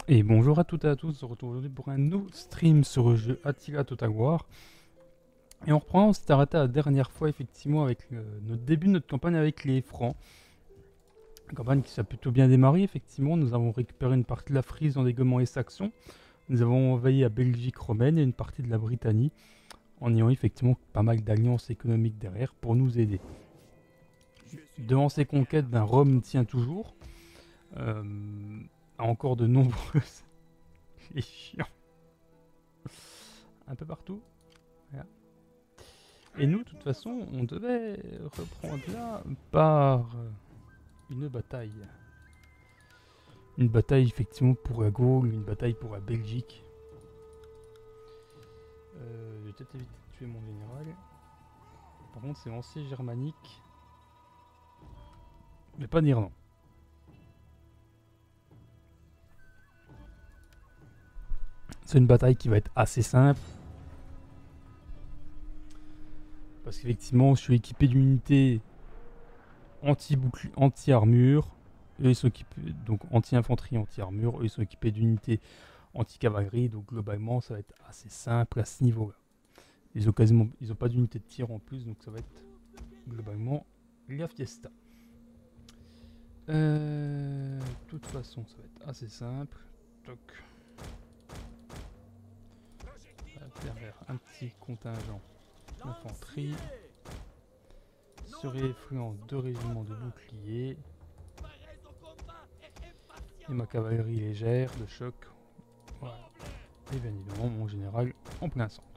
Et bonjour à toutes et à tous, on se retrouve aujourd'hui pour un nouveau stream sur le jeu Attila Total War. Et on reprend, on s'est arrêté la dernière fois effectivement avec notre début de notre campagne avec les Francs. Une campagne qui s'est plutôt bien démarrée effectivement, nous avons récupéré une partie de la Frise dans les Goths et Saxons. Nous avons envahi la Belgique romaine et une partie de la Britannie, en ayant effectivement pas mal d'alliances économiques derrière pour nous aider. Devant ces conquêtes, Rome tient toujours, euh, a encore de nombreuses... C'est chiant. Un peu partout. Voilà. Et nous, de toute façon, on devait reprendre là par une bataille. Une bataille effectivement pour la Gaule, une bataille pour la Belgique. Je vais peut-être éviter de tuer mon général. Par contre, c'est lancier germanique. Mais pas dire non. C'est une bataille qui va être assez simple. Parce qu'effectivement, je suis équipé d'une unité anti-armure. Eux, ils sont équipés, donc anti-infanterie, anti-armure. Eux, ils sont équipés d'unités anti-cavalerie. Donc globalement, ça va être assez simple à ce niveau-là. Ils ont pas d'unité de tir en plus, donc ça va être globalement la fiesta. De toute façon, ça va être assez simple. Toc. On va faire un petit contingent d'infanterie. Sur les flancs, 2 régiments de boucliers. Et ma cavalerie légère de choc. Voilà. Et bien évidemment, mon général en plein centre.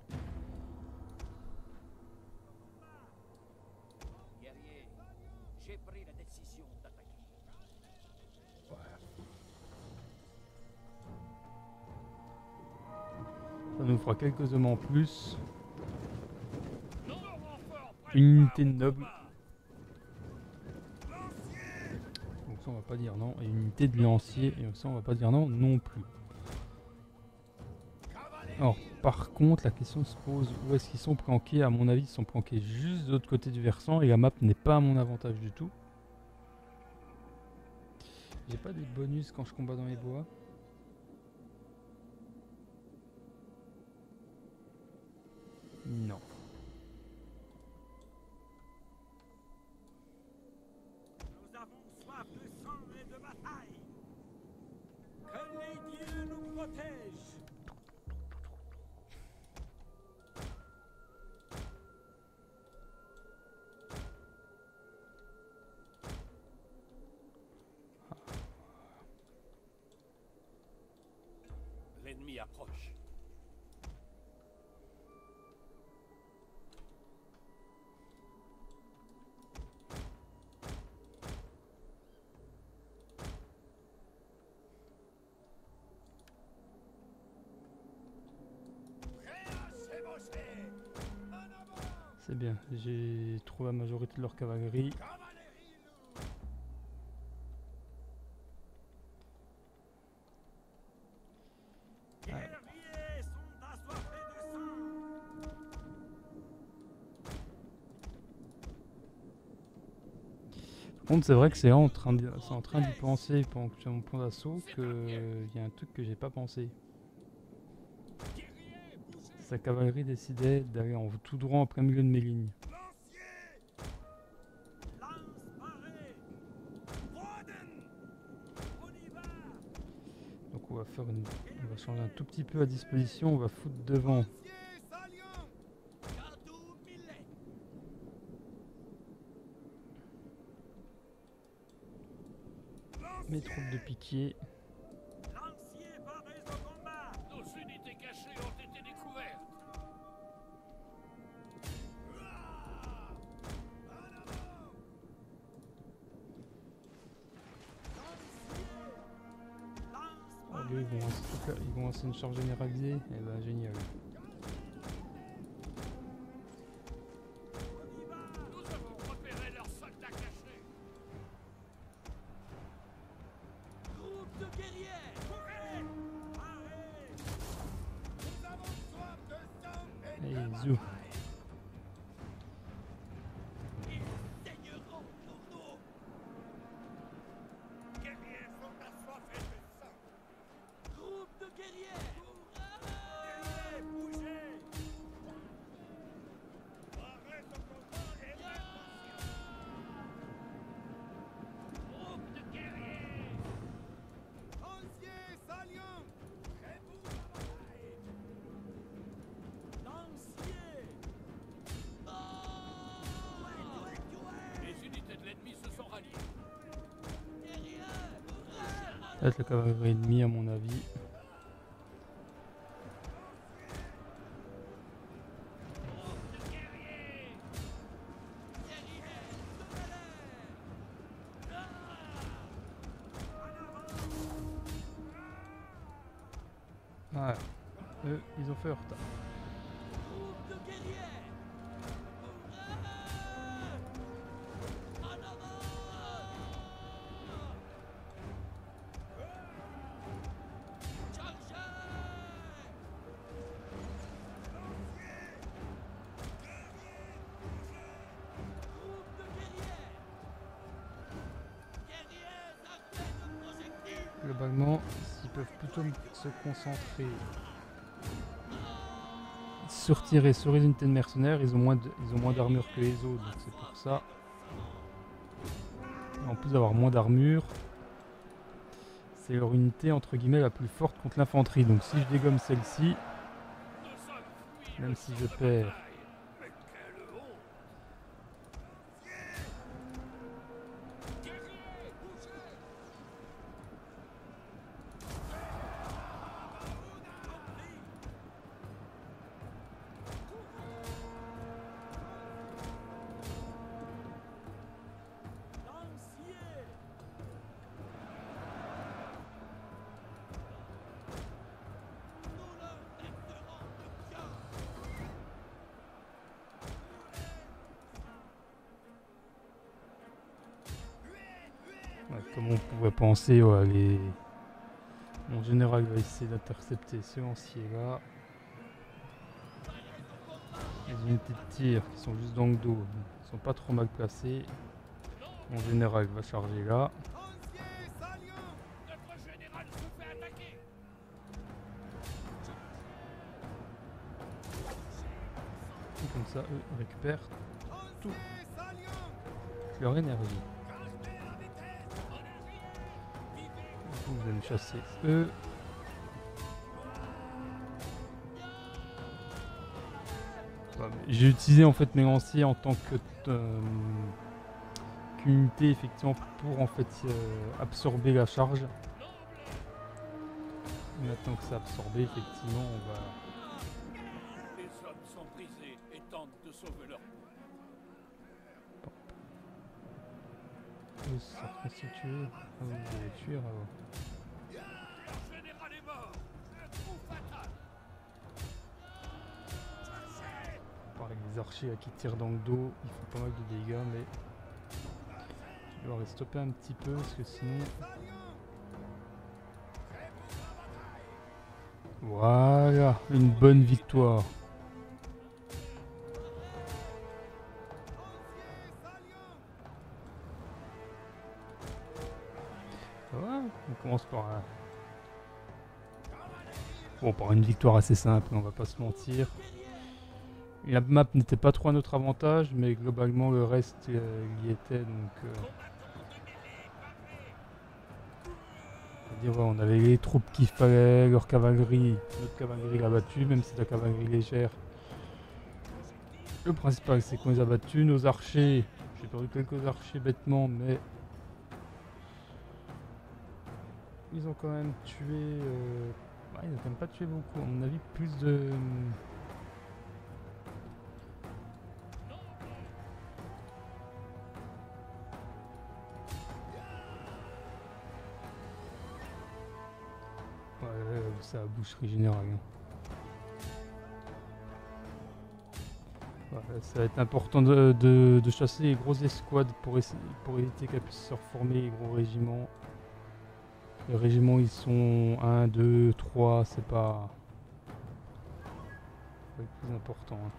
Ça nous fera quelques hommes en plus. Une unité de nobles. Donc ça on va pas dire non. Et une unité de lanciers. Et ça on va pas dire non non plus. Alors par contre la question se pose, où est-ce qu'ils sont planqués? À mon avis ils sont planqués juste de l'autre côté du versant. Et la map n'est pas à mon avantage du tout. J'ai pas des bonus quand je combats dans les bois. Non. Nous avons soif de sang et de bataille. Que les dieux nous protègent. L'ennemi approche. C'est bien, j'ai trouvé la majorité de leur cavalerie. Guerriers sont assoiffés de sang. Par contre, c'est vrai que c'est en train d'y penser pendant que je suis à mon point d'assaut qu'il y a un truc que j'ai pas pensé. Sa cavalerie décidait d'aller en tout droit en plein milieu de mes lignes. Donc on va changer un tout petit peu la disposition, on va foutre devant mes troupes de piquier. Lanciers parés au combat. Nos unités cachées ont été découvertes. Oh, eux, ils vont lancer une charge généralisée. Eh ben génial. Nous avons repéré leurs soldats cachés. Groupe de guerriers. Courez. Parez. Nous avons soif de sang et de Et bataille. zou. Ils saigneront pour nous. Guerriers sont assoiffés de sang. Ça va être la cavalerie ennemie à mon avis. Voilà. Eux, ils ont fait leur retard. Groupe de guerriers. En avant. Chargez. Groupe de guerriers. Guerriers armés de projectiles. Globalement, s'ils peuvent plutôt se concentrer sur tirer sur les unités de mercenaires, ils ont moins d'armure que les autres, donc c'est pour ça. Et en plus d'avoir moins d'armure, c'est leur unité entre guillemets la plus forte contre l'infanterie. Donc si je dégomme celle-ci, Nous sommes fouillés même le si champ je de perds, bataille. Mais quelle honte! Guerriers, bougez! Lanciers. Nous leur mettrons le pied. ouais, comme on pouvait penser, ouais, mon général va essayer d'intercepter ce lancier-là. Les unités de tir qui sont juste dans le dos, ils sont pas trop mal placées. Mon général va charger là. Lanciers saliants. Notre général se fait attaquer! Et comme ça, eux récupèrent Lanciers saliants. leur énergie. Gardez la vitesse. En arrière. Vivez. Du coup, vous allez chasser eux. Ouais, mais j'ai utilisé en fait mes lanciers en tant que qu'unité effectivement pour en fait absorber la charge. Maintenant que c'est absorbé, effectivement, on va. Les hommes sont brisés et tentent de sauver leur peau. Eux se sont constitués. Ah, vous allez tuer alors. Leur général est mort! Un coup fatal! Pareil, les archers là, qui tirent dans le dos, ils font pas mal de dégâts, mais je dois les stopper un petit peu parce que sinon. Voilà, une bonne victoire. Ouais, on commence par par une victoire assez simple, on va pas se mentir. La map n'était pas trop à notre avantage, mais globalement le reste y était, donc on va dire, ouais, on avait les troupes qu'il fallait, leur cavalerie, notre cavalerie l'a battu, même si c'est la cavalerie légère. Le principal c'est qu'on les a battus, nos archers, j'ai perdu quelques archers bêtement, mais ils ont quand même tué, ouais, ils ont quand même pas tué beaucoup, à mon avis plus de. Ouais, c'est la boucherie générale. Hein. Ouais, ça va être important de chasser les grosses escouades pour éviter qu'elles puissent se reformer les gros régiments. Les régiments ils sont 1, 2, 3, c'est pas le plus important. Hein.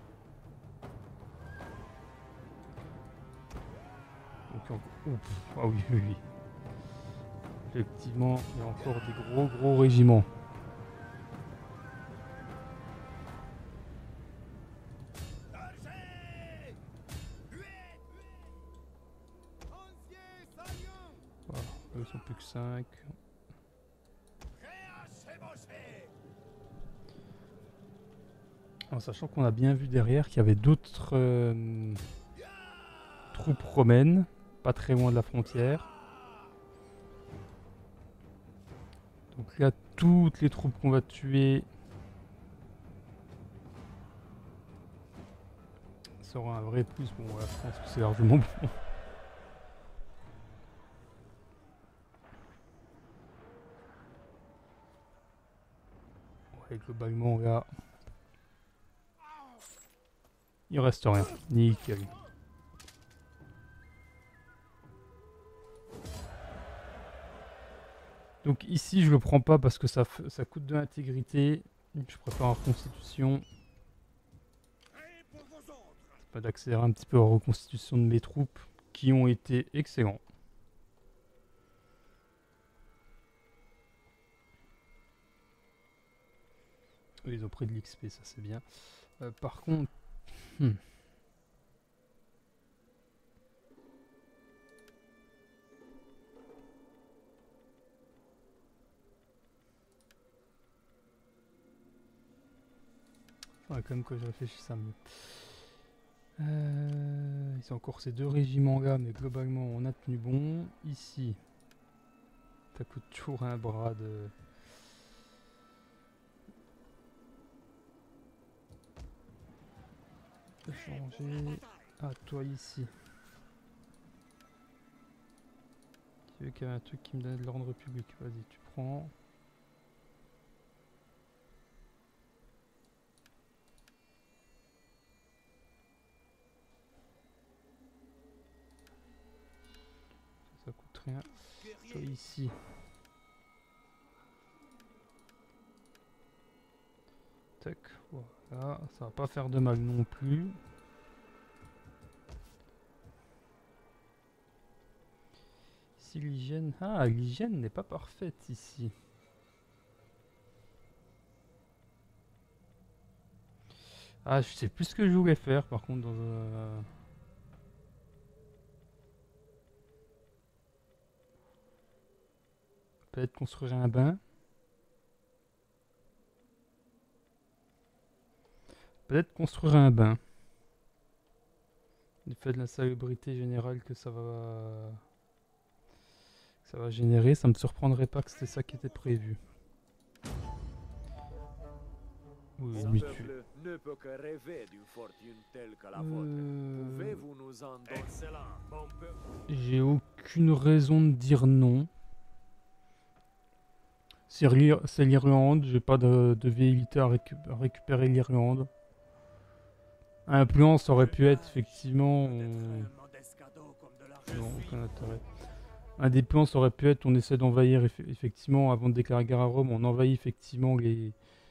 Donc, ah oui, oui, oui. Effectivement, il y a encore des gros régiments. Voilà, eux ils sont plus que 5. En sachant qu'on a bien vu derrière qu'il y avait d'autres troupes romaines, pas très loin de la frontière. Donc là, toutes les troupes qu'on va tuer, ça aura un vrai plus. Bon, voilà, je pense que c'est largement bon. Ouais, globalement, là, il reste rien. Nickel. Donc ici, je le prends pas parce que ça coûte de l'intégrité. Je préfère la reconstitution. Pas d'accélérer un petit peu la reconstitution de mes troupes qui ont été excellents. Ils ont pris de l'XP, ça c'est bien. Par contre... Faudrait quand même que je réfléchisse à mieux. Ils ont encore ces 2 régiments là, mais globalement on a tenu bon. Ici, ça coûte toujours un bras de... changer. Ah, toi ici. Tu veux qu'il y ait un truc qui me donne de l'ordre public. Vas-y, tu prends. Ça coûte rien. Toi ici. Tac, voilà. Ça va pas faire de mal non plus. Ici l'hygiène. Ah, l'hygiène n'est pas parfaite ici. Ah, je sais plus ce que je voulais faire par contre dans peut-être construire un bain. Peut-être construire un bain. Du fait de l'insalubrité générale que ça va générer, ça me surprendrait pas que c'était ça qui était prévu. Oui, Mon lui peuple tuer. ne peut que rêver d'une fortune telle que la vôtre. Pouvez-vous nous en donner? Excellent, mon peuple. J'ai aucune raison de dire non. C'est l'Irlande, j'ai pas de velléité à récupérer l'Irlande. Un plan, ça aurait pu être effectivement... Un modeste cadeau comme de l'argent. Non, aucun intérêt. Un des plans, ça aurait pu être, on essaie d'envahir effectivement, avant de déclarer guerre à Rome, on envahit effectivement les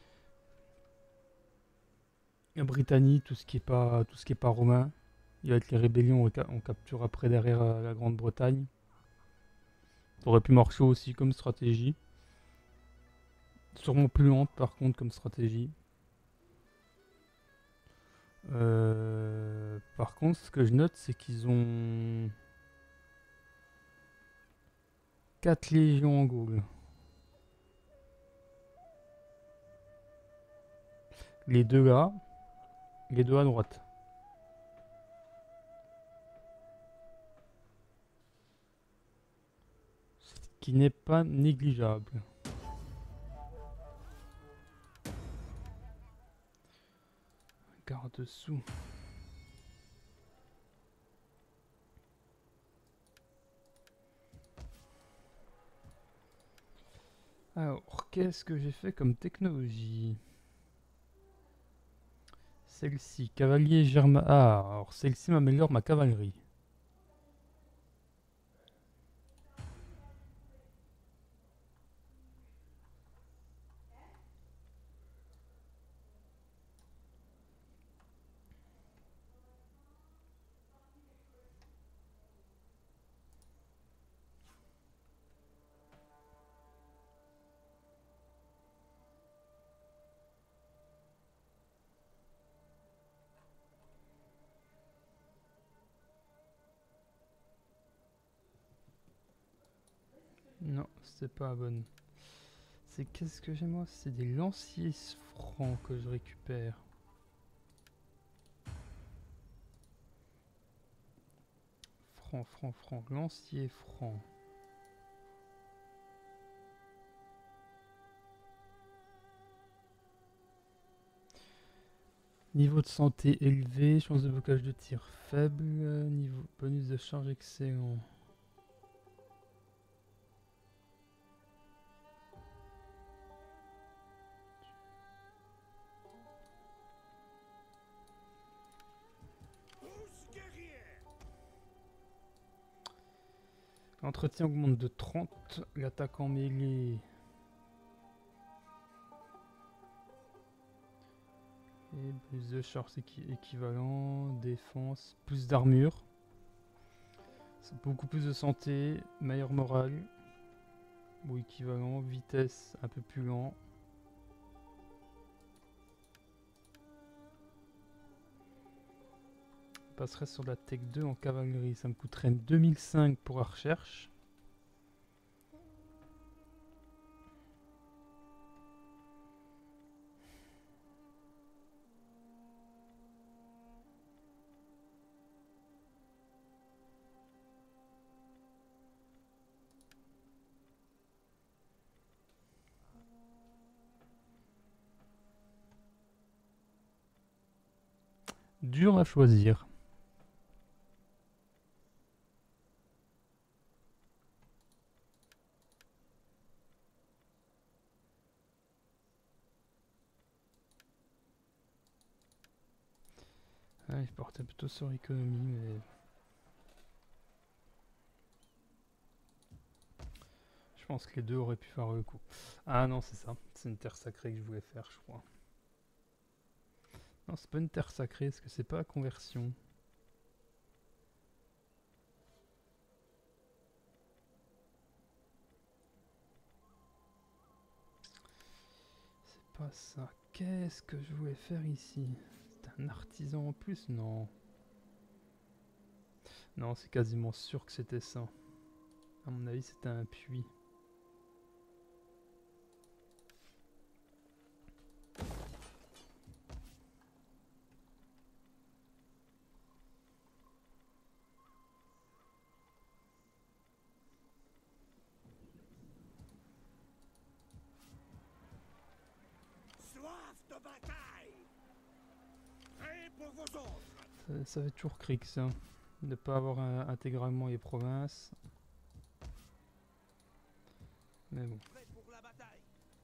Britannies, tout ce qui est pas romain. Et avec les rébellions, on capture après derrière la Grande-Bretagne. Ça aurait pu marcher aussi comme stratégie. Sûrement plus lente par contre comme stratégie. Par contre, ce que je note, c'est qu'ils ont 4 légions en Gaule. Les deux là, les deux à droite. Ce qui n'est pas négligeable. Garde-dessous. Alors, qu'est-ce que j'ai fait comme technologie? Celle-ci, cavalier germain. Ah, alors celle-ci m'améliore ma cavalerie. Non, c'est pas la bonne. C'est qu'est-ce que j'ai moi? C'est des lanciers francs que je récupère. Franc, lancier franc. Niveau de santé élevé, chance de blocage de tir faible, niveau bonus de charge excellent. Tous guerriers. L'entretien augmente de 30, l'attaque en mêlée. Et plus de charge équivalent, défense, plus d'armure. C'est beaucoup plus de santé, meilleure morale. Ou équivalent, vitesse un peu plus lent. On passerait sur la Tech 2 en cavalerie, ça me coûterait 2005 pour la recherche. Dur à choisir. Ouais, je portais plutôt sur l'économie, mais... Je pense que les deux auraient pu faire le coup. Ah non, c'est ça. C'est une terre sacrée que je voulais faire, je crois. Non, c'est pas une terre sacrée, est-ce que c'est pas la conversion? C'est pas ça. Qu'est-ce que je voulais faire ici? C'est un artisan en plus? Non. Non, c'est quasiment sûr que c'était ça. À mon avis, c'était un puits. Soif de bataille. Prêt pour vos ordres. Ça va être toujours cric, ça. De ne pas avoir intégralement les provinces. Mais bon. Prêt pour la bataille.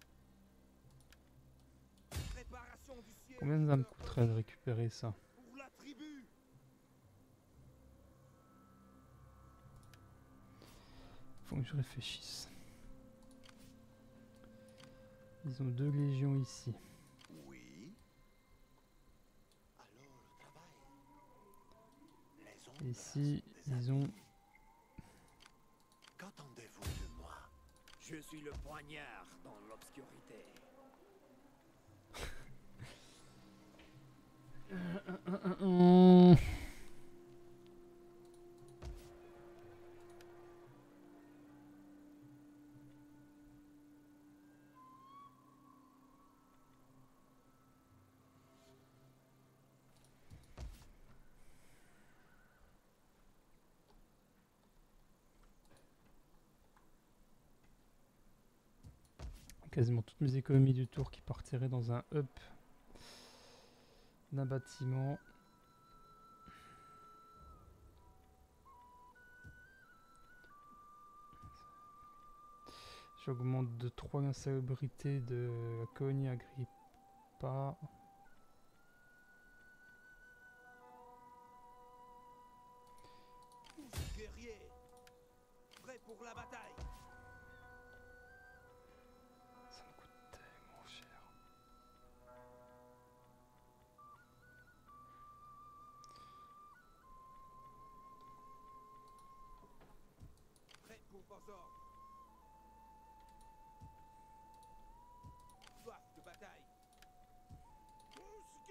Préparation du siège. Combien ça me coûterait de récupérer ça? Pour la tribu. Faut que je réfléchisse. Ils ont 2 légions ici. Oui. Alors le travail. Les ombres Ici, des ils ont... Qu'entendez-vous de moi? Je suis le poignard dans l'obscurité. Quasiment toutes mes économies du tour qui partiraient dans un up d'un bâtiment. J'augmente de 3 l'insalubrité de la colonie Agrippa. Tous guerriers. Prêt pour la bataille. Ça me coûte tellement cher. Prêt pour vos ordres. Soif de bataille. Tous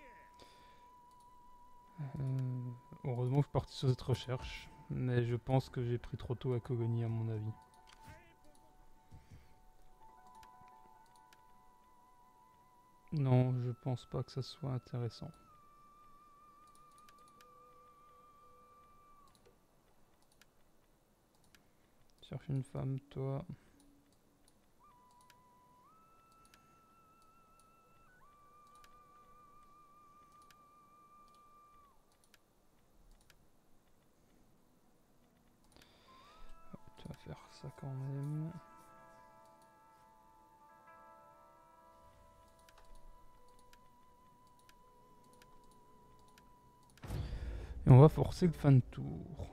guerriers. Heureusement que je suis parti sur cette recherche. Mais je pense que j'ai pris trop tôt la colonie à mon avis. Non, je pense pas que ça soit intéressant. Cherche une femme, toi. ça quand même. Et on va forcer le fin de tour.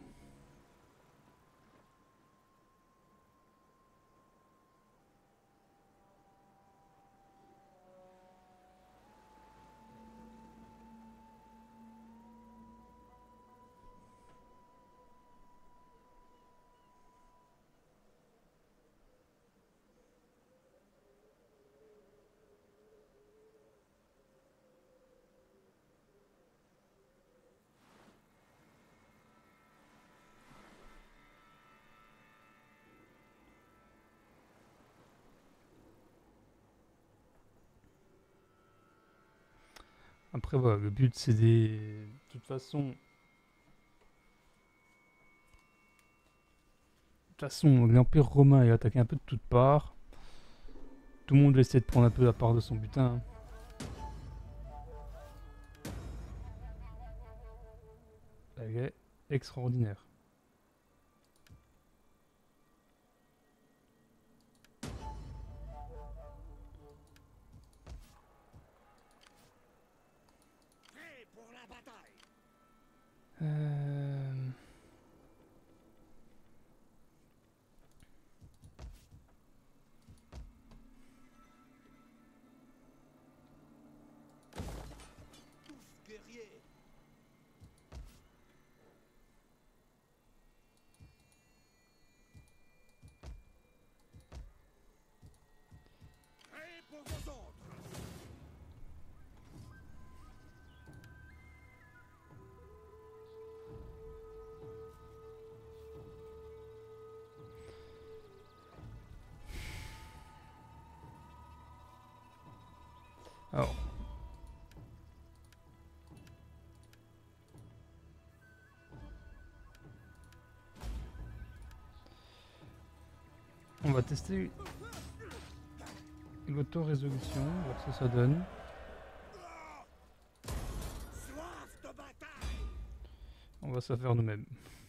Après voilà, le but c'est des... De toute façon, l'Empire romain est attaqué un peu de toutes parts. Tout le monde va essayer de prendre un peu la part de son butin. Elle est extraordinaire. Prêt pour la bataille. Euh... Tous guerriers. Prêt pour vos ordres. Alors. On va tester l'auto-résolution, voir ce que ça donne. Soif de bataille. On va se faire nous-mêmes.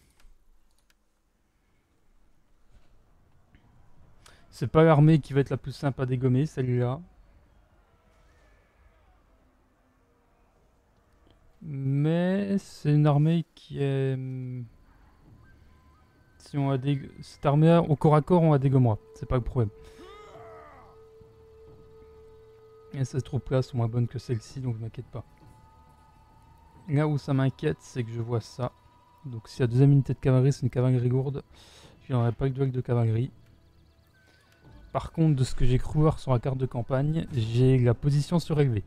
C'est pas l'armée qui va être la plus simple à dégommer, celle-là. Mais c'est une armée qui est... Si on a cette armée au corps à corps, on la dégommera. C'est pas le problème. Et ces troupes-là sont moins bonnes que celles-ci, donc je m'inquiète pas. Là où ça m'inquiète, c'est que je vois ça. Donc s'il y a deuxième unité de cavalerie, c'est une cavalerie lourde. Je n'aurai pas le duel de cavalerie. Par contre, de ce que j'ai cru voir sur la carte de campagne, j'ai la position surélevée.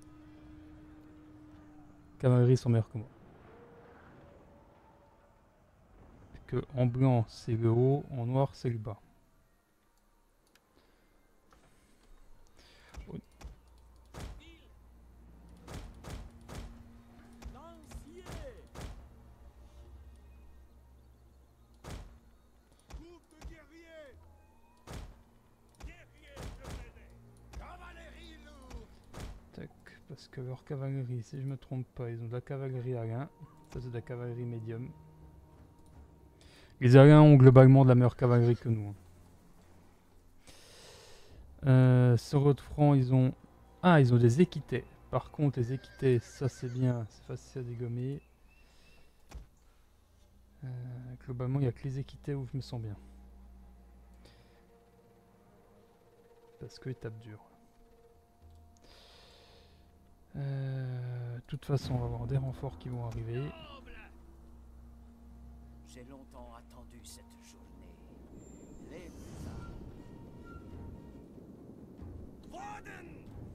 Cavalerie sont meilleurs que moi. Que en blanc c'est le haut, en noir c'est le bas. Lancier. Groupe de guerriers. Guerriers de cavalerie lourde. Tac, parce que leur cavalerie, si je me trompe pas, ils ont de la cavalerie arienne. Ça c'est de la cavalerie médium. Les Ariens ont globalement de la meilleure cavalerie que nous. Sur votre front, ils ont... Ah, ils ont des équités. Par contre, les équités, ça c'est bien, c'est facile à dégommer. Globalement, il n'y a que les équités où je me sens bien. Parce qu'ils tapent dur. De toute façon, on va avoir des renforts qui vont arriver. J'ai longtemps attendu cette journée. Les Woden.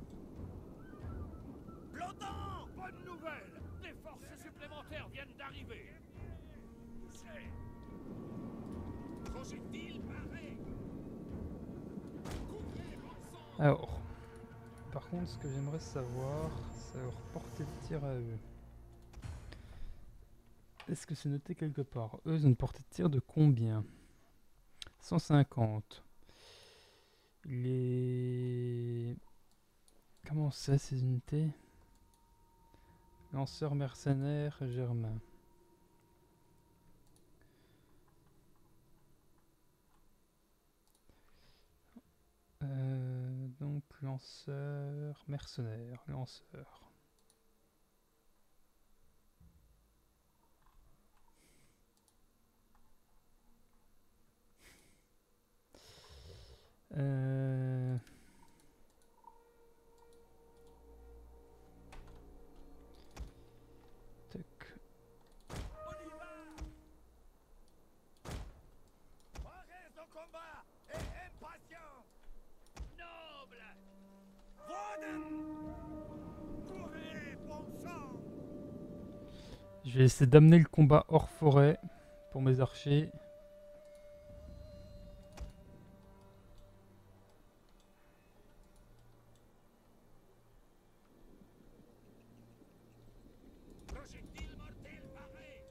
Blodan. Bonne nouvelle! Des forces supplémentaires viennent d'arriver. C'est. Projectile paré. Couvrez ensemble. Alors, par contre, ce que j'aimerais savoir, c'est leur portée de tir à eux. Est-ce que c'est noté quelque part? Eux, ils ont une portée de tir de combien? 150. Les... Comment c'est ces unités? Lanceurs mercenaires germains. Lanceur, mercenaire, lanceur. Euh... Tac. On y va! On reste au combat et impatient! Noble! Woden! Courez, bon sang! Je vais essayer d'amener le combat hors forêt pour mes archers. Projectile mortel paré!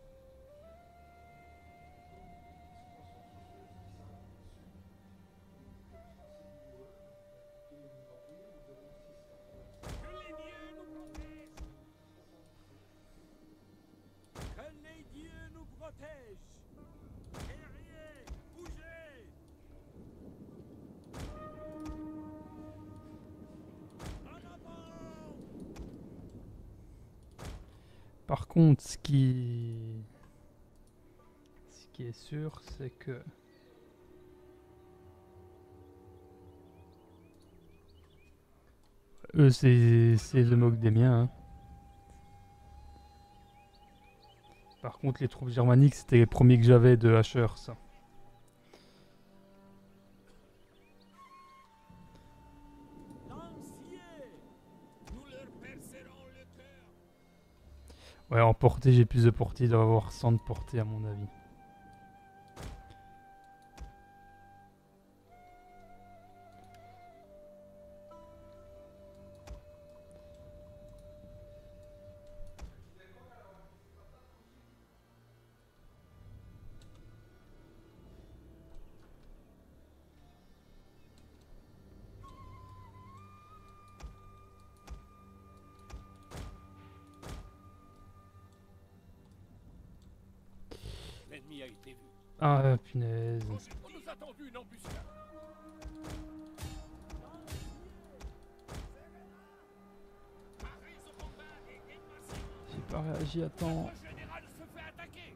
Que les dieux nous protègent! Que les dieux nous protègent! Guerriers, bougez! En avant! Par contre, ce qui est sûr, c'est que eux, c'est le moque des miens, hein. Par contre, les troupes germaniques, c'était les premiers que j'avais de Asher, ça. Lanciers! Nous leur percerons le cœur! Ouais, en portée, j'ai plus de portée. Il doit avoir 100 de portée, à mon avis. L'ennemi a été vu. Ah, punaise. On nous a tendu une embuscade. Arrêtez au combat et impatient! J'ai pas réagi à temps. Le général se fait attaquer.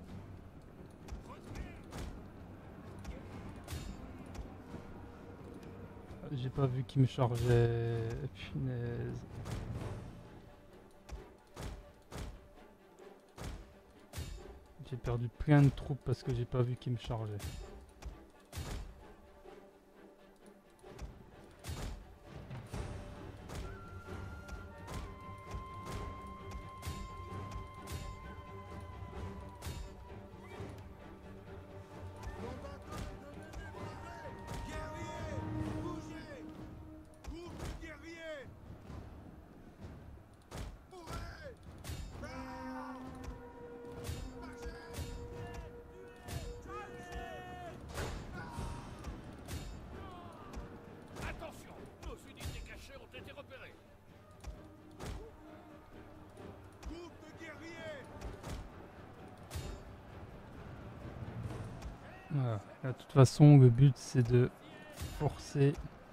J'ai pas vu qu'il me chargeait. Punaise. J'ai perdu plein de troupes parce que j'ai pas vu qu'il me chargeait. Guerriers, bougez! Groupe de guerriers! Bourrez! Attention, nos unités cachées ont été repérées. Groupe de guerriers! Voilà. De toute façon, le but c'est de forcer.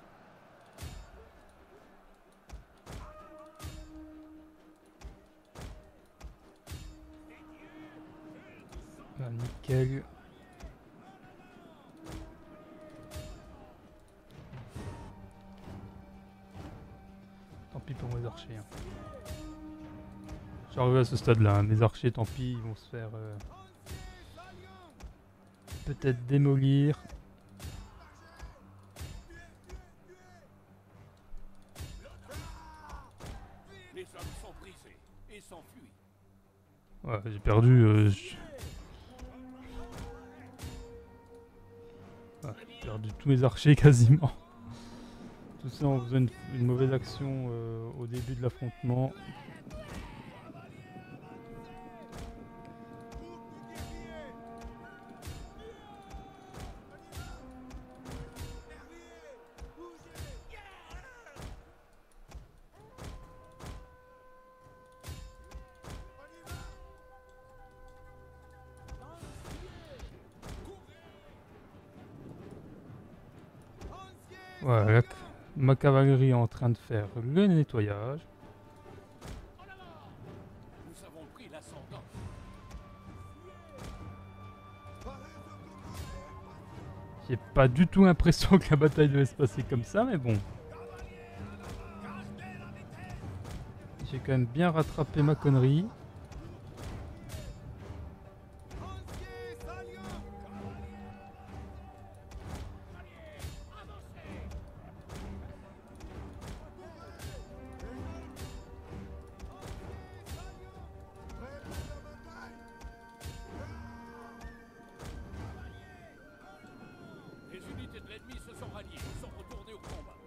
Ah, nickel. Tant pis pour mes archers, hein. J'arrive à ce stade-là, hein. Mes archers, tant pis, ils vont se faire peut-être démolir. Les hommes sont brisés et s'enfuient. Ouais, j'ai perdu. Ouais, j'ai perdu tous mes archers quasiment. Tout ça en faisant une mauvaise action au début de l'affrontement. Ouais, là, Ma cavalerie est en train de faire le nettoyage. Nous avons pris l'ascendant. J'ai pas du tout l'impression que la bataille devait se passer comme ça, mais bon. J'ai quand même bien rattrapé ma connerie. Lanciers saliants. Les unités de l'ennemi se sont ralliées et sont retournées au combat.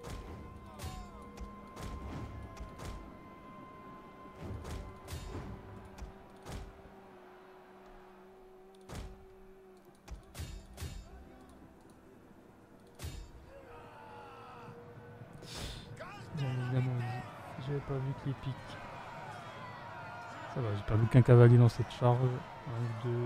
Bien évidemment, j'avais pas vu que les pics. Ça va, j'ai pas vu qu'un cavalier dans cette charge. Un, deux.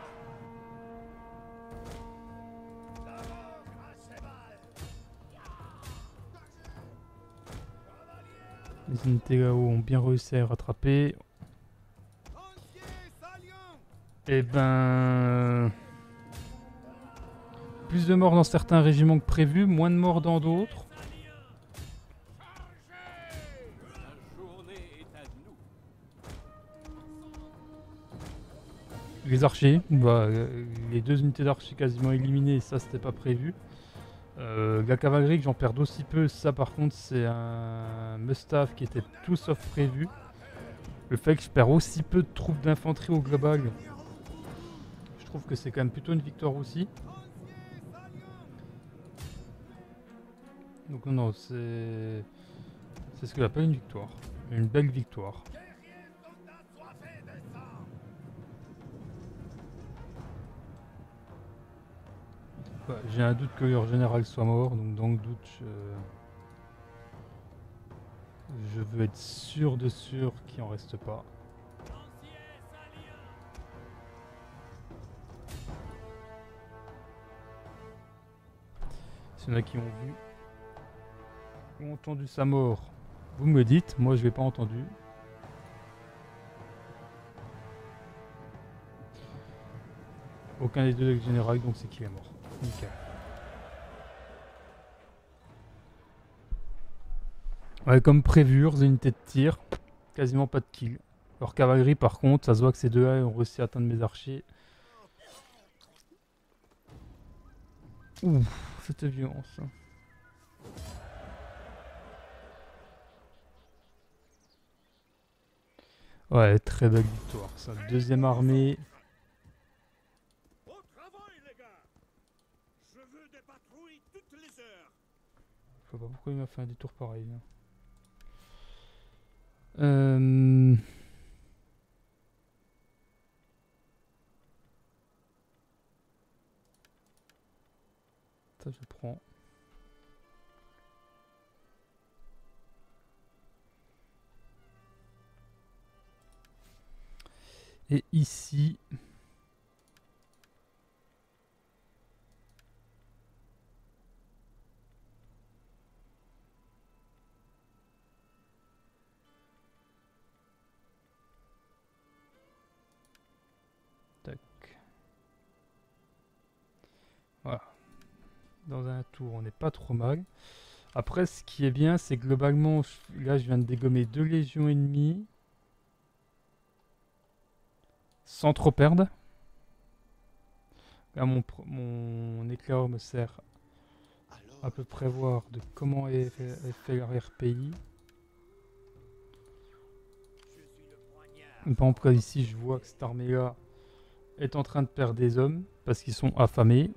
Les unités là-haut ont bien réussi à rattraper. Lanciers saliants. Et ben. Plus de morts dans certains régiments que prévu, moins de morts dans d'autres. La journée est à nous. Les archers, bah, les deux unités d'archers quasiment éliminées, ça c'était pas prévu. La cavalerie que j'en perds d'aussi peu, ça par contre c'est un must-have qui était tout sauf prévu. Le fait que je perds aussi peu de troupes d'infanterie au global, je trouve que c'est quand même plutôt une victoire aussi. Donc non, c'est ce que j'appelle une victoire. Une belle victoire. Guerriers sont assoiffés de sang. Ouais, j'ai un doute que leur général soit mort, donc dans le doute, je veux être sûr de sûr qu'il en reste pas. Lanciers saliants. S'il y en a qui ont vu, ont entendu sa mort, vous me le dites, moi je l'ai pas entendu. Aucun des deux généraux, donc c'est qu'il est mort. Nickel. Ouais, comme prévu, leurs unités de tir, quasiment pas de kill. Leur cavalerie par contre, ça se voit que ces deux-là ont réussi à atteindre mes archers. Ouh, cette violence. Ouais, très belle victoire. Ça, deuxième armée. Au travail, les gars. Je veux des patrouilles toutes les heures. Je sais pas pourquoi il m'a fait un détour pareil. Hein. Euh... Ça, je prends. Et ici. Tac. Voilà. Dans un tour, on n'est pas trop mal. Après, ce qui est bien, c'est globalement, là, je viens de dégommer 2 légions ennemies. Sans trop perdre. Là, mon éclair me sert à peu près voir de comment est fait l'arrière-pays. Par exemple, là, ici, je vois que cette armée-là est en train de perdre des hommes parce qu'ils sont affamés.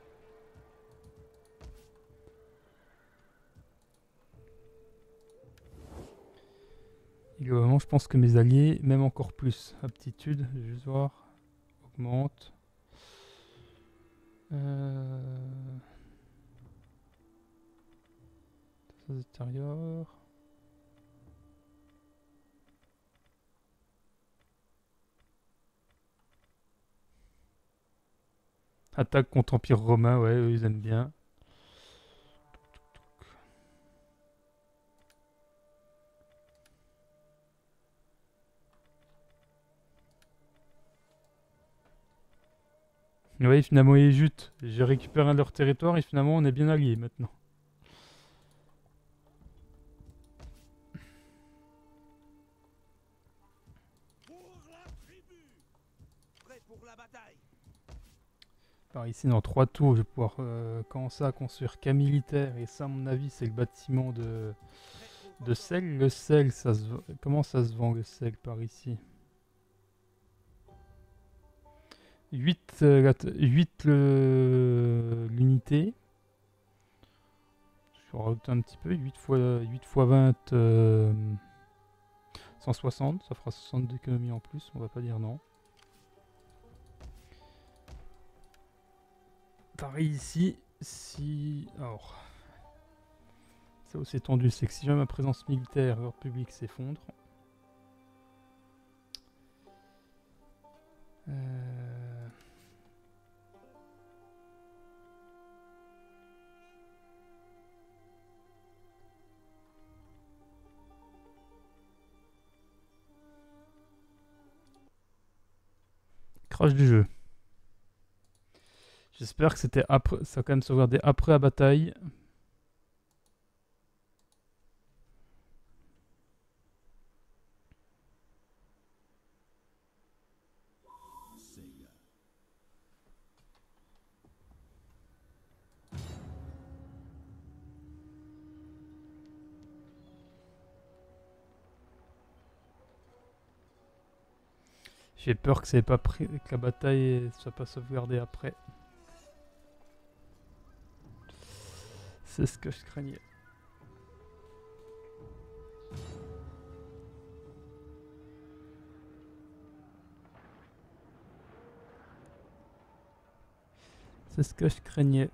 Et globalement, je pense que mes alliés, même encore plus. Aptitude, je vais juste voir, augmente. Extérieur. Attaque contre Empire romain, ouais, eux ils aiment bien. Oui, finalement, ils jutent. J'ai récupéré un de leur territoire et finalement, on est bien alliés maintenant. Pour la tribu. Prêt pour la bataille. Par ici, dans 3 tours, je vais pouvoir commencer à construire qu'un militaire. Et ça, à mon avis, c'est le bâtiment de sel. Le sel, ça se... comment ça se vend le sel par ici? 8 l'unité. Je vais rajouter un petit peu. 8 fois 20, 160. Ça fera 60 d'économie en plus. On va pas dire non. Pareil ici. Si... Alors... Ça aussi tendu, c'est que si jamais ma présence militaire, l'ordre public s'effondre. Crash du jeu. J'espère que c'était après, ça a quand même sauvegardé après la bataille. J'ai peur que, pas que la bataille soit pas sauvegardée après. C'est ce que je craignais. C'est ce que je craignais.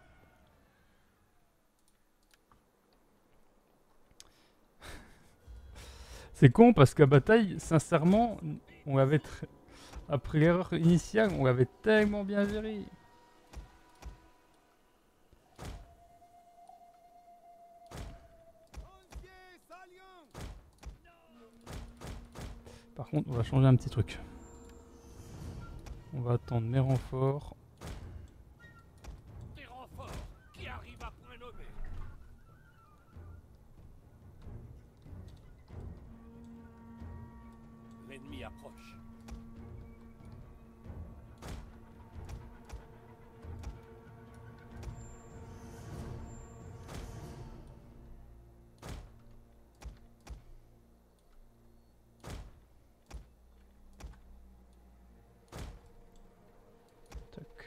C'est con parce que la bataille, sincèrement, on l'avait après l'erreur initiale, on l'avait tellement bien géré. Par contre, on va changer un petit truc. On va attendre mes renforts. Des renforts qui arrivent à point nommé. L'ennemi approche. Tac.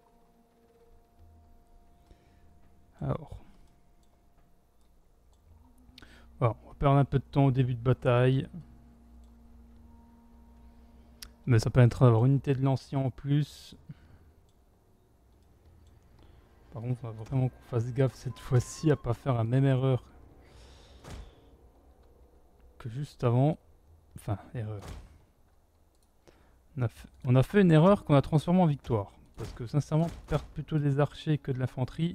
Alors. Voilà, on va perdre un peu de temps au début de bataille. Mais ça permettra d'avoir une unité de lancier en plus. Par contre, il va vraiment qu'on fasse gaffe cette fois-ci à pas faire la même erreur que juste avant. Enfin, erreur. On a fait une erreur qu'on a transformée en victoire. Parce que sincèrement, perdre plutôt des archers que de l'infanterie.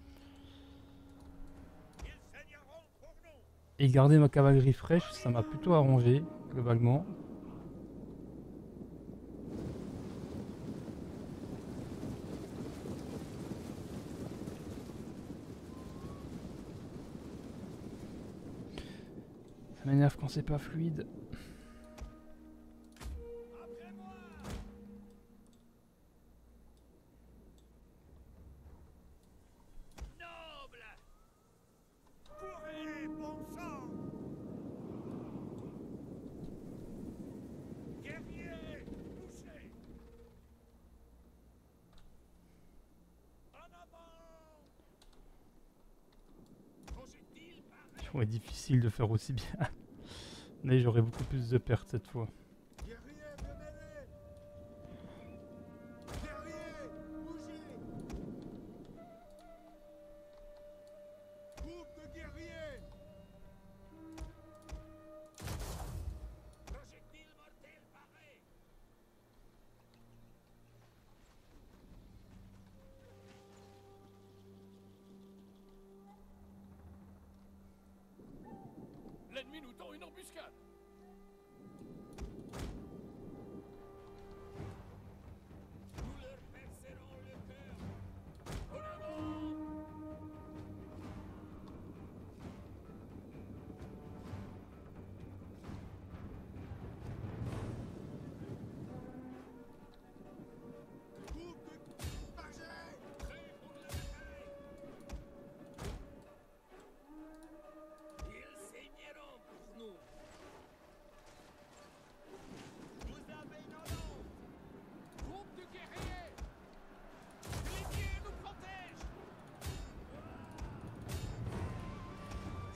Et garder ma cavalerie fraîche, ça m'a plutôt arrangé, globalement. Ça m'énerve quand c'est pas fluide. Noble. Courez, bon sang. Guerrier, touchez. En avant. Projectile pareil. C'est difficile de faire aussi bien. Mais j'aurai beaucoup plus de pertes cette fois. Guerrier, venez. Guerrier, bougez. Groupe de guerriers. Projectile mortel paré. L'ennemi nous tend une embuscade. Nous leur percez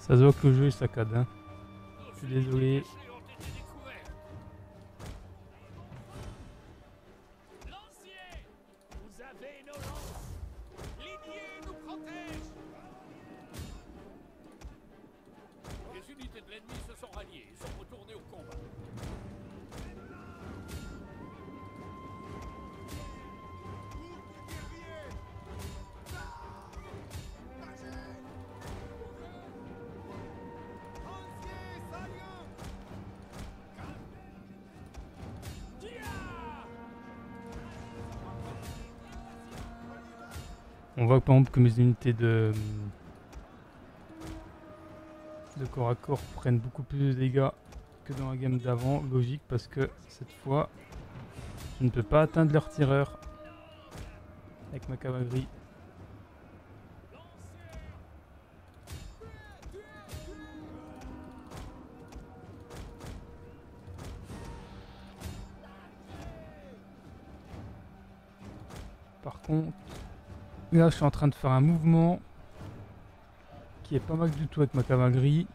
Ça se voit que le jeu est saccade, hein. Je suis désolé. Lanciers, vous avez nos lances. Liniers nous protègent. Les unités de l'ennemi se sont ralliées et sont retournées au combat. On voit par exemple que mes unités de corps à corps prennent beaucoup plus de dégâts que dans la game d'avant. Logique, parce que cette fois, je ne peux pas atteindre leur tireur avec ma cavalerie. Par contre, là je suis en train de faire un mouvement qui est pas mal du tout avec ma cavalerie.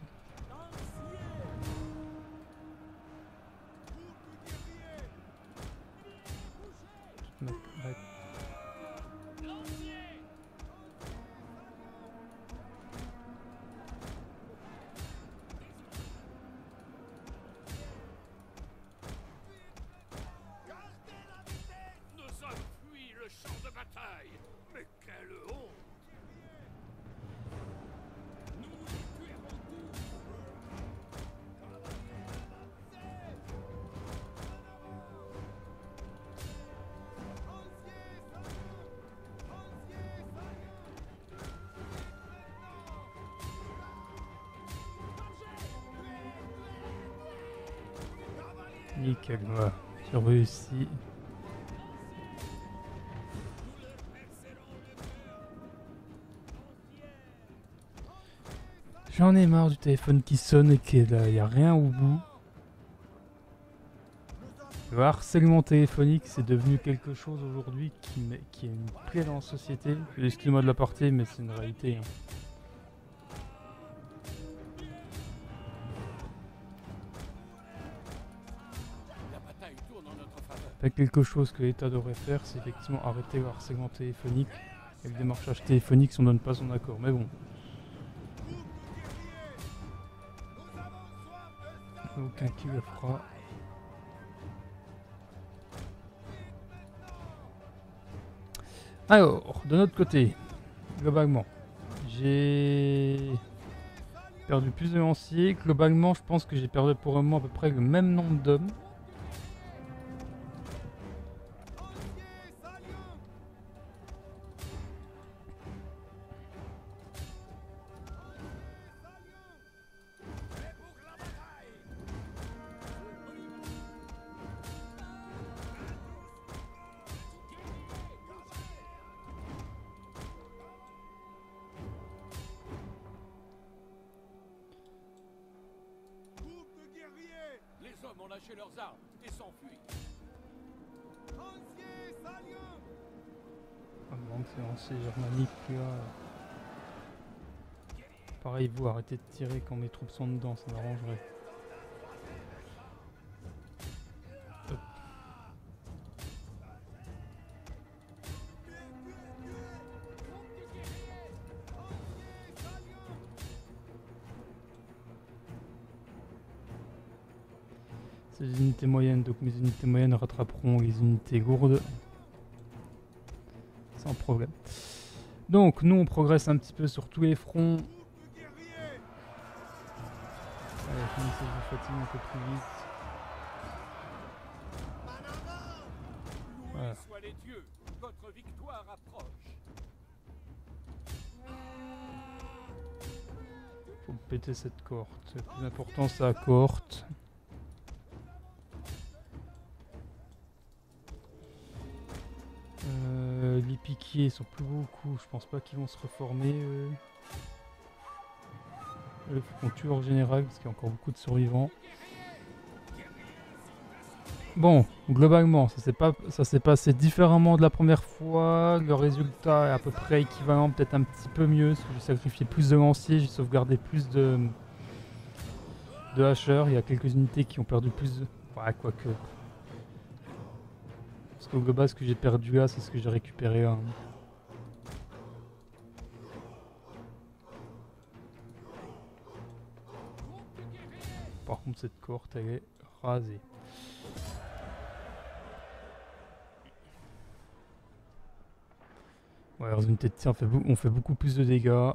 Nous avons fui le champ de bataille. Mais quelle honte! Nickel, voilà, j'ai réussi. J'en ai marre du téléphone qui sonne et qu'il n'y a rien au bout. Le harcèlement téléphonique, c'est devenu quelque chose aujourd'hui qui est une plaie dans la société. Excuse-moi de la porter, mais c'est une réalité, hein. La bataille tourne en notre faveur. Pas quelque chose que l'État devrait faire, c'est effectivement arrêter le harcèlement téléphonique et le démarchage téléphonique si on ne donne pas son accord. Mais bon. Aucun qui le fera. Alors, de notre côté, globalement, j'ai perdu plus de lanciers. Globalement, je pense que j'ai perdu pour le moment à peu près le même nombre d'hommes. Les hommes ont lâché leurs armes et s'enfuient. Ah, bon, c'est lancier germanique là. Pareil, vous arrêtez de tirer quand mes troupes sont dedans, ça m'arrangerait. Hop. C'est des unités moyennes, donc mes unités moyennes rattraperont les unités lourdes. Sans problème. Donc, nous on progresse un petit peu sur tous les fronts. Allez, finissez de vous fatiguer un peu plus vite. Voilà. Soient les dieux, votre victoire approche. Faut péter cette cohorte. Le plus important c'est la cohorte. Les piquiers sont plus beaucoup, je pense pas qu'ils vont se reformer. Il faut qu'on tue leur général parce qu'il y a encore beaucoup de survivants. Bon, globalement, ça s'est passé différemment de la première fois. Le résultat est à peu près équivalent, peut-être un petit peu mieux. Parce que j'ai sacrifié plus de lanciers, j'ai sauvegardé plus de hacheurs. Il y a quelques unités qui ont perdu plus de... Ouais, quoique. Parce qu'au global, ce que j'ai perdu là, c'est ce que j'ai récupéré là. Par contre, cette cohorte, elle est rasée. Ouais, leurs unités de tir on fait beaucoup plus de dégâts.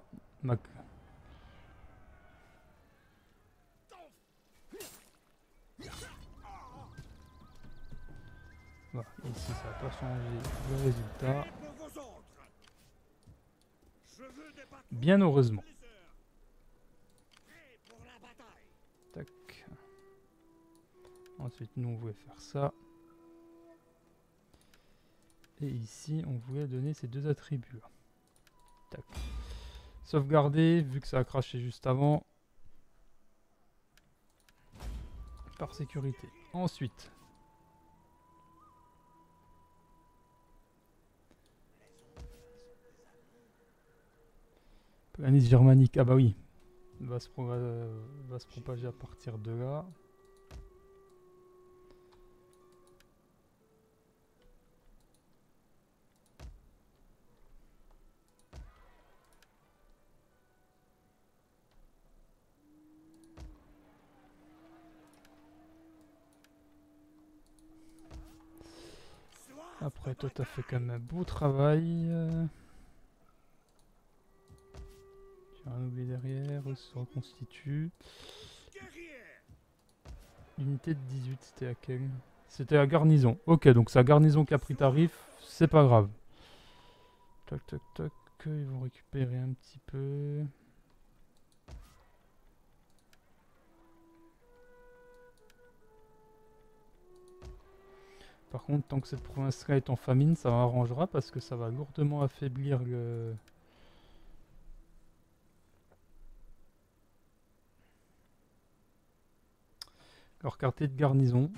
Voilà, ici ça n'a pas changé le résultat. Pour vos ordres. Je veux des patrons Bien heureusement. prêts pour la bataille. Tac. Ensuite, nous on voulait faire ça. Et ici, on voulait donner ces deux attributs là. Tac. Sauvegarder, vu que ça a craché juste avant. Par sécurité. Ensuite. Planis germanique, ah bah oui. Va se propager à partir de là. Après, toi, t'as fait quand même un beau travail. Tu as un oublié derrière, eux se reconstitue. L'unité de 18, c'était laquelle? C'était la garnison. Ok, donc c'est la garnison qui a pris tarif, c'est pas grave. Tac, tac, tac. Ils vont récupérer un petit peu. Par contre, tant que cette province-là est en famine, ça m'arrangera parce que ça va lourdement affaiblir leur quartier de garnison.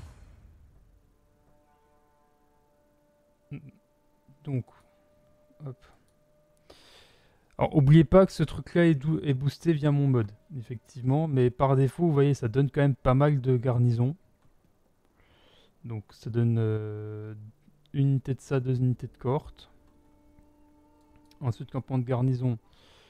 Donc, hop. Alors, oubliez pas que ce truc-là est boosté via mon mode, effectivement, mais par défaut, vous voyez, ça donne quand même pas mal de garnisons. Donc, ça donne une unité de ça, 2 unités de cohorte. Ensuite, campement de garnison.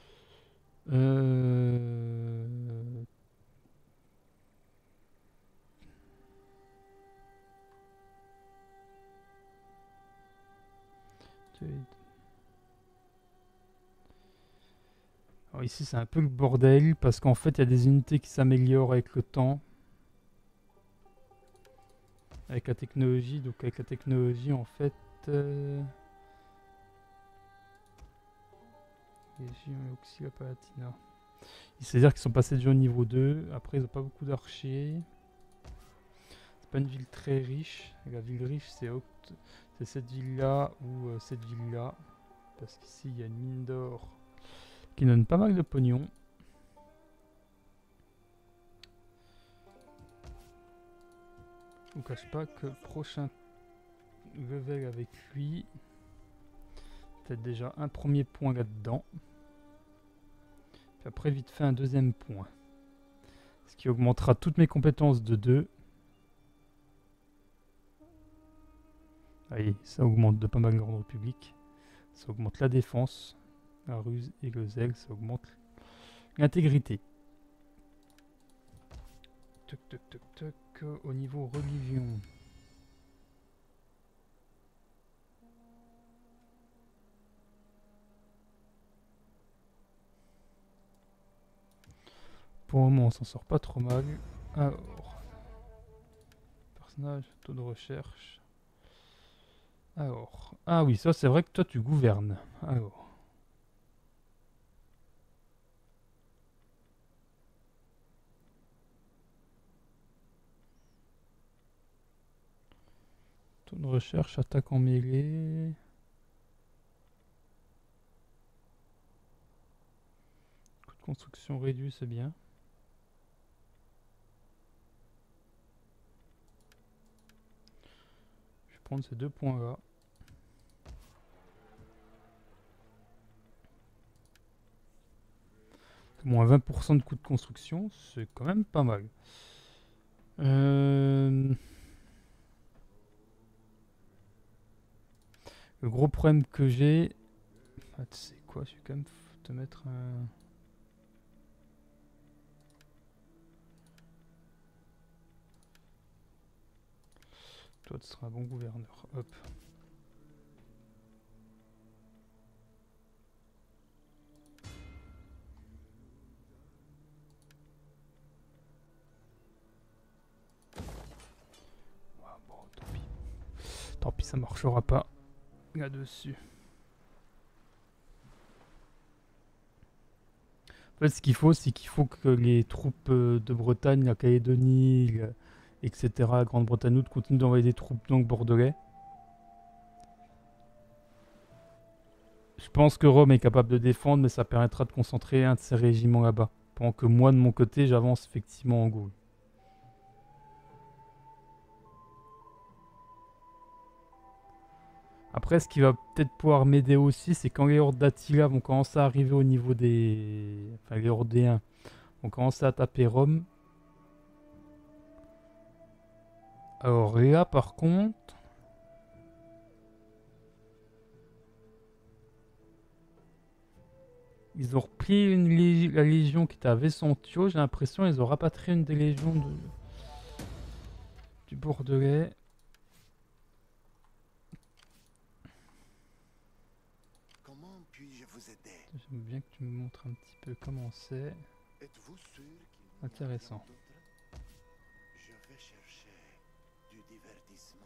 Alors ici c'est un peu le bordel parce qu'en fait il y a des unités qui s'améliorent avec le temps. Avec la technologie, donc avec la technologie en fait... Légion et Auxilia Palatina. C'est-à-dire qu'ils sont passés déjà au niveau 2, après ils n'ont pas beaucoup d'archers. C'est pas une ville très riche. La ville riche c'est cette ville-là ou cette ville-là. Parce qu'ici il y a une mine d'or qui donne pas mal de pognon. Je vous cache pas que prochain level avec lui, peut-être déjà un premier point là-dedans. Puis après vite fait un deuxième point. Ce qui augmentera toutes mes compétences de 2. Allez, ça augmente de pas mal l'ordre public. Ça augmente la défense, la ruse et le zèle. Ça augmente l'intégrité. Toc toc toc toc. Au niveau religion. Pour le moment, on s'en sort pas trop mal. Alors, personnage, taux de recherche. Alors, ah oui, ça c'est vrai que toi tu gouvernes. Alors. Taux de recherche, attaque en mêlée. Coût de construction réduit, c'est bien. prendre ces 2 points là. Moins 20% de coût de construction, c'est quand même pas mal. Le gros problème que j'ai... Ah, tu sais quoi, je vais quand même te mettre un... Toi, tu seras un bon gouverneur. Hop. Ah, bon, tant pis. Tant pis, ça marchera pas là-dessus. En fait, ce qu'il faut, c'est qu'il faut que les troupes de Bretagne, la Calédonie, etc., la Grande-Bretagne, nous, continuent d'envoyer des troupes donc bordelais. Je pense que Rome est capable de défendre, mais ça permettra de concentrer un de ces régiments là-bas. Pendant que moi, de mon côté, j'avance effectivement en Gaule. Après, ce qui va peut-être pouvoir m'aider aussi, c'est quand les hordes d'Attila vont commencer à arriver au niveau des... Enfin, les Hordéens vont commencer à taper Rome. Alors là, par contre... Ils ont repris la légion qui était à Vesontio. J'ai l'impression qu'ils ont rapatrié une des légions du Bordelais. Comment puis-je vous aider? J'aime bien que tu me montres un petit peu comment c'est. Êtes-vous sûr qu'il n'y a Intéressant. rien d'autre? Je vais chercher du divertissement.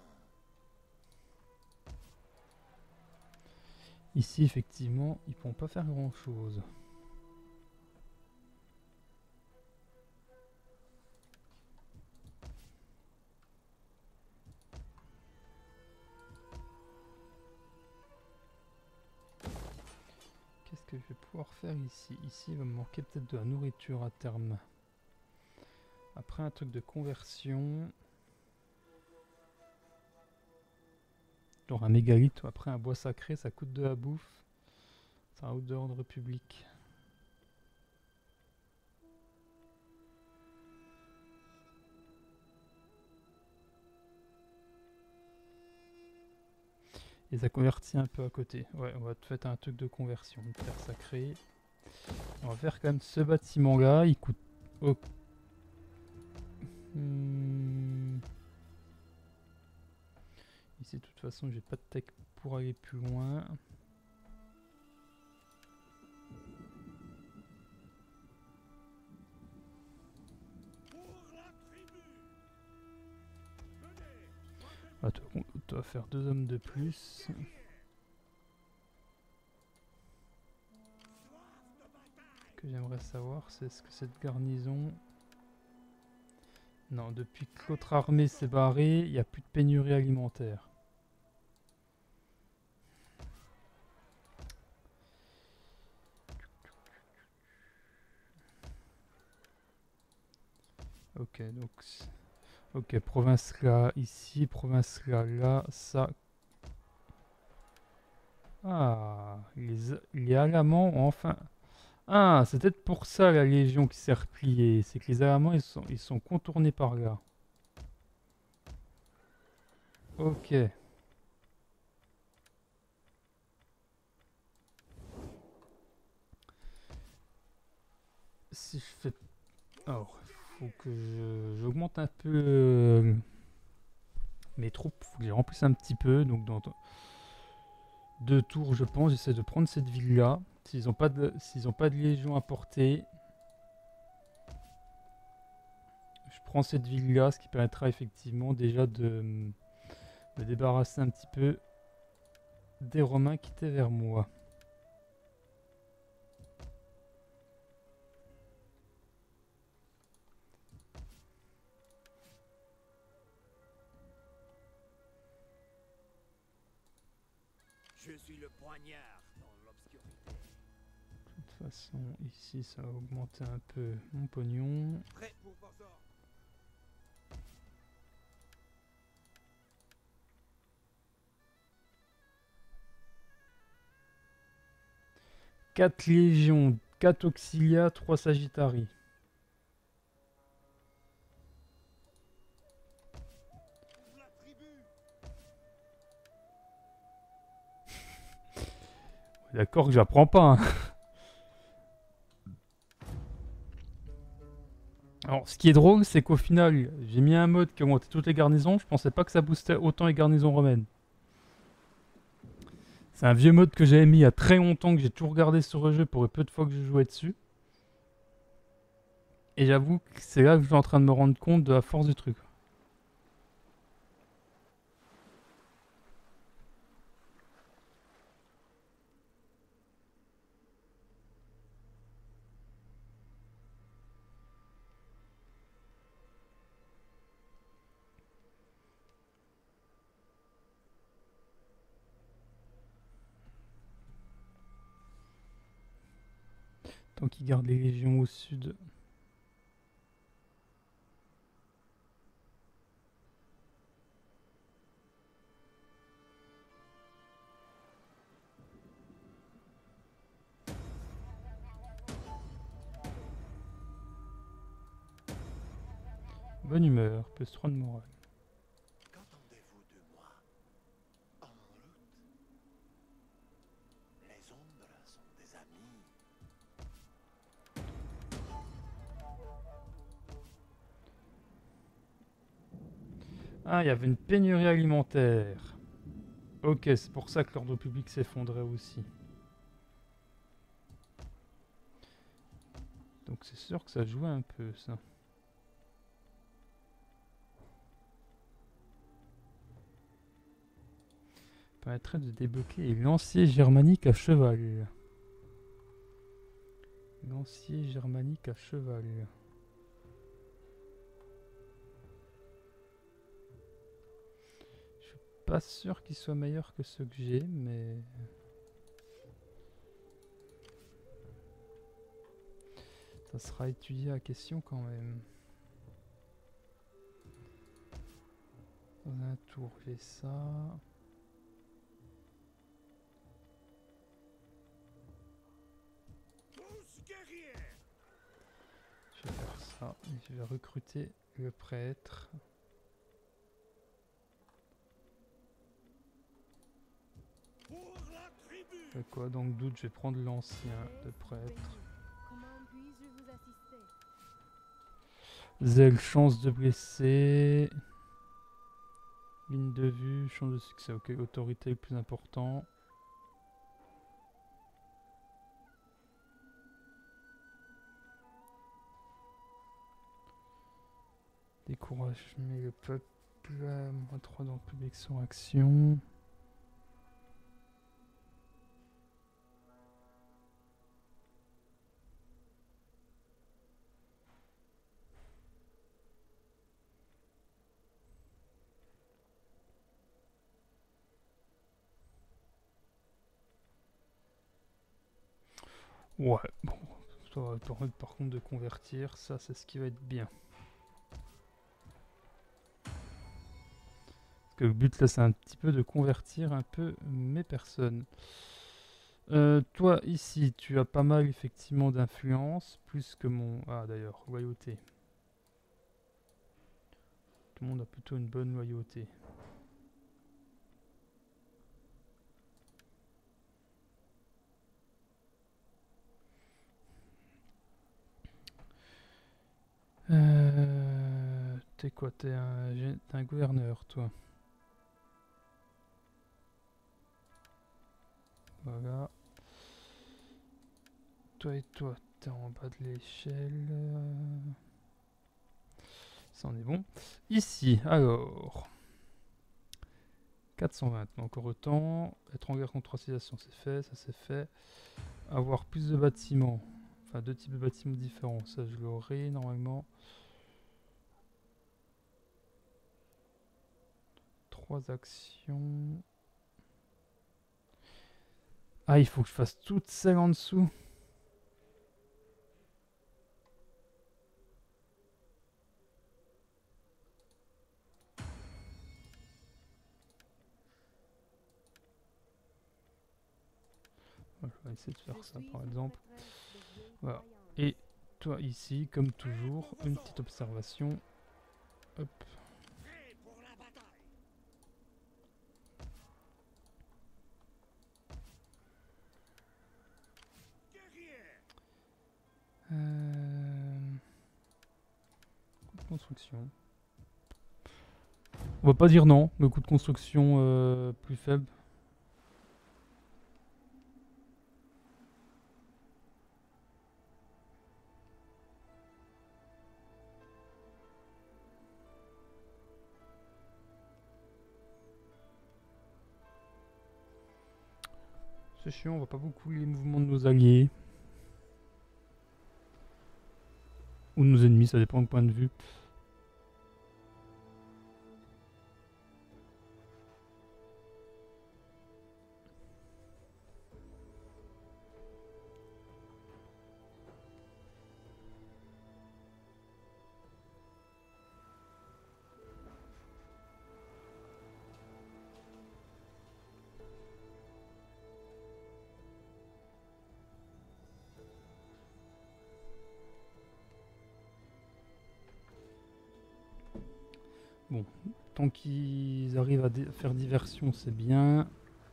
Ici, effectivement, ils pourront pas faire grand-chose. Qu'est-ce que je vais pouvoir faire ici? Ici, il va me manquer peut-être de la nourriture à terme. Après, un truc de conversion. Genre un mégalithe ou après un bois sacré, ça coûte de la bouffe. C'est un route de l'ordre public. Et ça convertit un peu à côté. Ouais, on va te faire un truc de conversion. Une terre sacrée. On va faire quand même ce bâtiment là. Il coûte... Oh. Ici, de toute façon, j'ai pas de tech pour aller plus loin. Ah, tu vas faire 2 hommes de plus. Ce que j'aimerais savoir, c'est est-ce que cette garnison... Non, depuis que l'autre armée s'est barrée, il n'y a plus de pénurie alimentaire. Ok, donc... Ok, province là, ici, province là, là, ça... Ah, les Alamans ont enfin... Ah, c'est peut-être pour ça la Légion qui s'est repliée. C'est que les Alamans, ils sont contournés par là. Ok. Si je fais... Alors, faut que j'augmente un peu mes troupes. Faut que je les remplisse un petit peu. Donc dans 2 tours, je pense, j'essaie de prendre cette ville-là. S'ils n'ont pas de légion à porter, je prends cette ville-là, ce qui permettra effectivement déjà de me débarrasser un petit peu des Romains qui étaient vers moi. Je suis le poignard dans l'obscurité. De toute façon, ici, ça va augmenter un peu mon pognon. Prêt pour vos ordres. 4 légions, 4 auxilia, 3 sagittarii. La tribu. D'accord que j'apprends pas, hein. Alors, ce qui est drôle, c'est qu'au final, j'ai mis un mode qui augmentait toutes les garnisons. Je pensais pas que ça boostait autant les garnisons romaines. C'est un vieux mode que j'avais mis il y a très longtemps, que j'ai toujours gardé sur le jeu pour les peu de fois que je jouais dessus. Et j'avoue que c'est là que je suis en train de me rendre compte de la force du truc. Tant qu'ils gardent les légions au sud. Bonne humeur, plus 3 de morale. Qu'entendez-vous de moi? En route. Les ombres sont des amis. Ah, il y avait une pénurie alimentaire. Ok, c'est pour ça que l'ordre public s'effondrait aussi. Donc c'est sûr que ça jouait un peu, ça. Permettrait de débloquer les lanciers germaniques à cheval. Lancier germanique à cheval. Je suis pas sûr qu'il soit meilleur que ceux que j'ai, mais... ça sera étudié à question quand même. Dans un tour, j'ai ça. Tous guerriers. Je vais faire ça. Je vais recruter le prêtre. Pour la tribu. Fait quoi, dans le doute, je vais prendre l'ancien, le prêtre. Comment puis-je vous assister? Zèle, chance de blesser. Ligne de vue, chance de succès. Ok, autorité le plus important. Décourage, mais le peuple. Moins 3 dans le public sans action. Ouais, bon, ça va permettre par contre de convertir, ça c'est ce qui va être bien. Parce que le but là c'est un petit peu de convertir un peu mes personnes. Toi ici tu as pas mal effectivement d'influence, plus que mon... Ah d'ailleurs, loyauté. Tout le monde a plutôt une bonne loyauté. T'es quoi? T'es un gouverneur, toi. Voilà. Toi et toi, t'es en bas de l'échelle. Ça en est bon. Ici, alors. 420, mais encore autant. Être en guerre contre 3 civilisations, c'est fait, ça c'est fait. Avoir plus de bâtiments. Enfin, 2 types de bâtiments différents. Ça, je l'aurai normalement. 3 actions. Ah, il faut que je fasse toutes celles en dessous. essayer de Je faire ça suis par une exemple. prêtresse de vieille Voilà. croyance. Et toi ici, comme toujours, une petite observation. Hop. Prêt pour la bataille. Guerrier. Coût de construction. On va pas dire non, le coût de construction plus faible. C'est chiant, on voit pas beaucoup les mouvements de nos alliés. Ou de nos ennemis, ça dépend du point de vue. Bon, tant qu'ils arrivent à faire diversion, c'est bien.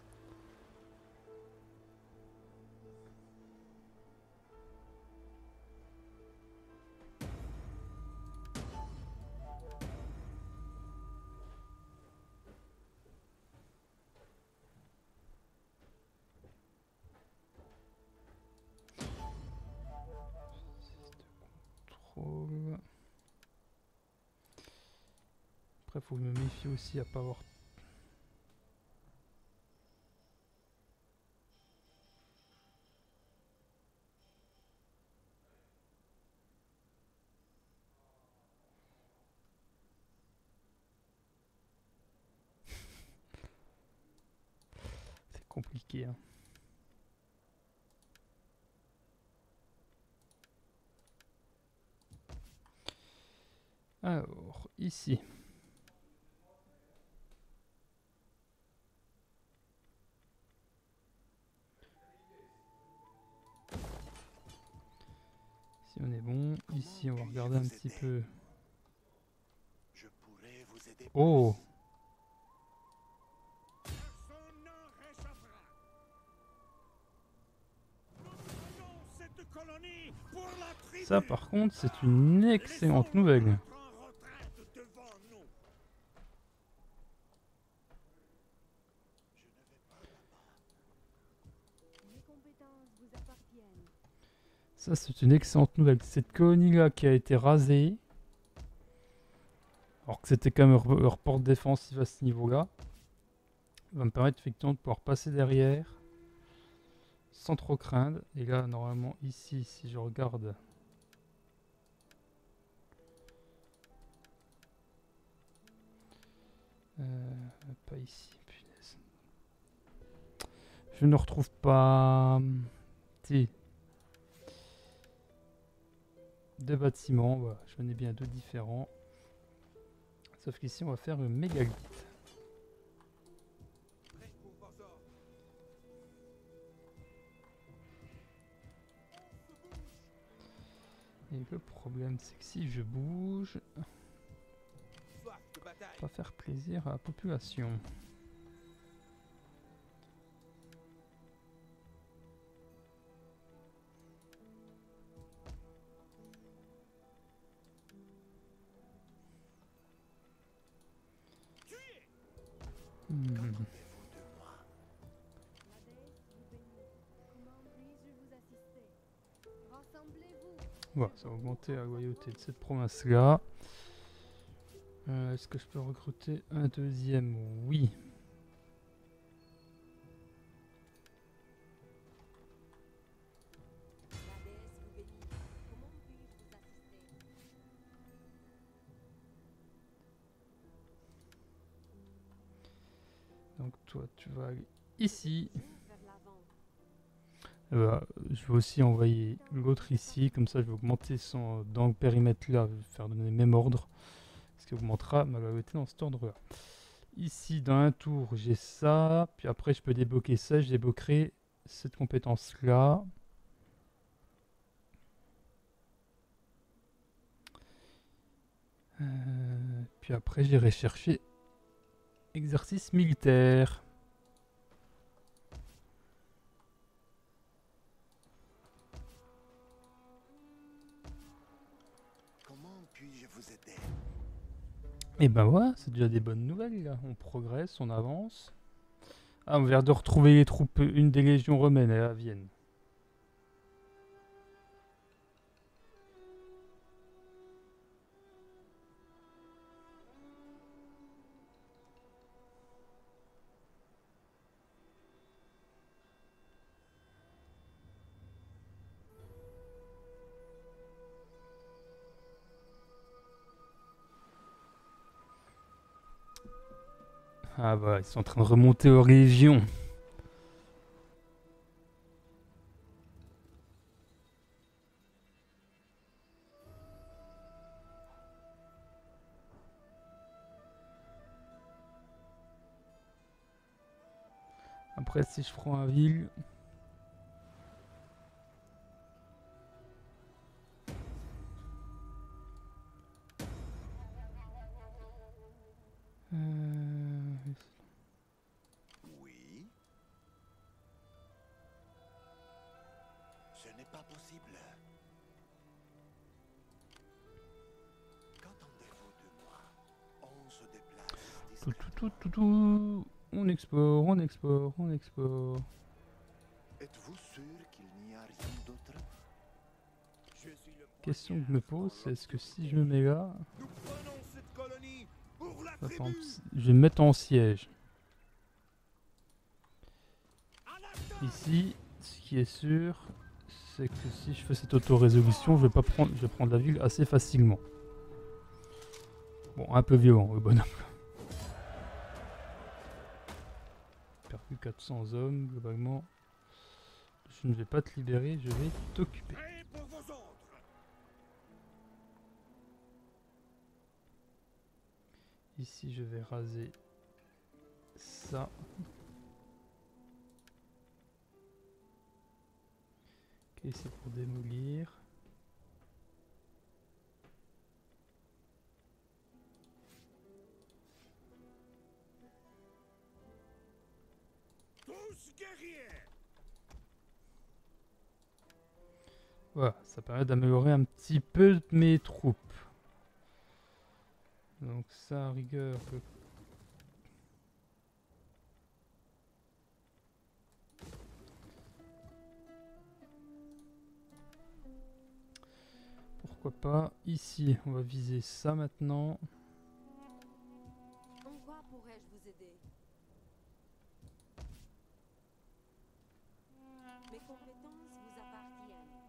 Contrôle. Après, faut que je me méfie aussi à pas avoir. C'est compliqué, hein. Alors, ici. Ici on est bon. Ici on va regarder un petit peu. Je pourrais vous aider. Oh! Personne n'en réchappera. Nous prenons cette colonie pour la tribu. Ça par contre c'est une excellente nouvelle. Laissons notre en retraite devant nous. Je ne vais pas là-bas. Mes compétences vous appartiennent. Ça c'est une excellente nouvelle. Cette colonie là qui a été rasée. Alors que c'était quand même leur porte défensive à ce niveau là. Va me permettre effectivement de pouvoir passer derrière. Sans trop craindre. Et là normalement ici si je regarde. Pas ici, punaise. Je ne retrouve pas. Si. Deux bâtiments, voilà. J'en ai bien deux différents. Sauf qu'ici on va faire une mégalith. Prêt pour vos ordres. Et le problème c'est que si je bouge, Soif de bataille. pas faire plaisir à la population. Hmm. La déesse vous bénit. Comment puis-je vous assister? Rassemblez-vous. Voilà, ça va augmenter la loyauté de cette province-là. Est-ce que je peux recruter un deuxième? Oui. La déesse vous bénit. Comment puis-je vous assister? Donc toi tu vas aller ici. Vers l'avant. Je vais aussi envoyer l'autre ici, comme ça je vais augmenter son dans le périmètre là, je vais faire donner le même ordre, ce qui augmentera ma loyauté dans cet ordre là. Ici dans un tour j'ai ça, puis après je peux débloquer ça, je débloquerai cette compétence-là. Puis après, j'irai chercher exercice militaire. Comment puis-je vous aider? Et ben voilà, c'est déjà des bonnes nouvelles là. On progresse, on avance. Ah, on vient de retrouver les troupes, une des légions romaines à Vienne. Ah bah, ils sont en train de remonter aux légions. Après, si je prends un ville... Oui. Ce n'est pas possible. Qu'entendez-vous de moi? On se déplace discrètement. On exporte, on exporte, on exporte. Êtes-vous sûr qu'il n'y a rien d'autre? Je suis le Question que je poignard me pose, dans c'est est-ce que si l'obscurité. je me mets là... Nous prenons cette colonie pour la Par tribu. exemple, je vais me mettre en siège. À l'attaque. Ici, ce qui est sûr, c'est que si je fais cette autorésolution, je vais pas prendre, je vais prendre la ville assez facilement. Bon, un peu violent, le bonhomme. Perdu 400 hommes, globalement. Je ne vais pas te libérer, je vais t'occuper. Prêt pour vos ordres. Ici, je vais raser ça. Ok, c'est pour démolir. Tous guerriers. Voilà, ça permet d'améliorer un petit peu mes troupes. Donc ça, à rigueur, pourquoi pas. Ici, on va viser ça maintenant. En quoi pourrais-je vous aider? Mes compétences vous appartiennent.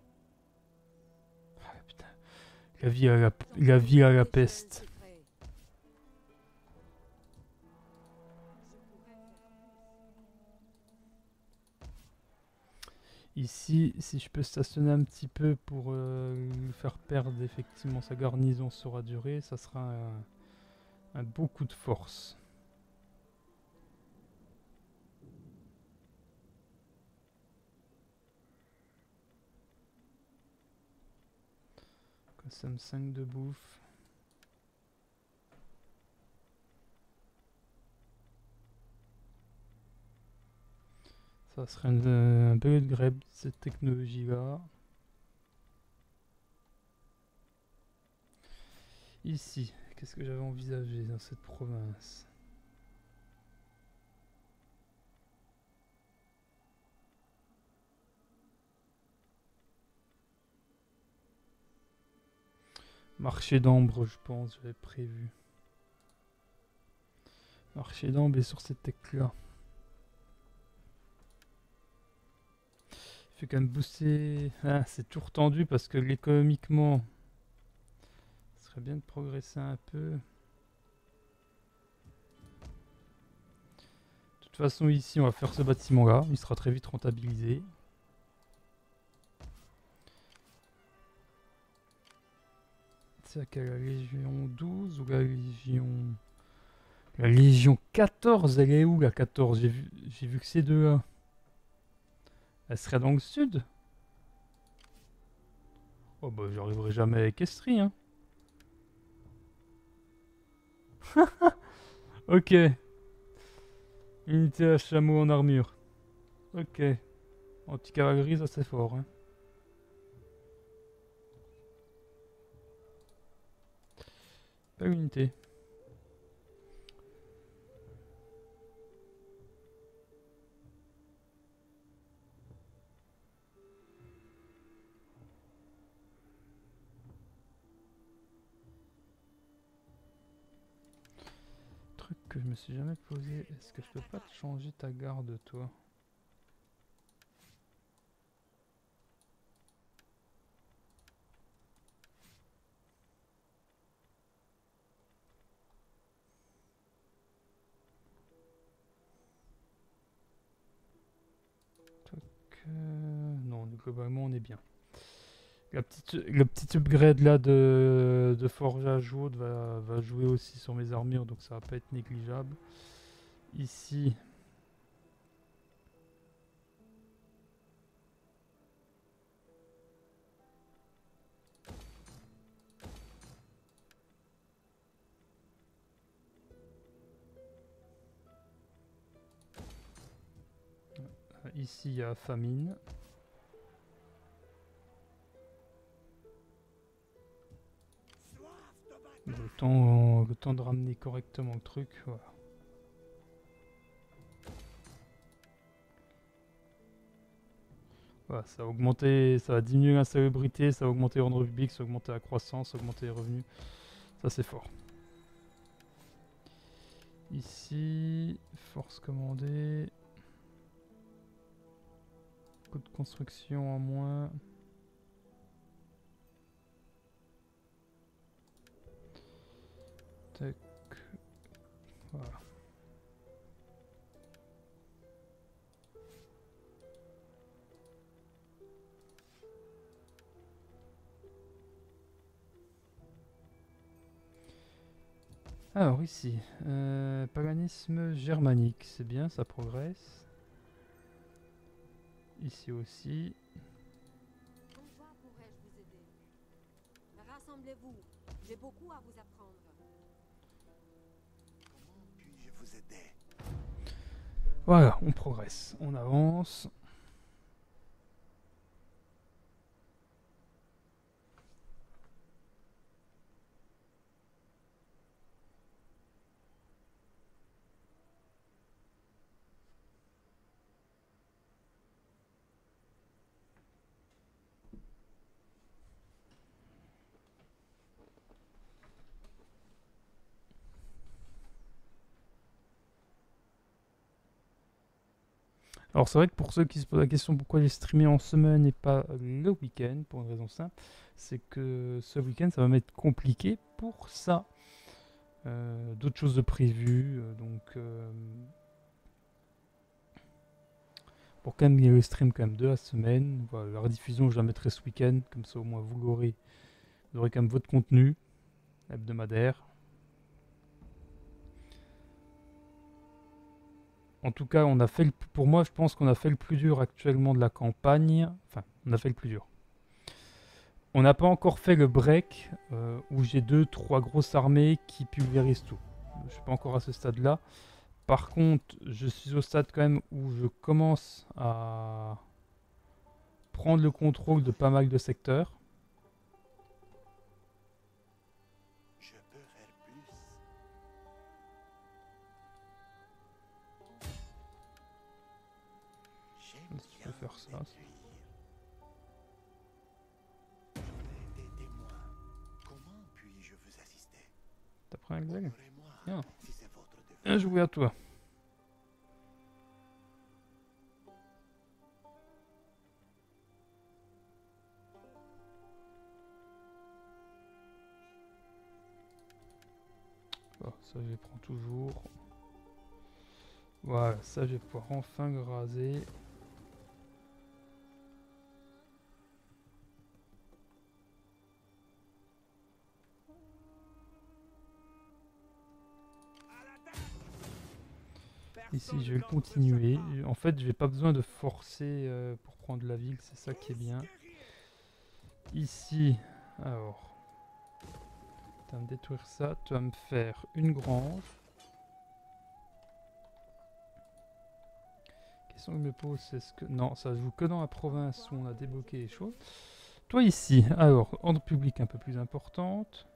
Ah, putain. La vie à la peste. Ici, si je peux stationner un petit peu pour lui faire perdre effectivement sa garnison sur la durée, ça sera un beau coup de force. Consomme 5 de bouffe. Ça serait un peu de grève cette technologie-là. Ici, qu'est-ce que j'avais envisagé dans cette province? Marché d'ambre, je pense, j'avais prévu. Marché d'ambre et sur cette tech-là. Il fait quand même booster... Ah, c'est toujours tendu parce que économiquement, ce serait bien de progresser un peu. De toute façon, ici, on va faire ce bâtiment-là. Il sera très vite rentabilisé. C'est à quelle, la Légion 12 ou la Légion... La Légion 14, elle est où la 14? J'ai vu que c'est deux là. Elle serait dans le sud? Oh bah j'arriverai jamais à Estrie, hein. Ok. Unité à chameau en armure. Ok. Anti-cavalerie, ça c'est fort, hein. Pas unité. Truc que je me suis jamais posé. Est-ce que je peux pas te changer ta garde, toi? Non, globalement on est bien. Le petit upgrade là de forgeage haute va jouer aussi sur mes armures, donc ça va pas être négligeable. Ici, ici il y a famine. Le temps de ramener correctement le truc, voilà. Voilà, ça va augmenter, ça va diminuer l'insalubrité, ça va augmenter l'ordre public, ça va augmenter la croissance, ça va augmenter les revenus. Ça c'est fort. Ici, force commandée. Coût de construction en moins. Tac. Voilà. Alors ici, paganisme germanique, c'est bien, ça progresse. Ici aussi. En quoi pourrais-je vous aider? Rassemblez-vous. J'ai beaucoup à vous apprendre. Comment puis-je vous aider? Voilà, on progresse, on avance. Alors c'est vrai que pour ceux qui se posent la question pourquoi j'ai streamé en semaine et pas le week-end, pour une raison simple, c'est que ce week-end ça va m'être compliqué pour ça. D'autres choses de prévues, pour quand même il y a le stream quand même de la semaine. Voilà, la rediffusion je la mettrai ce week-end, comme ça au moins vous l'aurez. Vous aurez quand même votre contenu hebdomadaire. En tout cas, on a fait pour moi, je pense qu'on a fait le plus dur actuellement de la campagne. Enfin, on a fait le plus dur. On n'a pas encore fait le break où j'ai 2-3 grosses armées qui pulvérisent tout. Je suis pas encore à ce stade-là. Par contre, je suis au stade quand même où je commence à prendre le contrôle de pas mal de secteurs. Je peux faire plus. J'aime Si je bien peux faire ça. détruire. J'en ai des témoins. Comment puis-je vous assister? T'as pris un Excel? Honorez-moi, Bien. si c'est votre devoir. Bien joué à toi. Bon, ça je les prends toujours. Voilà, ça je vais pouvoir enfin graser. Ici, je vais le continuer. En fait, je n'ai pas besoin de forcer pour prendre la ville, c'est ça qui est bien. Ici, alors, tu vas me détruire ça, tu vas me faire une grange. Question que je me pose, c'est ce que... Non, ça joue que dans la province où on a débloqué les choses. Toi ici, alors, ordre public un peu plus importante.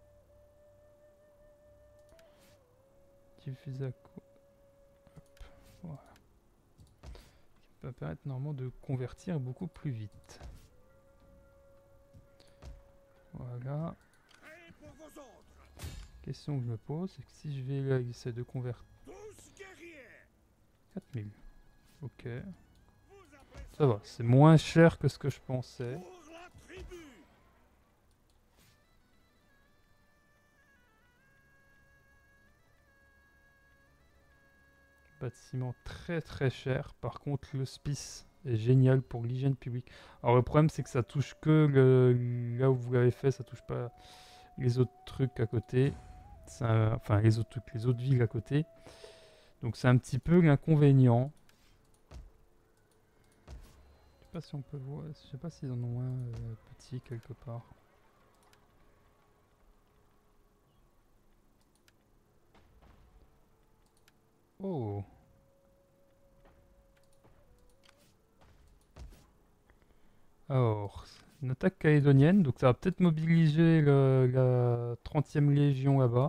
Diffuser à quoi? Voilà. Qui va permettre normalement de convertir beaucoup plus vite. Voilà. Prêt pour vos ordres. Question que je me pose, c'est que si je vais là, essayer de convertir Tous guerriers. 4000. Ok. Vous appelez Ça va, c'est moins cher que ce que je pensais. pour la tribu. Bâtiment très très cher. Par contre, l'hospice est génial pour l'hygiène publique. Alors le problème, c'est que ça touche que là où vous l'avez fait, ça touche pas les autres trucs à côté. Enfin, les autres trucs, les autres villes à côté. Donc c'est un petit peu l'inconvénient. Je sais pas si on peut voir, je sais pas s'ils en ont un petit quelque part. Oh. Alors, une attaque calédonienne, donc ça va peut-être mobiliser la 30e Légion là-bas.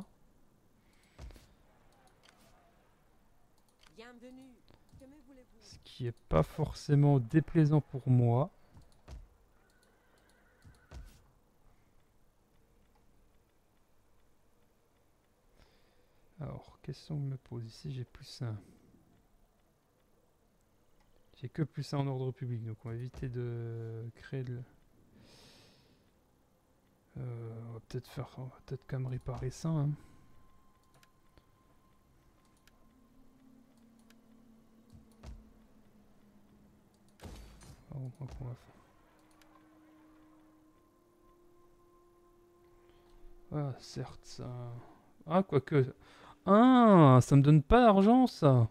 Bienvenue. Que me voulez-vous? Ce qui est pas forcément déplaisant pour moi. Alors, question que je me pose ici, j'ai plus un. J'ai que plus un en ordre public, donc on va éviter de créer de... on va peut-être quand même réparer ça. Hein. Alors, donc on va faire. Ah, certes, ça... Ah, quoique... Ah, ça me donne pas d'argent, ça.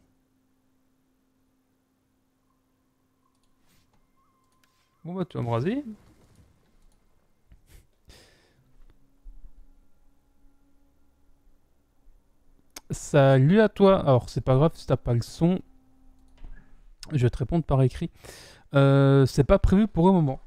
Bon bah tu vas me raser. Salut à toi. Alors c'est pas grave si t'as pas le son. Je vais te répondre par écrit. C'est pas prévu pour le moment.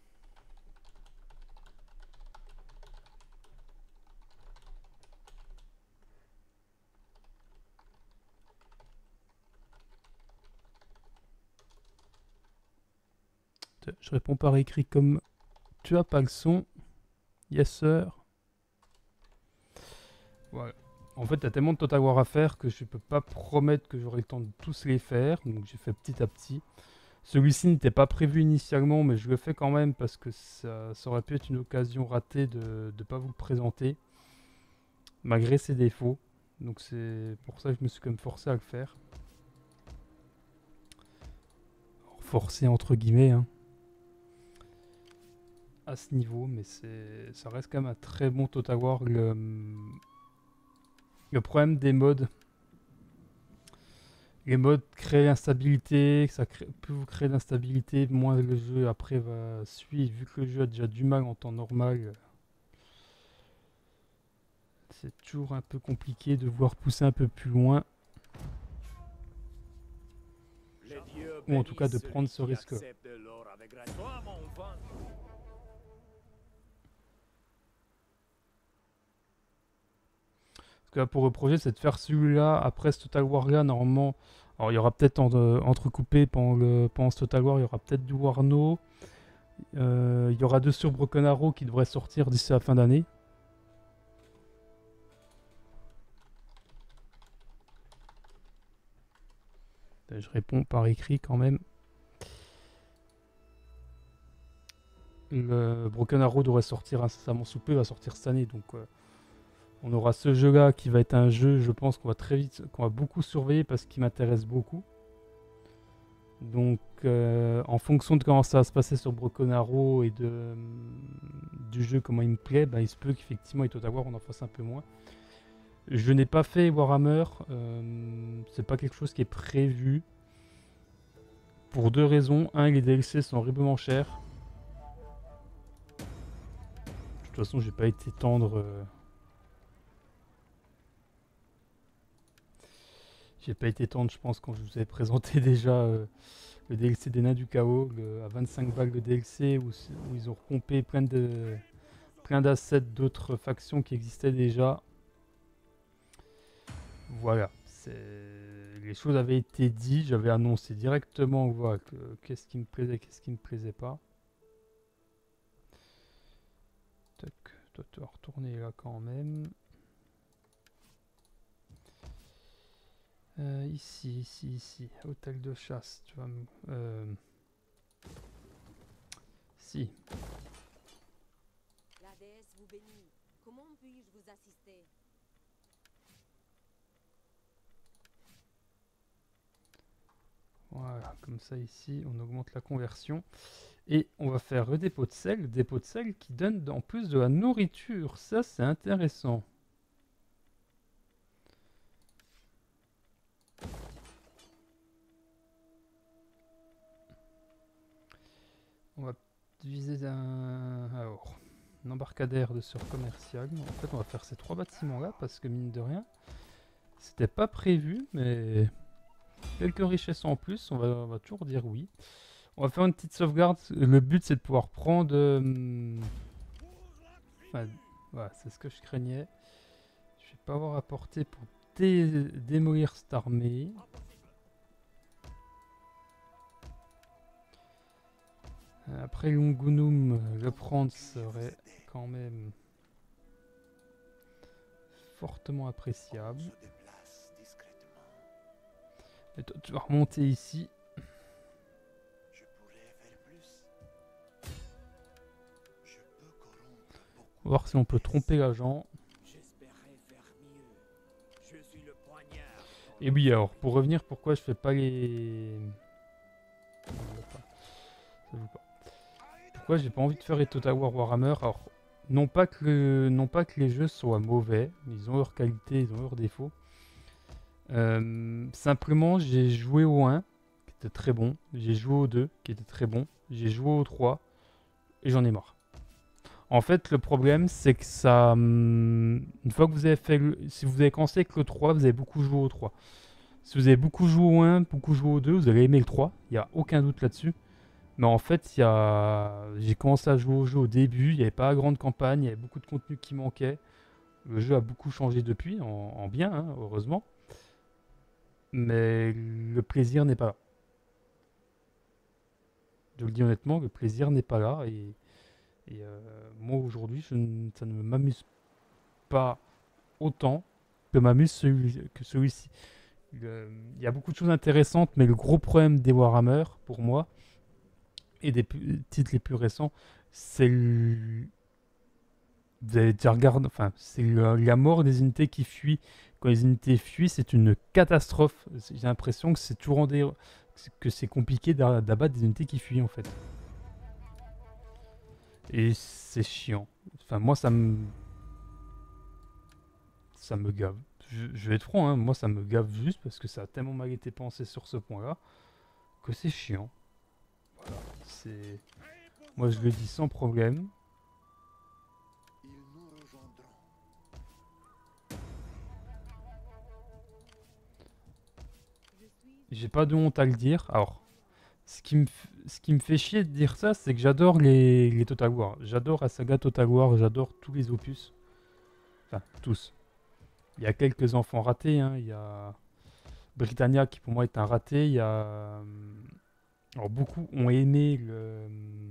Je réponds par écrit comme tu as pas le son. Yes sir. Voilà. En fait, il y a tellement de Total War à faire que je peux pas promettre que j'aurai le temps de tous les faire. Donc j'ai fait petit à petit. Celui-ci n'était pas prévu initialement, mais je le fais quand même parce que ça aurait pu être une occasion ratée de ne pas vous le présenter. Malgré ses défauts. Donc c'est pour ça que je me suis quand même forcé à le faire. Alors, forcé entre guillemets. Hein. À ce niveau, mais ça reste quand même un très bon Total War. Le problème des mods, les mods créent l'instabilité, peut vous créer de l'instabilité, moins le jeu après va suivre, vu que le jeu a déjà du mal en temps normal. C'est toujours un peu compliqué de vouloir pousser un peu plus loin. Ou en tout cas de prendre ce risque. Parce que là, pour le projet, c'est de faire celui-là après ce Total War là, normalement. Alors il y aura peut-être entrecoupé pendant ce Total War, il y aura peut-être du Warno. Il y aura 2 sur Broken Arrow qui devraient sortir d'ici la fin d'année. Je réponds par écrit quand même. Le Broken Arrow devrait sortir incessamment sous peu, va sortir cette année. Donc on aura ce jeu-là qui va être un jeu, je pense, qu'on va beaucoup surveiller parce qu'il m'intéresse beaucoup. Donc en fonction de comment ça va se passer sur Broken Arrow et du jeu, comment il me plaît, bah, il se peut qu'effectivement, et Total War, on en fasse un peu moins. Je n'ai pas fait Warhammer, c'est pas quelque chose qui est prévu. Pour deux raisons. Un, les DLC sont horriblement chers. De toute façon, j'ai pas été tendre. J'ai pas été tendre, je pense, quand je vous ai présenté déjà le DLC des Nains du Chaos, à 25 balles le DLC, où ils ont repompé plein d'assets d'autres factions qui existaient déjà. Voilà, les choses avaient été dites, j'avais annoncé directement voilà, qu'est-ce qui me plaisait, qu'est-ce qui me plaisait pas. Tac, toi tu vas retourner là quand même. Ici, hôtel de chasse, tu vas me... Si. La déesse vous bénit. Comment puis-je vous assister? Voilà, comme ça ici, on augmente la conversion. Et on va faire le dépôt de sel qui donne en plus de la nourriture. Ça, c'est intéressant. On va viser un embarcadère de sur commercial. En fait, on va faire ces trois bâtiments-là parce que mine de rien, c'était pas prévu, mais quelques richesses en plus, on va toujours dire oui. On va faire une petite sauvegarde. Le but, c'est de pouvoir prendre... Enfin, voilà, c'est ce que je craignais. Je vais pas avoir à porter pour démolir cette armée. Après Lungunum, le prendre serait quand même fortement appréciable. Se déplace discrètement. Et toi, tu vas remonter ici. Je pourrais faire plus. Je peux corrompre beaucoup. Voir si on peut tromper l'agent. J'espérais faire mieux. Je suis le poignard. Et oui, alors, pour revenir, pourquoi je fais pas les... Non, ça joue pas. Pourquoi j'ai pas envie de faire les Total War Warhammer? Alors, non pas que les jeux soient mauvais, ils ont leurs qualités, ils ont leurs défauts. Simplement, j'ai joué au 1, qui était très bon. J'ai joué au 2, qui était très bon. J'ai joué au 3, et j'en ai marre. En fait, le problème, c'est que ça... une fois que vous avez fait... si vous avez commencé avec le 3, vous avez beaucoup joué au 3. Si vous avez beaucoup joué au 1, beaucoup joué au 2, vous allez aimer le 3. Il n'y a aucun doute là-dessus. Mais en fait, j'ai commencé à jouer au jeu au début, il n'y avait pas de grande campagne, il y avait beaucoup de contenu qui manquait. Le jeu a beaucoup changé depuis, en bien, hein, heureusement. Mais le plaisir n'est pas là. Je le dis honnêtement, le plaisir n'est pas là. Et moi, aujourd'hui, ça ne m'amuse pas autant que celui-ci. Il y a beaucoup de choses intéressantes, mais le gros problème des Warhammer, pour moi, et des titres les plus récents, c'est vous avez déjà regardé, enfin, c'est la mort des unités qui fuient. Quand les unités fuient, c'est une catastrophe. J'ai l'impression que c'est toujours que c'est compliqué d'abattre des unités qui fuient en fait. Et c'est chiant. Enfin, moi, ça me gave. Je vais être franc, hein, moi, ça me gave juste parce que ça a tellement mal été pensé sur ce point-là que c'est chiant. Voilà, c'est... Moi, je le dis sans problème. Ils nous rejoindront. J'ai pas de honte à le dire. Alors, ce qui me fait chier de dire ça, c'est que j'adore les Total War. J'adore la saga Total War, j'adore tous les opus. Enfin, tous. Il y a quelques enfants ratés, hein. Il y a Britannia qui pour moi est un raté. Il y a... Alors beaucoup ont aimé le...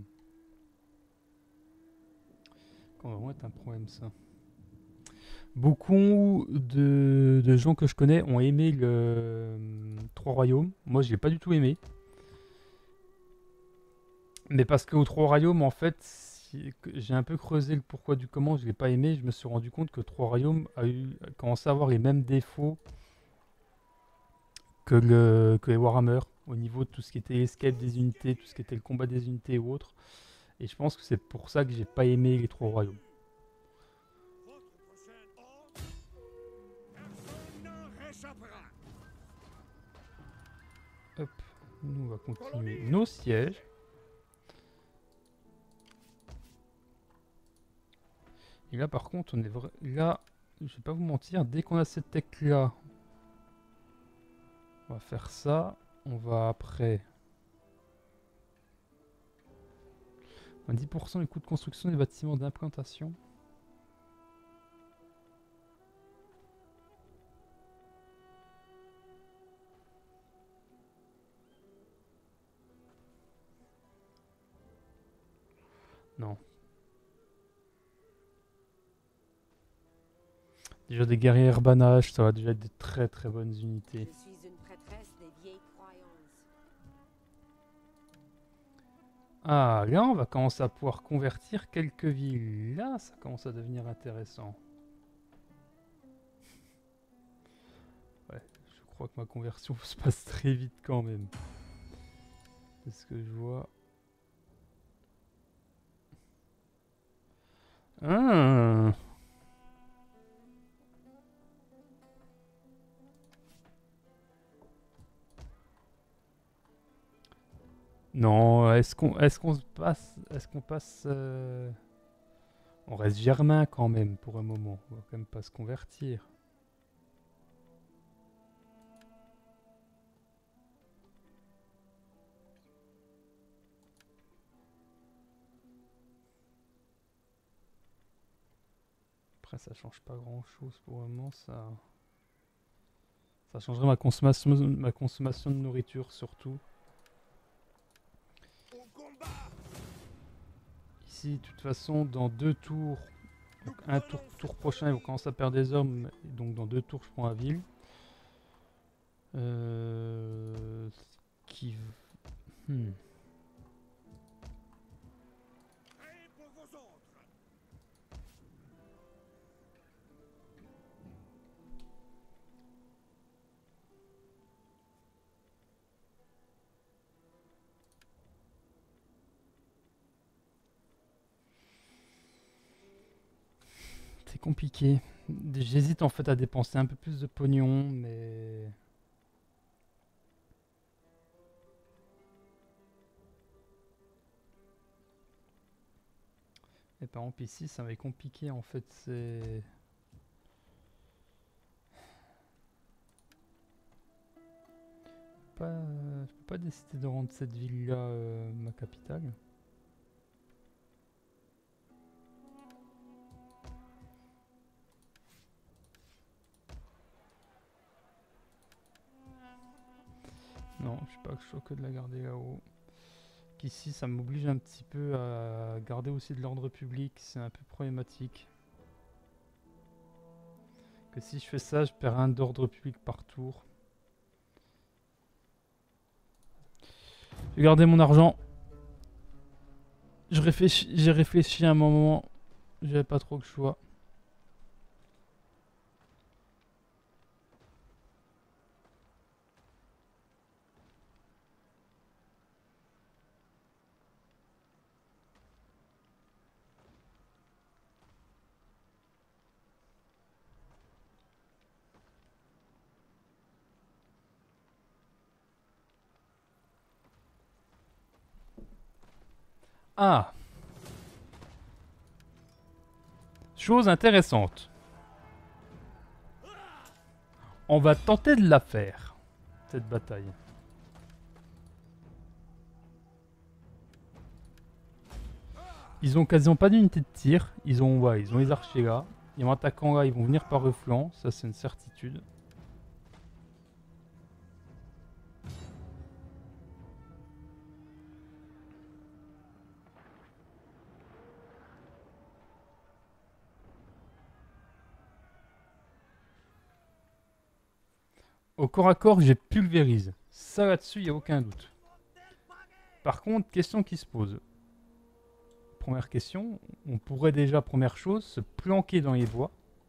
Ça va vraiment être un problème ça. Beaucoup de gens que je connais ont aimé le Trois Royaumes. Moi, je l'ai pas du tout aimé. Mais parce qu'au Trois Royaumes, en fait, j'ai un peu creusé le pourquoi du comment je l'ai pas aimé. Je me suis rendu compte que Trois Royaumes a commencé à avoir les mêmes défauts que les Warhammer. Au niveau de tout ce qui était escape des unités, tout ce qui était le combat des unités et autres. Et je pense que c'est pour ça que j'ai pas aimé les Trois Royaumes. Nous, on va continuer nos sièges. Et là, par contre, on est là, je vais pas vous mentir, dès qu'on a cette tech-là, on va faire ça. On va après... 10% du coût de construction des bâtiments d'implantation. Non. Déjà des guerriers herbanage, ça va déjà être de très très bonnes unités. Je suis une prêtresse des vieilles croyances. Ah, là on va commencer à pouvoir convertir quelques villes. Là, ça commence à devenir intéressant. Ouais, je crois que ma conversion se passe très vite quand même. C'est ce que je vois. Ah. Non, est-ce qu'on passe on reste germain quand même pour un moment. On va quand même pas se convertir. Après ça change pas grand chose pour le moment, ça changerait ma consommation de nourriture surtout. Au combat. Ici, de toute façon, dans 2 tours, donc un tour prochain, ils vont commencer à perdre des hommes. Donc dans 2 tours, je prends la ville. Qui... Hmm. Et pour vos autres. C'est compliqué. J'hésite en fait à dépenser un peu plus de pognon, mais... Et par exemple ici, ça va être compliqué en fait, c'est... Je peux pas décider de rendre cette ville-là ma capitale. Non, je suis pas chaud que de la garder là-haut. Qu'ici, ça m'oblige un petit peu à garder aussi de l'ordre public, c'est un peu problématique. Que si je fais ça, je perds un d'ordre public par tour. Je vais garder mon argent. J'ai réfléchi à un moment, j'avais pas trop le choix. Ah! Chose intéressante. On va tenter de la faire, cette bataille. Ils ont quasiment pas d'unité de tir. Ils ont les archers là. Et en attaquant là, ils vont venir par le flanc. Ça, c'est une certitude. Au corps à corps, j'ai pulvérise. Ça là-dessus, il n'y a aucun doute. Par contre, question qui se pose. Première question, on pourrait déjà, première chose, se planquer dans les bois.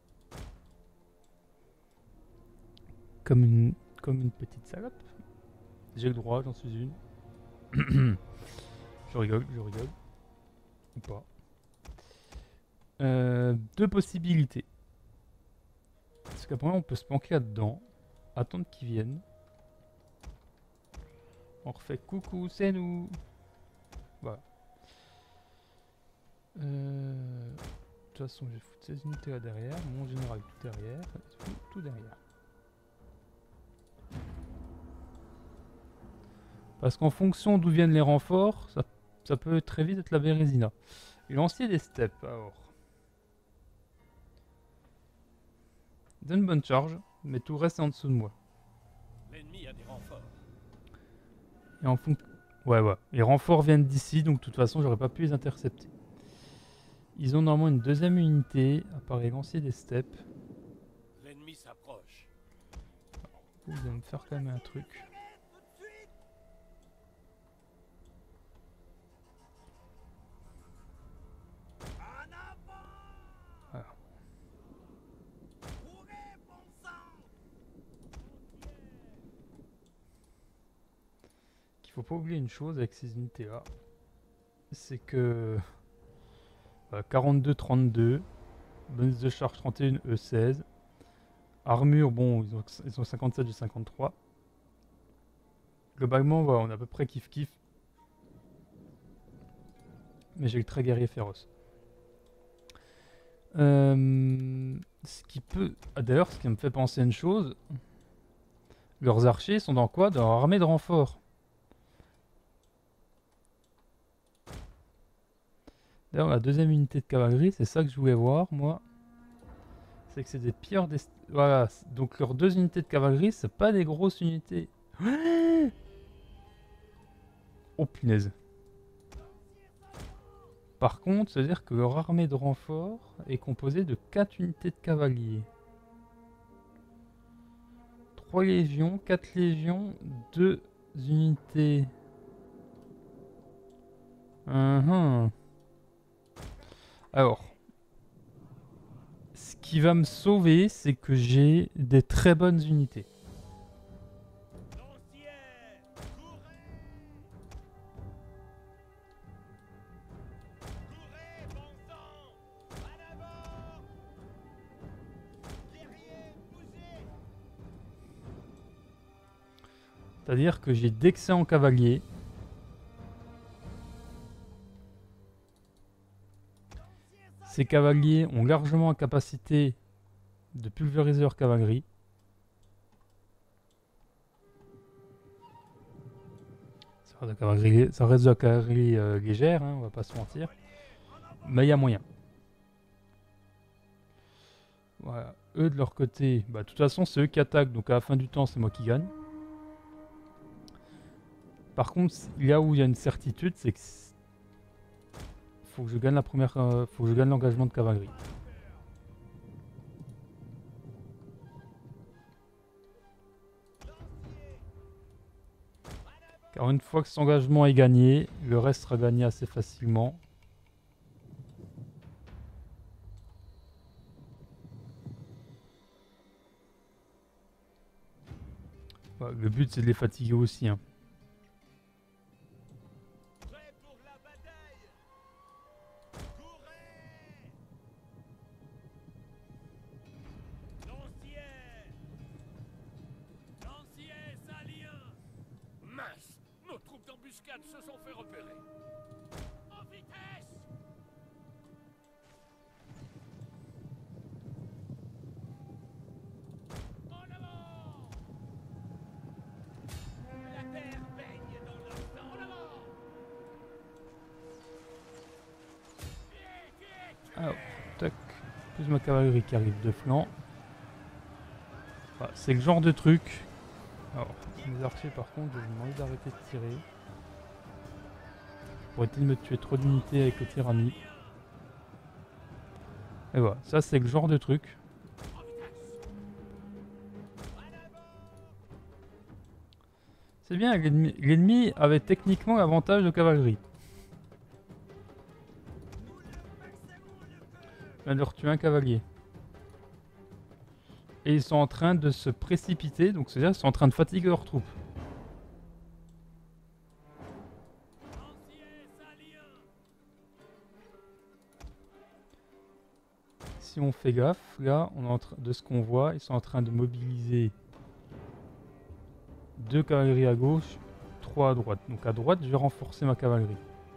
Comme une petite salope. J'ai le droit, j'en suis une. Je rigole. Ou pas. 2 possibilités. Parce qu'après, on peut se planquer là-dedans. Attendre qu'ils viennent. On refait coucou, c'est nous. Voilà. De toute façon, je vais foutre ces unités là derrière. Mon général tout derrière. Tout derrière. Parce qu'en fonction d'où viennent les renforts, ça peut très vite être la Bérésina. Et lancier des steppes, alors. Donne une bonne charge, mais tout reste en dessous de moi. L'ennemi a des renforts. Et en fond... Ouais. Les renforts viennent d'ici, donc de toute façon, j'aurais pas pu les intercepter. Ils ont normalement une deuxième unité, appareil lancier des steppes. L'ennemi s'approche. Vous allez me faire quand même un truc. Voilà. Qu'il faut pas oublier une chose avec ces unités là, c'est que 42-32, bonus de charge 31 E16, armure bon ils ont 57 et 53. Globalement voilà, on a à peu près kiff. Mais j'ai le très guerrier féroce. Ce qui peut... D'ailleurs, ce qui me fait penser à une chose, leurs archers sont dans quoi? Dans leur armée de renfort. D'ailleurs, la deuxième unité de cavalerie, c'est ça que je voulais voir, moi. C'est que c'est des pires... Voilà, donc leurs deux unités de cavalerie, c'est pas des grosses unités. Oh punaise. Par contre, c'est-à-dire que leur armée de renfort est composée de 4 unités de cavaliers. 3 légions, 4 légions, 2 unités. Alors, ce qui va me sauver, c'est que j'ai des très bonnes unités. C'est-à-dire que j'ai d'excellents cavaliers. Ces cavaliers ont largement la capacité de pulvériser leur cavalerie. Ça reste de la cavalerie légère, hein, on va pas se mentir. Mais il y a moyen. Voilà. Eux de leur côté, de toute façon c'est eux qui attaquent, donc à la fin du temps c'est moi qui gagne. Par contre, là où il y a une certitude, c'est que faut que je gagne la première, faut que je gagne l'engagement de cavalerie. Car une fois que cet engagement est gagné, le reste sera gagné assez facilement. Voilà, le but c'est de les fatiguer aussi, hein. Se sont fait repérer. En vitesse! En avant! La terre baigne dans leur sang. En avant! Alors, tac, plus ma cavalerie qui arrive de flanc. Voilà, c'est le genre de truc. Alors, mes archers par contre, je vais vous demander d'arrêter de tirer. Pour éviter de me tuer trop d'unités avec le tyrannie. Et voilà, ça c'est le genre de truc. C'est bien, l'ennemi avait techniquement l'avantage de cavalerie. Je viens de leur tuer un cavalier. Et ils sont en train de se précipiter, donc c'est-à-dire qu'ils sont en train de fatiguer leurs troupes. Si on fait gaffe, là, on est en train de ce qu'on voit, ils sont en train de mobiliser 2 cavaleries à gauche 3 à droite. Donc à droite, je vais renforcer ma cavalerie.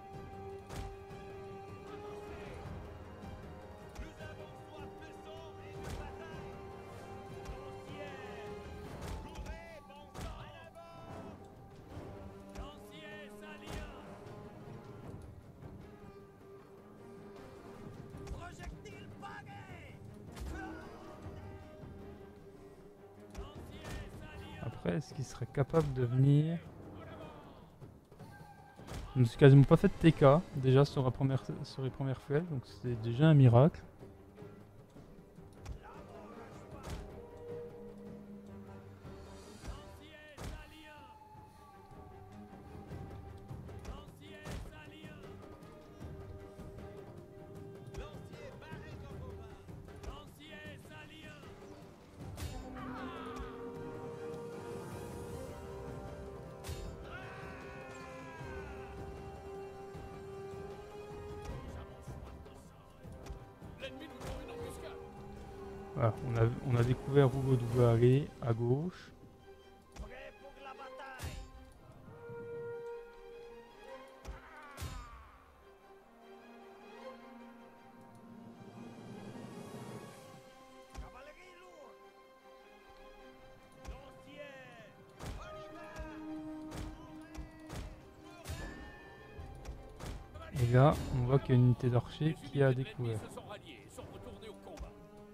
Projectile pagué. Après, est-ce qu'il serait capable de venir? Je ne me suis quasiment pas fait de TK déjà sur les premières feuilles, donc c'est déjà un miracle. L'ennemi nous tend une embuscade. Voilà, on a découvert où on doit aller, à gauche. Prêt pour la bataille. Cavalerie lourde. Lancier. On y va. Et là, on voit qu'il y a une unité d'archers qui a Les unités de découvert. l'ennemi se sont ralliées et sont retournées au combat.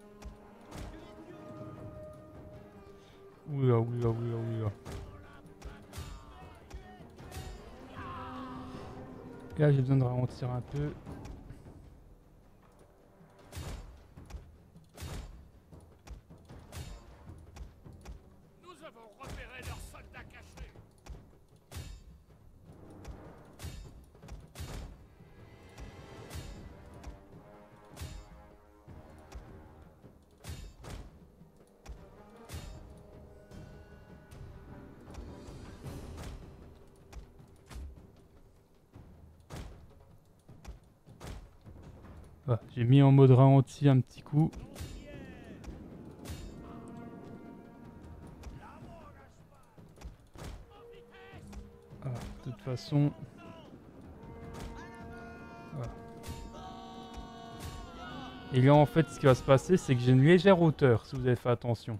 Oula, oula, oula, oula. Et là, j'ai besoin de ralentir un peu. Nous avons repéré leurs soldats cachés. Voilà, j'ai mis en mode ralenti un petit coup. Voilà, de toute façon. Voilà. Et là, en fait, ce qui va se passer, c'est que j'ai une légère hauteur, si vous avez fait attention.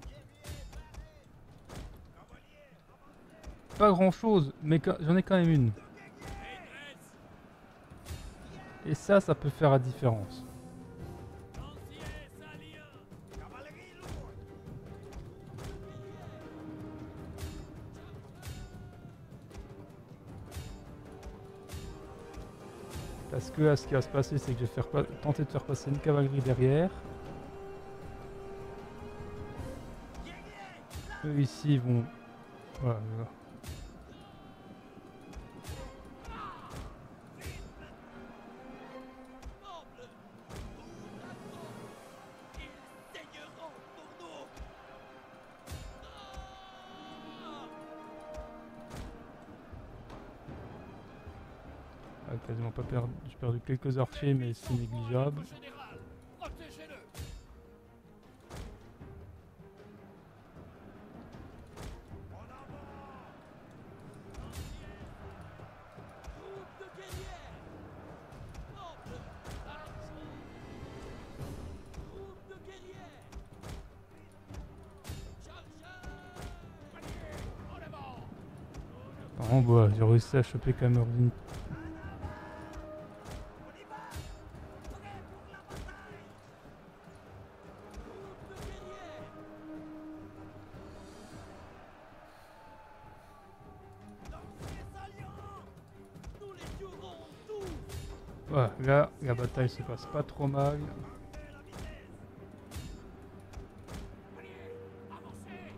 Pas grand chose, mais j'en ai quand même une. Et ça peut faire la différence. Cavalerie lourde. Parce que là, ce qui va se passer, c'est que je vais tenter de faire passer une cavalerie derrière. Eux ici vont... Voilà, voilà. Ils saigneront pour nous. Ah, quasiment pas perdu. J'ai perdu quelques archers, mais c'est négligeable. Général, protégez-le. En avant. Groupe de guerriers. Ample. Groupe de guerriers. Chargeur. Panier. En avant. Par contre, voilà, j'ai réussi à choper quand même leur ligne. On y va. Prêt pour la bataille. Groupe de guerriers. Lanciers alliants. Nous les tuerons tous. Voilà, là, la bataille se passe pas trop mal. Reculez la vitesse. Panier. Avancez.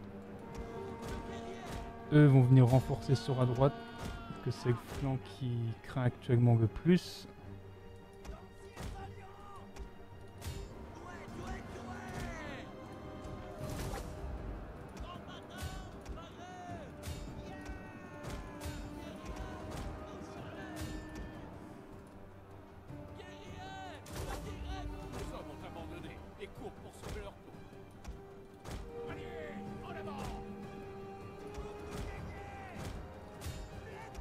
Eux vont venir renforcer sur la droite, parce que c'est le flanc qui craint actuellement le plus. Lanciers alliants. Doué. Combattant, paré. Les hommes ont abandonné et courent pour sauver leur peau. Panier. En avant.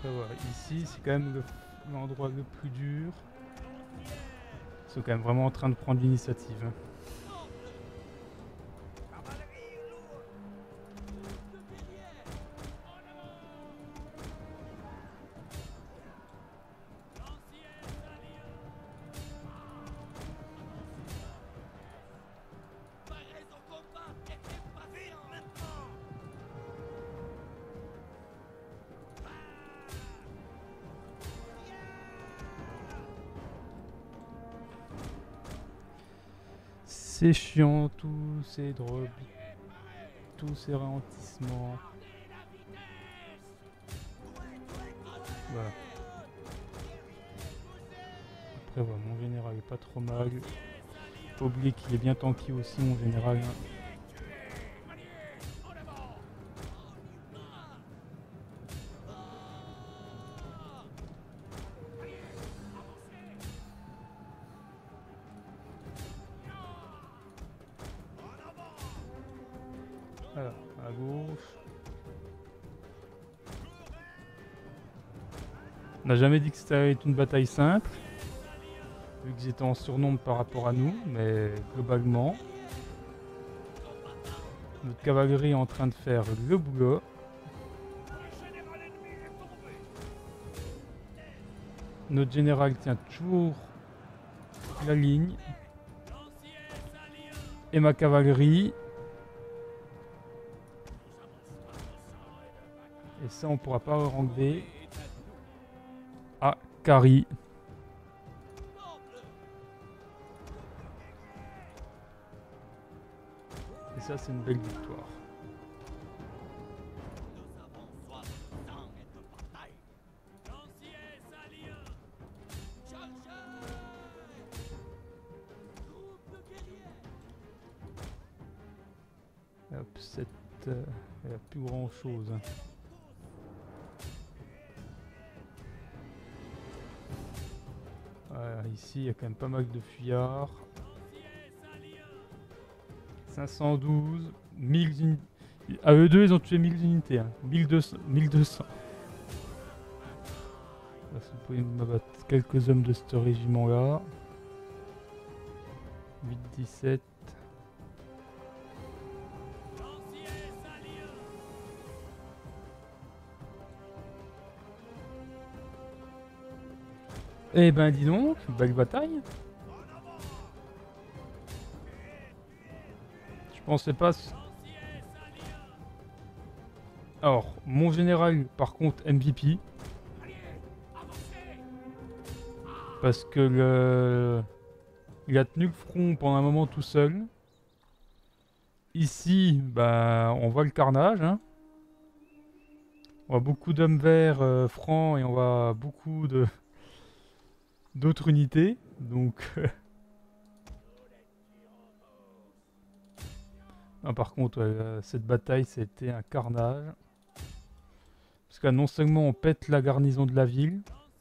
Après voilà, ici c'est quand même l'endroit le plus dur. Ils sont quand même vraiment en train de prendre l'initiative. Hein. Cavalerie lourde. Groupe de guerriers. En avant. Lanciers alliés. Parez au combat et dépassez maintenant. C'est chiant, tous ces drops, tous ces ralentissements. Voilà. Après voilà, mon général est pas trop mal. Faut oublier qu'il est bien tanky aussi mon général. Hein. Voilà, à gauche. On n'a jamais dit que c'était une bataille simple, vu qu'ils étaient en surnombre par rapport à nous, mais globalement, notre cavalerie est en train de faire le boulot. Notre général tient toujours la ligne. Et ma cavalerie. Et ça, on pourra pas enlever. Ah, Kari. Et ça, c'est une belle victoire. Nous avons soif de sang et de bataille. Lanciers alliés. Chargez. Groupe de guerriers. Hop, cette... il n'y a plus grand chose. Voilà, ici, il y a quand même pas mal de fuyards. 512, 1000 unités. À eux deux, ils ont tué 1000 unités. Hein. 1200. 1200. Là, si vous pouvez m'abattre quelques hommes de ce régiment-là. 8, 17. Eh ben dis donc, belle bataille. Je pensais pas... Alors, mon général, par contre, MVP. Parce que il a tenu le front pendant un moment tout seul. Ici, bah, on voit le carnage. Hein. On voit beaucoup d'hommes verts francs et on voit beaucoup de... d'autres unités, donc... ah, par contre, ouais, cette bataille, c'était un carnage. Parce que là, non seulement on pète la garnison de la ville,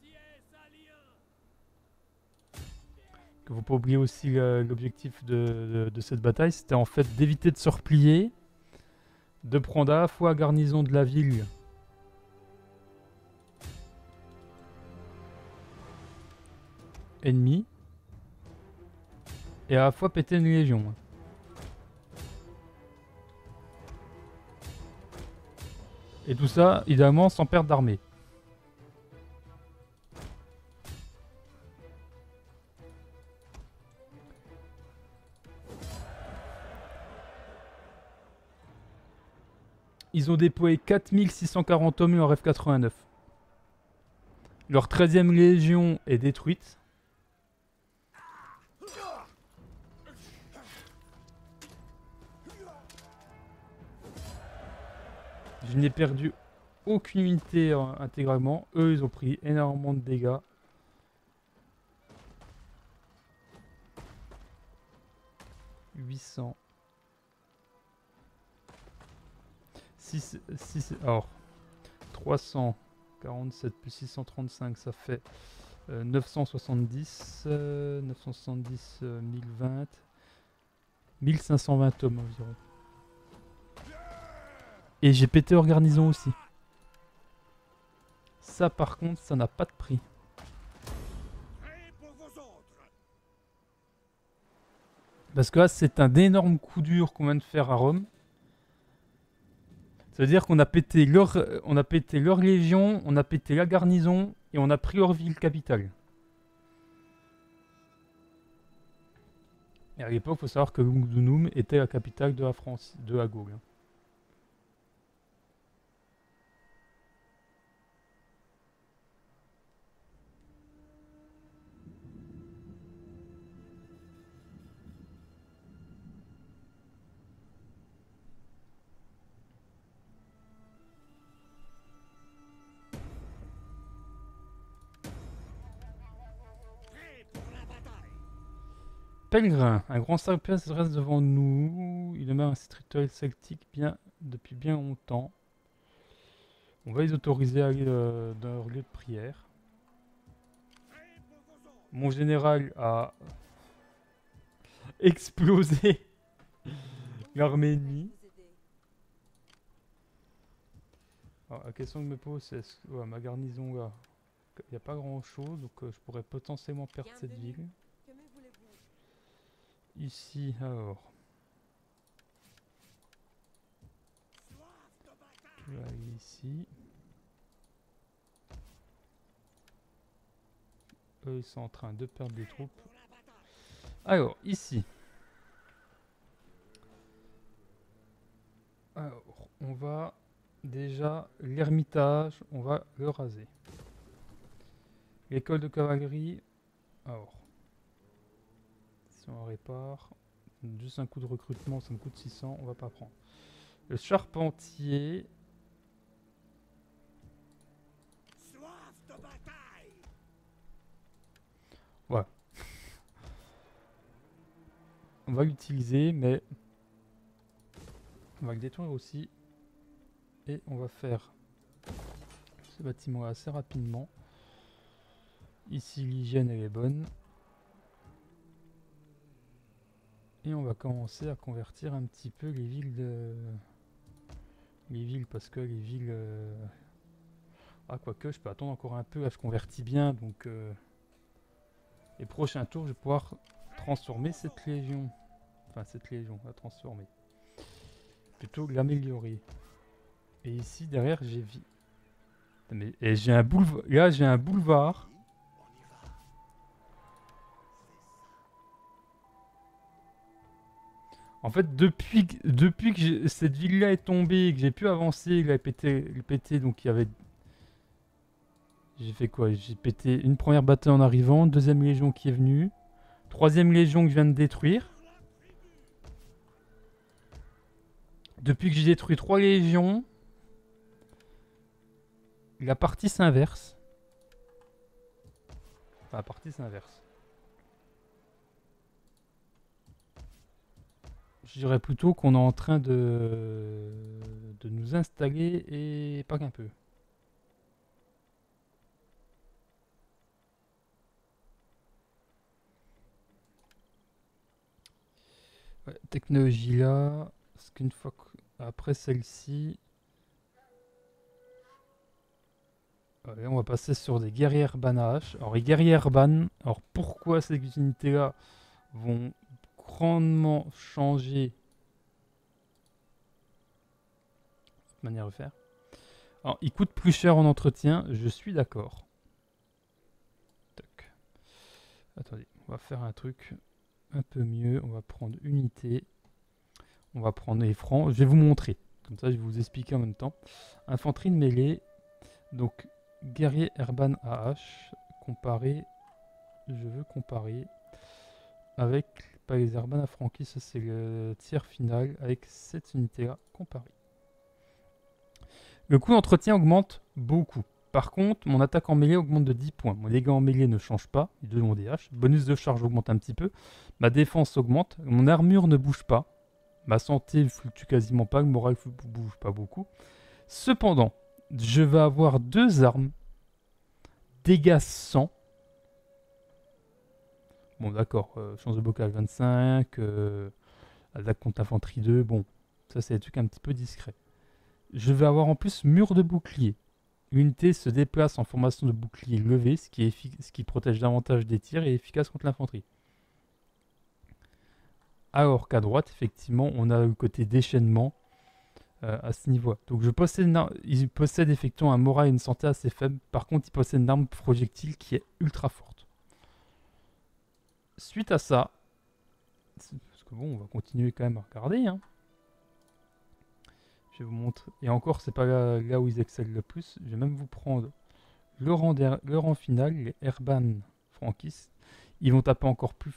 que faut pas oublier aussi l'objectif de cette bataille, c'était en fait d'éviter de se replier, de prendre à la fois la garnison de la ville ennemie, et à la fois péter une légion. Et tout ça, évidemment, sans perdre d'armée. Ils ont déployé 4640 hommes en RF89. Leur 13e légion est détruite. Je n'ai perdu aucune unité intégralement. Eux, ils ont pris énormément de dégâts. « 800. » Alors, 347 plus 635, ça fait 970. 970, 1020. 1520 hommes environ. Et j'ai pété hors garnison aussi. ça par contre, ça n'a pas de prix. Prêt pour vos ordres. Parce que là, c'est un énorme coup dur qu'on vient de faire à Rome. Ça veut dire qu'on a pété leur légion, on a pété la garnison et on a pris leur ville capitale. Et à l'époque, il faut savoir que Lugdunum était la capitale de la France, de la Gaule. Prêt pour la bataille. Pèlerin, un grand serpent se dresse devant nous. Il demeure un site rituel celtique depuis bien longtemps. On va les autoriser à aller dans leur lieu de prière. Prêt pour vos ordres. Mon général a explosé l'armée ennemie. Vous aider. Alors, la question que je me pose, c'est ma garnison là, il n'y a pas grand chose, donc je pourrais potentiellement perdre cette Bienvenue. ville. Que me voulez-vous? Ici, alors, Soif de bataille. tu vas aller ici. Eux, ils sont en train de perdre des troupes. Pour la bataille. Alors, ici. Alors, on va déjà l'ermitage, on va le raser. L'école de cavalerie. Alors, si on répare, juste un coup de recrutement, ça me coûte 600, on va pas prendre. Le charpentier. Soif de bataille. Voilà. On va l'utiliser, mais on va le détruire aussi. Et on va faire ce bâtiment assez rapidement. Ici, l'hygiène elle est bonne. Et on va commencer à convertir un petit peu les villes de... Les villes, parce que les villes... Ah, quoique, je peux attendre encore un peu. Là, je convertis bien, donc... Les prochains tours, je vais pouvoir transformer cette légion. Enfin, cette légion, la transformer. Plutôt l'améliorer. Et ici, derrière, j'ai... Mais et j'ai un boulevard... Là, j'ai un boulevard. On y va. En fait, depuis que cette ville-là est tombée et que j'ai pu avancer, il a pété, donc il y avait... J'ai fait quoi? J'ai pété une première bataille en arrivant, deuxième légion qui est venue, troisième légion que je viens de détruire. Depuis que j'ai détruit 3 légions, la partie s'inverse. Enfin, la partie s'inverse. Je dirais plutôt qu'on est en train de nous installer et pas qu'un peu. Ouais, technologie là, parce qu'une fois après celle-ci, ouais, on va passer sur des guerrières banaches. Alors les guerrières ban, alors pourquoi ces unités-là vont grandement changer cette manière de faire. Alors ils coûtent plus cher en entretien, je suis d'accord. Tac. Attendez, on va faire un truc un peu mieux, on va prendre unité, on va prendre les francs, je vais vous montrer, comme ça je vais vous expliquer en même temps. Infanterie de mêlée, donc guerrier Urban AH, comparé, je veux comparer avec, pas les Urban affranquis, ça c'est le tiers final, avec cette unité là comparée. Le coût d'entretien augmente beaucoup. Par contre, mon attaque en mêlée augmente de 10 points. Mon dégât en mêlée ne change pas, les deux ont des haches. Bonus de charge augmente un petit peu. Ma défense augmente. Mon armure ne bouge pas. Ma santé ne fluctue quasiment pas. Le moral ne bouge pas beaucoup. Cependant, je vais avoir 2 armes. Dégâts 100. Bon, d'accord. Chance de bocal 25. Attaque contre infanterie 2. Bon, ça c'est des trucs un petit peu discrets. Je vais avoir en plus mur de bouclier. L'unité se déplace en formation de bouclier levé, ce qui protège davantage des tirs et est efficace contre l'infanterie. Alors qu'à droite, effectivement, on a le côté déchaînement à ce niveau-là. Donc il possède effectivement un moral et une santé assez faible. Par contre, il possède une arme projectile qui est ultra forte. Suite à ça, parce que bon, on va continuer quand même à regarder, hein. Je vais vous montrer. Et encore, c'est pas là où ils excellent le plus. Je vais même vous prendre le rang final, les Herban Frankistes. Ils vont taper encore plus.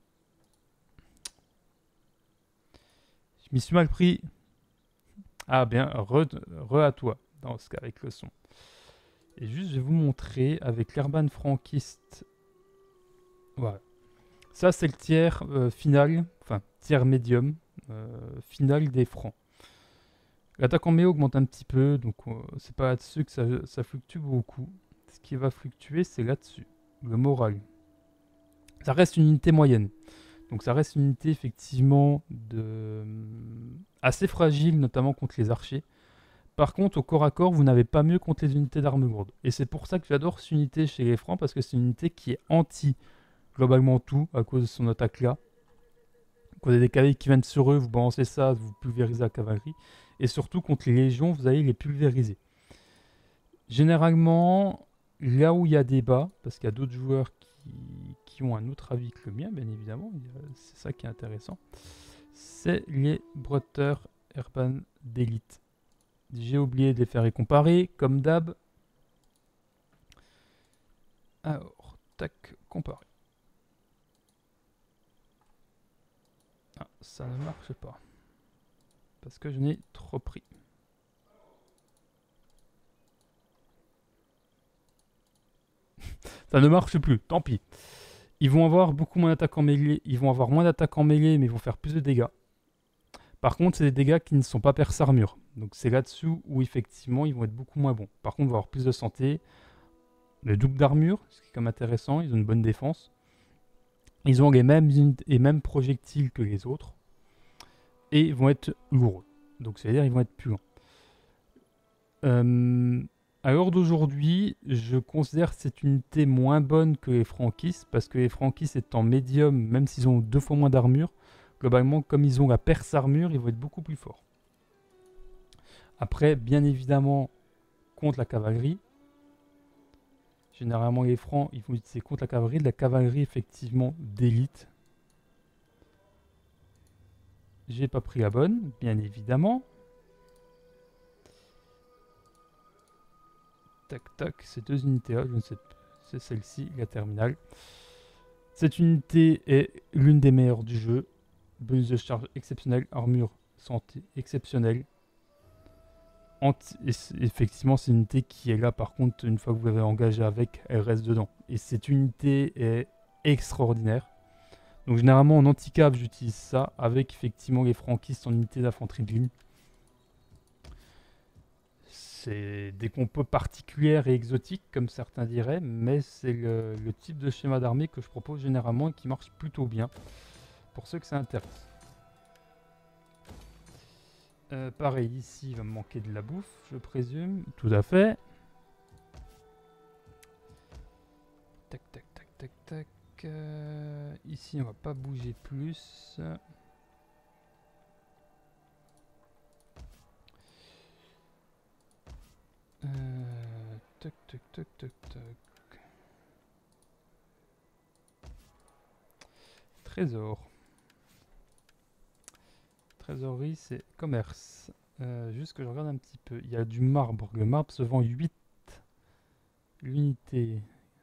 Je m'y suis mal pris. Ah bien, re à toi, dans ce cas, avec le son. Et juste, je vais vous montrer avec l'Herban Frankiste. Voilà. Ça, c'est le tiers final, enfin, tiers médium, final des Francs. L'attaque en mêlée augmente un petit peu, donc c'est pas là-dessus que ça fluctue beaucoup. Ce qui va fluctuer, c'est là-dessus, le moral. Ça reste une unité moyenne. Donc ça reste une unité effectivement assez fragile, notamment contre les archers. Par contre, au corps à corps, vous n'avez pas mieux contre les unités d'armes lourdes. Et c'est pour ça que j'adore cette unité chez les Francs, parce que c'est une unité qui est anti globalement tout, à cause de son attaque là. Quand vous avez des cavaliers qui viennent sur eux, vous balancez ça, vous pulvérisez la cavalerie. Et surtout, contre les légions, vous allez les pulvériser. Généralement, là où il y a débat, parce qu'il y a d'autres joueurs qui ont un autre avis que le mien, bien évidemment, c'est ça qui est intéressant, c'est les brotteurs Herban d'élite. J'ai oublié de les faire comparer, comme d'hab. Alors, tac, comparer. Ah, ça ne marche pas. Parce que je n'ai trop pris. Ça ne marche plus, tant pis. Ils vont avoir beaucoup moins d'attaques en mêlée. Ils vont avoir moins d'attaques en mêlée, mais ils vont faire plus de dégâts. Par contre, c'est des dégâts qui ne sont pas perce armure. Donc c'est là-dessous où effectivement ils vont être beaucoup moins bons. Par contre, ils vont avoir plus de santé. Le double d'armure, ce qui est quand même intéressant. Ils ont une bonne défense. Ils ont les mêmes projectiles que les autres. Et ils vont être lourds. Donc c'est-à-dire ils vont être plus lents. À l'heure d'aujourd'hui, je considère cette unité moins bonne que les franquistes, parce que les franquistes étant médium, même s'ils ont 2 fois moins d'armure, globalement, comme ils ont la perce armure, ils vont être beaucoup plus forts. Après, bien évidemment, contre la cavalerie, généralement les francs, ils vont utiliser contre la cavalerie effectivement d'élite. J'ai pas pris la bonne, bien évidemment. Tac tac, ces deux unités-là, je ne sais pas, c'est celle-ci, la terminale. Cette unité est l'une des meilleures du jeu. Bonus de charge exceptionnel, armure santé exceptionnelle. Effectivement, c'est une unité qui est là, par contre, une fois que vous l'avez engagée avec, elle reste dedans. Et cette unité est extraordinaire. Donc généralement en anti-cave, j'utilise ça avec effectivement les franquistes en unité d'infanterie de ligne. C'est des compos particulières et exotiques, comme certains diraient, mais c'est le type de schéma d'armée que je propose généralement et qui marche plutôt bien, pour ceux que ça intéresse. Pareil, ici, il va me manquer de la bouffe, je présume. Tout à fait. Tac, tac, tac, tac, tac. Ici, on va pas bouger plus. Tac, tac, tac, tac, tac. Trésor. Trésorerie, c'est commerce. Juste que je regarde un petit peu. Il y a du marbre. Le marbre se vend 8 l'unité.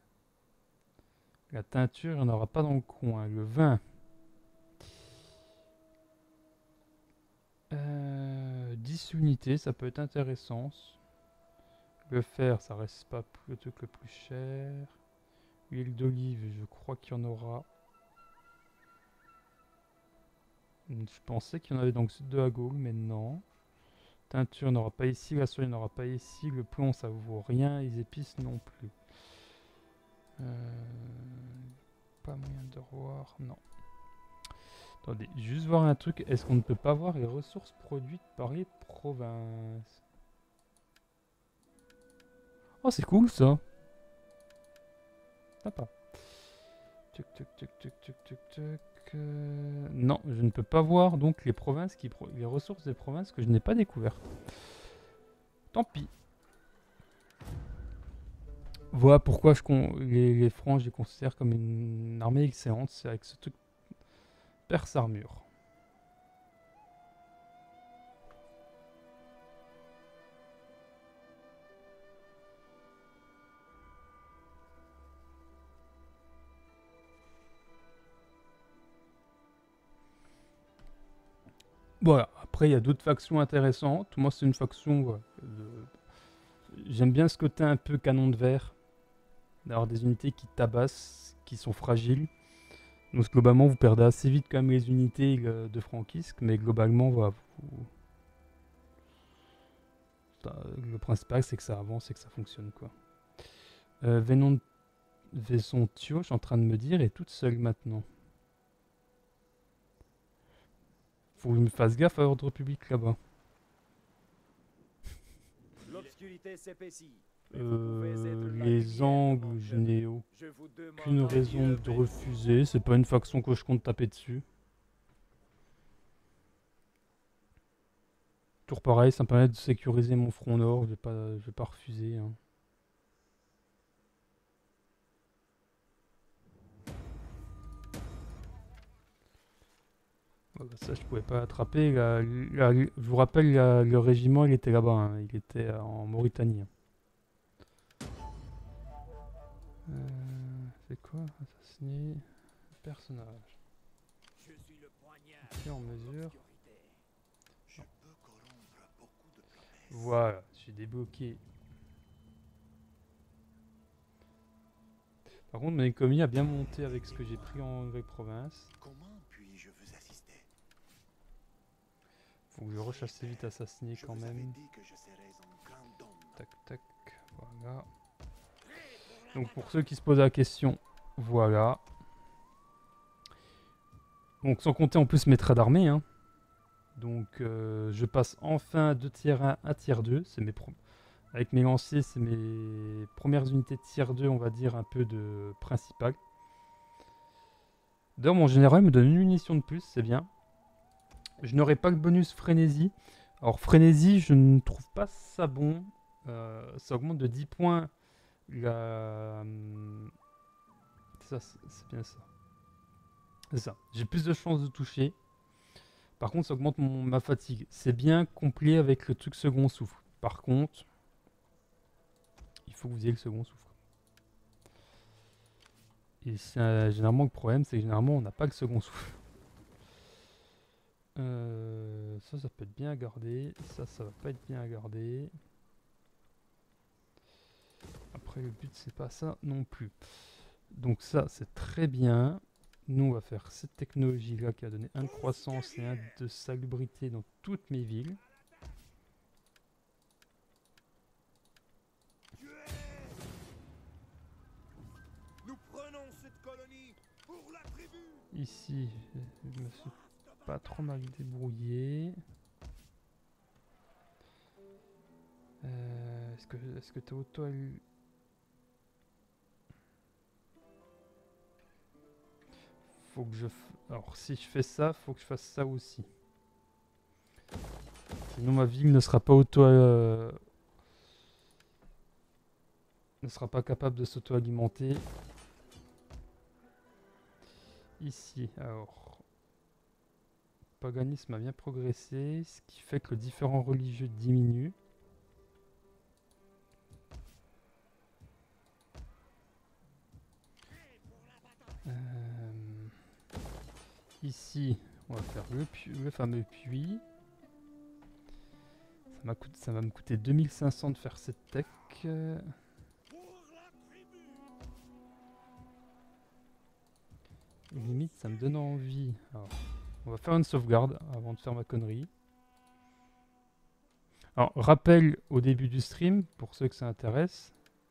La teinture, il n'y en aura pas dans le coin. Le vin. 10 unités, ça peut être intéressant. Le fer, ça reste pas le truc le plus cher. L'huile d'olive, je crois qu'il y en aura. Je pensais qu'il y en avait donc 2 à gauche, mais non. Teinture, il n'y en aura pas ici. La soie, il n'y en aura pas ici. Le plomb, ça vaut rien. Les épices, non plus. Pas moyen de voir. Non. Attendez, juste voir un truc. Est-ce qu'on ne peut pas voir les ressources produites par les provinces? Oh, c'est cool ça. Sympa. Tuc, tuc, tuc, tuc, tuc, tuc, tuc. Non, je ne peux pas voir donc les provinces les ressources des provinces que je n'ai pas découvertes. Tant pis. Voilà pourquoi les Francs, je les considère comme une armée excellente. C'est avec ce truc perse armure. Voilà, après il y a d'autres factions intéressantes. Moi c'est une faction, voilà, j'aime bien ce côté un peu canon de verre, d'avoir des unités qui tabassent, qui sont fragiles. Donc globalement vous perdez assez vite quand même les unités de franquistes, mais globalement voilà, le principal c'est que ça avance et que ça fonctionne quoi. Vesontio, je suis en train de me dire, est toute seule maintenant. Faut que je me fasse gaffe à l'ordre public là-bas. L'obscurité s'épaissit. Les angles, je n'ai aucune raison de refuser. C'est pas une faction que je compte taper dessus. Toujours pareil, ça me permet de sécuriser mon front nord. Je vais pas refuser. Hein. Voilà, ça, je pouvais pas attraper. Je vous rappelle, le régiment, il était là-bas. Hein. Il était en Mauritanie. Hein. C'est quoi? Assassiner personnage. Je suis le poignard. Qui est en mesure? Je peux corrompre beaucoup de promesses. Voilà, j'ai débloqué. Par contre, mon économie a bien monté avec ce que j'ai pris en Nouvelle-Province. Comment puis-je vous assister? Faut que je rush assez vite assassiner quand Je vous avais même. dit que je serais un grand homme. Tac, tac, voilà. Donc pour ceux qui se posent la question, voilà. Donc sans compter en plus mes traits d'armée. Hein. Donc je passe enfin de tier 1 à tier 2. C'est avec mes lanciers, c'est mes premières unités de tier 2, on va dire, un peu de principal. D'ailleurs, mon général me donne une munition de plus, c'est bien. Je n'aurai pas le bonus frénésie. Alors frénésie, je ne trouve pas ça bon. Ça augmente de 10 points. Ça, c'est bien ça. C'est ça. J'ai plus de chances de toucher. Par contre, ça augmente ma fatigue. C'est bien complet avec le truc second souffle. Par contre, il faut que vous ayez le second souffle. Et généralement, le problème, c'est que généralement, on n'a pas le second souffle. Ça peut être bien à garder. Ça va pas être bien à garder. Après, le but, c'est pas ça non plus. Donc ça, c'est très bien. Nous, on va faire cette technologie-là qui a donné 1 de croissance et 1 de salubrité dans toutes mes villes. Nous prenons cette colonie pour la tribu. Ici, je me suis pas trop mal débrouillé. Est-ce que t'es auto... Faut que je... Alors, si je fais ça, faut que je fasse ça aussi. Sinon, ma ville ne sera pas ne sera pas capable de s'auto-alimenter. Ici, alors... Le paganisme a bien progressé, ce qui fait que le différent religieux diminue. Ici, on va faire le fameux puits. Ça va me coûter 2500 de faire cette tech. Limite, ça me donne envie. Alors, on va faire une sauvegarde avant de faire ma connerie. Alors, rappel au début du stream, pour ceux que ça intéresse.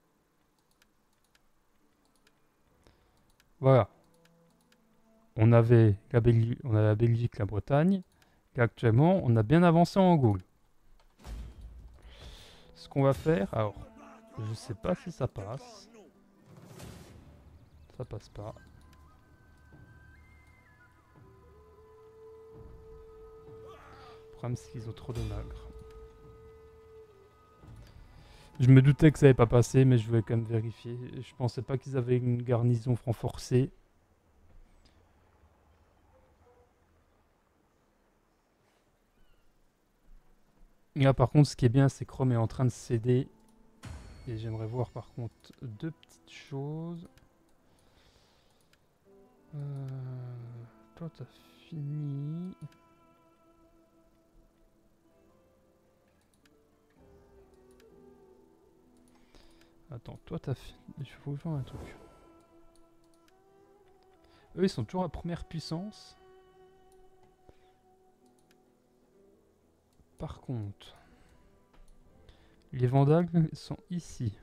Voilà. On avait la Belgique, la Bretagne. Et actuellement, on a bien avancé en Gaule. Ce qu'on va faire, alors, Je sais pas si ça passe. Ça passe pas. Le problème c'est qu'ils ont trop de nagres. Je me doutais que ça n'allait pas passer, mais je voulais quand même vérifier. Je pensais pas qu'ils avaient une garnison renforcée. Et là par contre ce qui est bien c'est que Rome est en train de céder. Et j'aimerais voir par contre deux petites choses. Toi t'as fini. Attends, toi t'as fini. Il faut voir un truc. Eux ils sont toujours à première puissance. Par contre, les Vandales sont ici.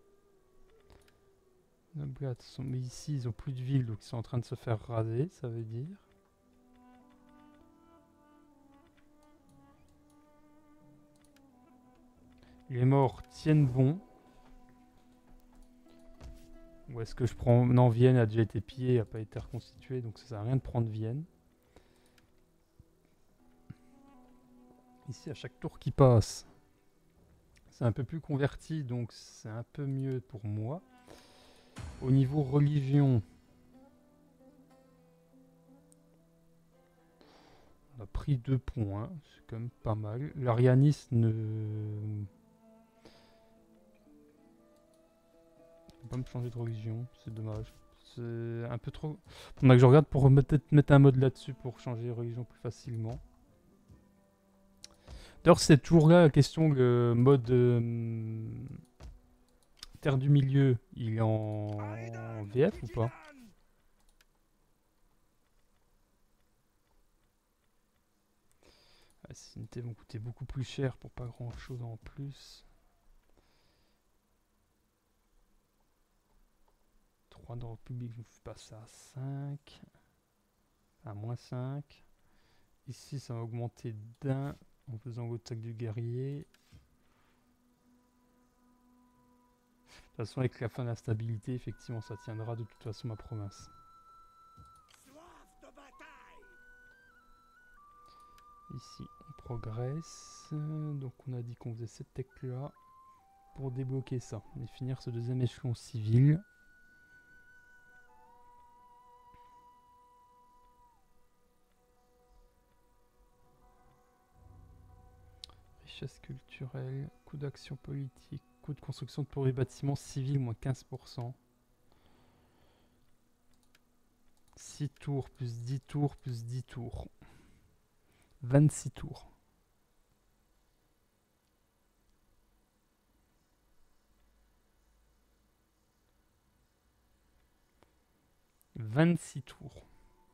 Les Noblats sont ici, ils ont plus de villes, donc ils sont en train de se faire raser, ça veut dire. Les morts tiennent bon. Ou est-ce que je prends... Non, Vienne a déjà été pillée, n'a pas été reconstituée, donc ça sert à rien de prendre Vienne. Ici, à chaque tour qui passe, c'est un peu plus converti, donc c'est un peu mieux pour moi. Au niveau religion, on a pris 2 points, c'est quand même pas mal. L'arianisme ne... Je peux pas me changer de religion, c'est dommage. C'est un peu trop... Faudrait que je regarde pour peut-être mettre un mode là-dessus pour changer de religion plus facilement. D'ailleurs, c'est toujours là la question, le mode Terre du Milieu, il est en VF ou pas? Ces unités vont coûter beaucoup plus cher pour pas grand chose en plus. 3 dans le public, je vous fais passer à 5. À moins 5. Ici, ça va augmenter d'un en faisant l'attaque du guerrier. De toute façon, avec la fin de la stabilité, effectivement, ça tiendra de toute façon ma province. Ici, on progresse. Donc, on a dit qu'on faisait cette tech là pour débloquer ça et finir ce deuxième échelon civil. Richesse culturelle, coût d'action politique, coût de construction pour les bâtiments civils, moins 15%. 6 tours, plus 10 tours, plus 10 tours. 26 tours. « 26 tours.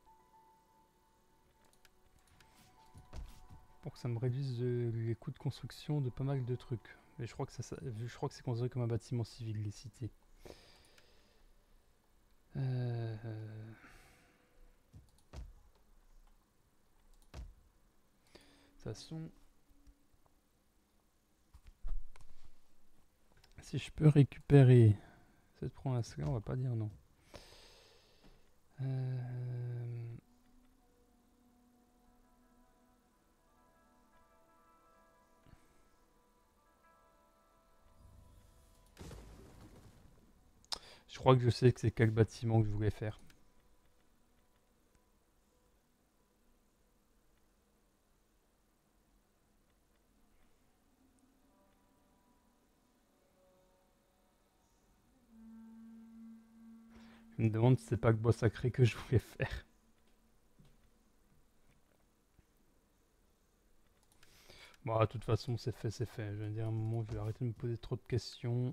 Pour que ça me réduise les coûts de construction de pas mal de trucs. Mais je crois que je crois que c'est considéré comme un bâtiment civil, les cités. De toute façon, si je peux récupérer cette province-là, on va pas dire non. Je crois que je sais que c'est quel bâtiment que je voulais faire. Je me demande si c'est pas le bois sacré que je voulais faire. Bon, de toute façon, c'est fait, c'est fait. Je vais dire à un moment, je vais arrêter de me poser trop de questions.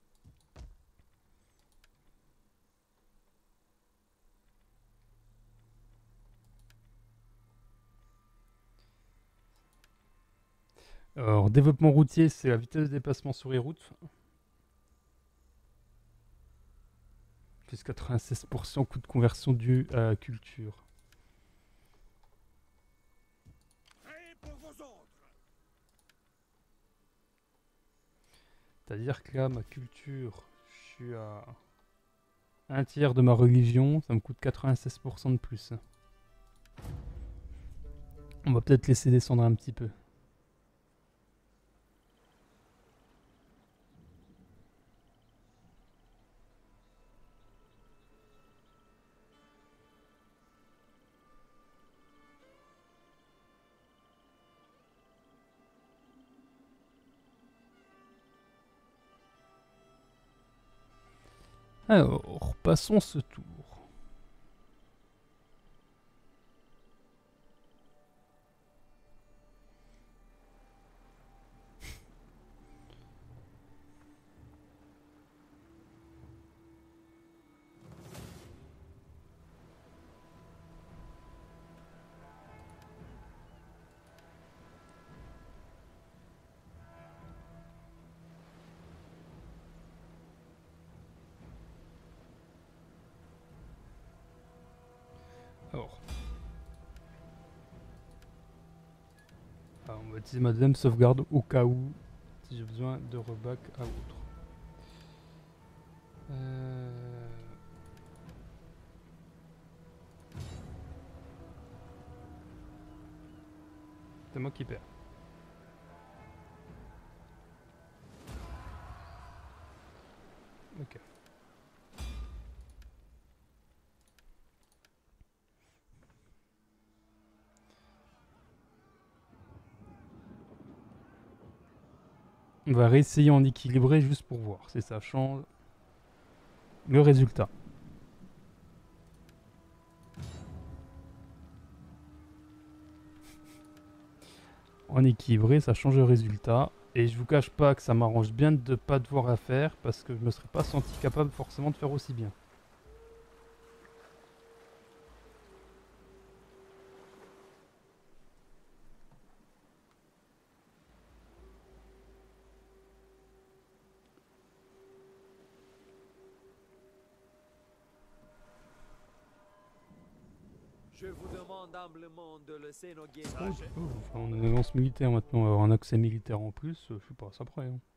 Alors, développement routier, c'est la vitesse de déplacement sur les routes. Plus 96% coût de conversion dû à la culture. T'as C'est-à-dire que là, ma culture, je suis à un tiers de ma religion, ça me coûte 96% de plus. On va peut-être laisser descendre un petit peu. Alors, passons ce tour. Alors. On va utiliser ma deuxième sauvegarde au cas où, si j'ai besoin de reback à autre. C'est moi qui perds. Ok. On va réessayer en équilibré juste pour voir si ça change le résultat. En équilibré, ça change le résultat. Et je vous cache pas que ça m'arrange bien de ne pas devoir la faire parce que je me serais pas senti capable forcément de faire aussi bien. Je vous demande humblement de laisser nos guerriers. Enfin, on a une avance militaire maintenant, on va avoir un accès militaire en plus, je suis pas à ça près. Hein.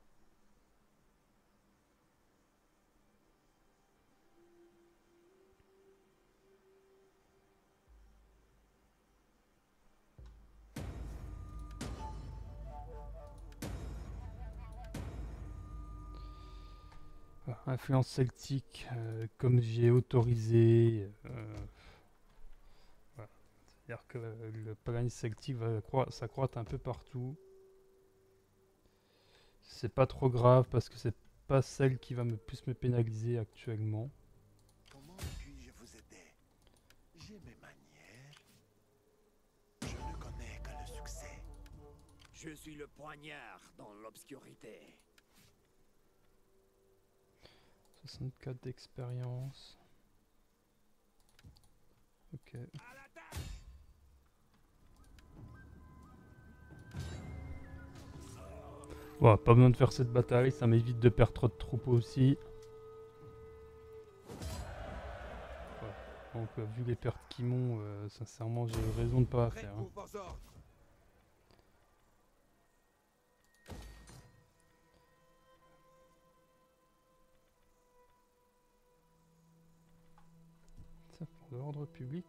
Voilà, influence celtique, comme j'ai autorisé. Voilà. C'est-à-dire que le paganisme celtique va s'accroître un peu partout. C'est pas trop grave parce que c'est pas celle qui va plus me pénaliser actuellement. Comment puis-je vous aider? J'ai mes manières. Je ne connais que le succès. Je suis le poignard dans l'obscurité. 64 d'expérience. Ok. Bon, pas besoin de faire cette bataille, ça m'évite de perdre trop de troupes aussi. Voilà. Donc vu les pertes qui m'ont, sincèrement j'ai raison de pas la faire. Hein. Ça pour l'ordre public.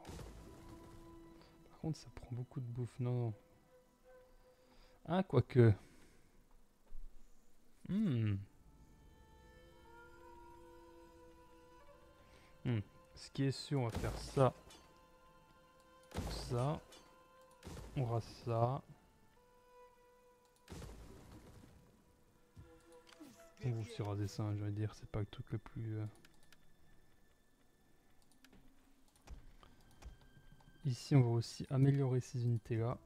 Par contre ça prend beaucoup de bouffe, non. Ah quoique. Ce qui est sûr, on va faire ça. Ça. On aura ça. On va aussi raser ça, je vais dire, c'est pas le truc le plus... Ici, on va aussi améliorer ces unités-là.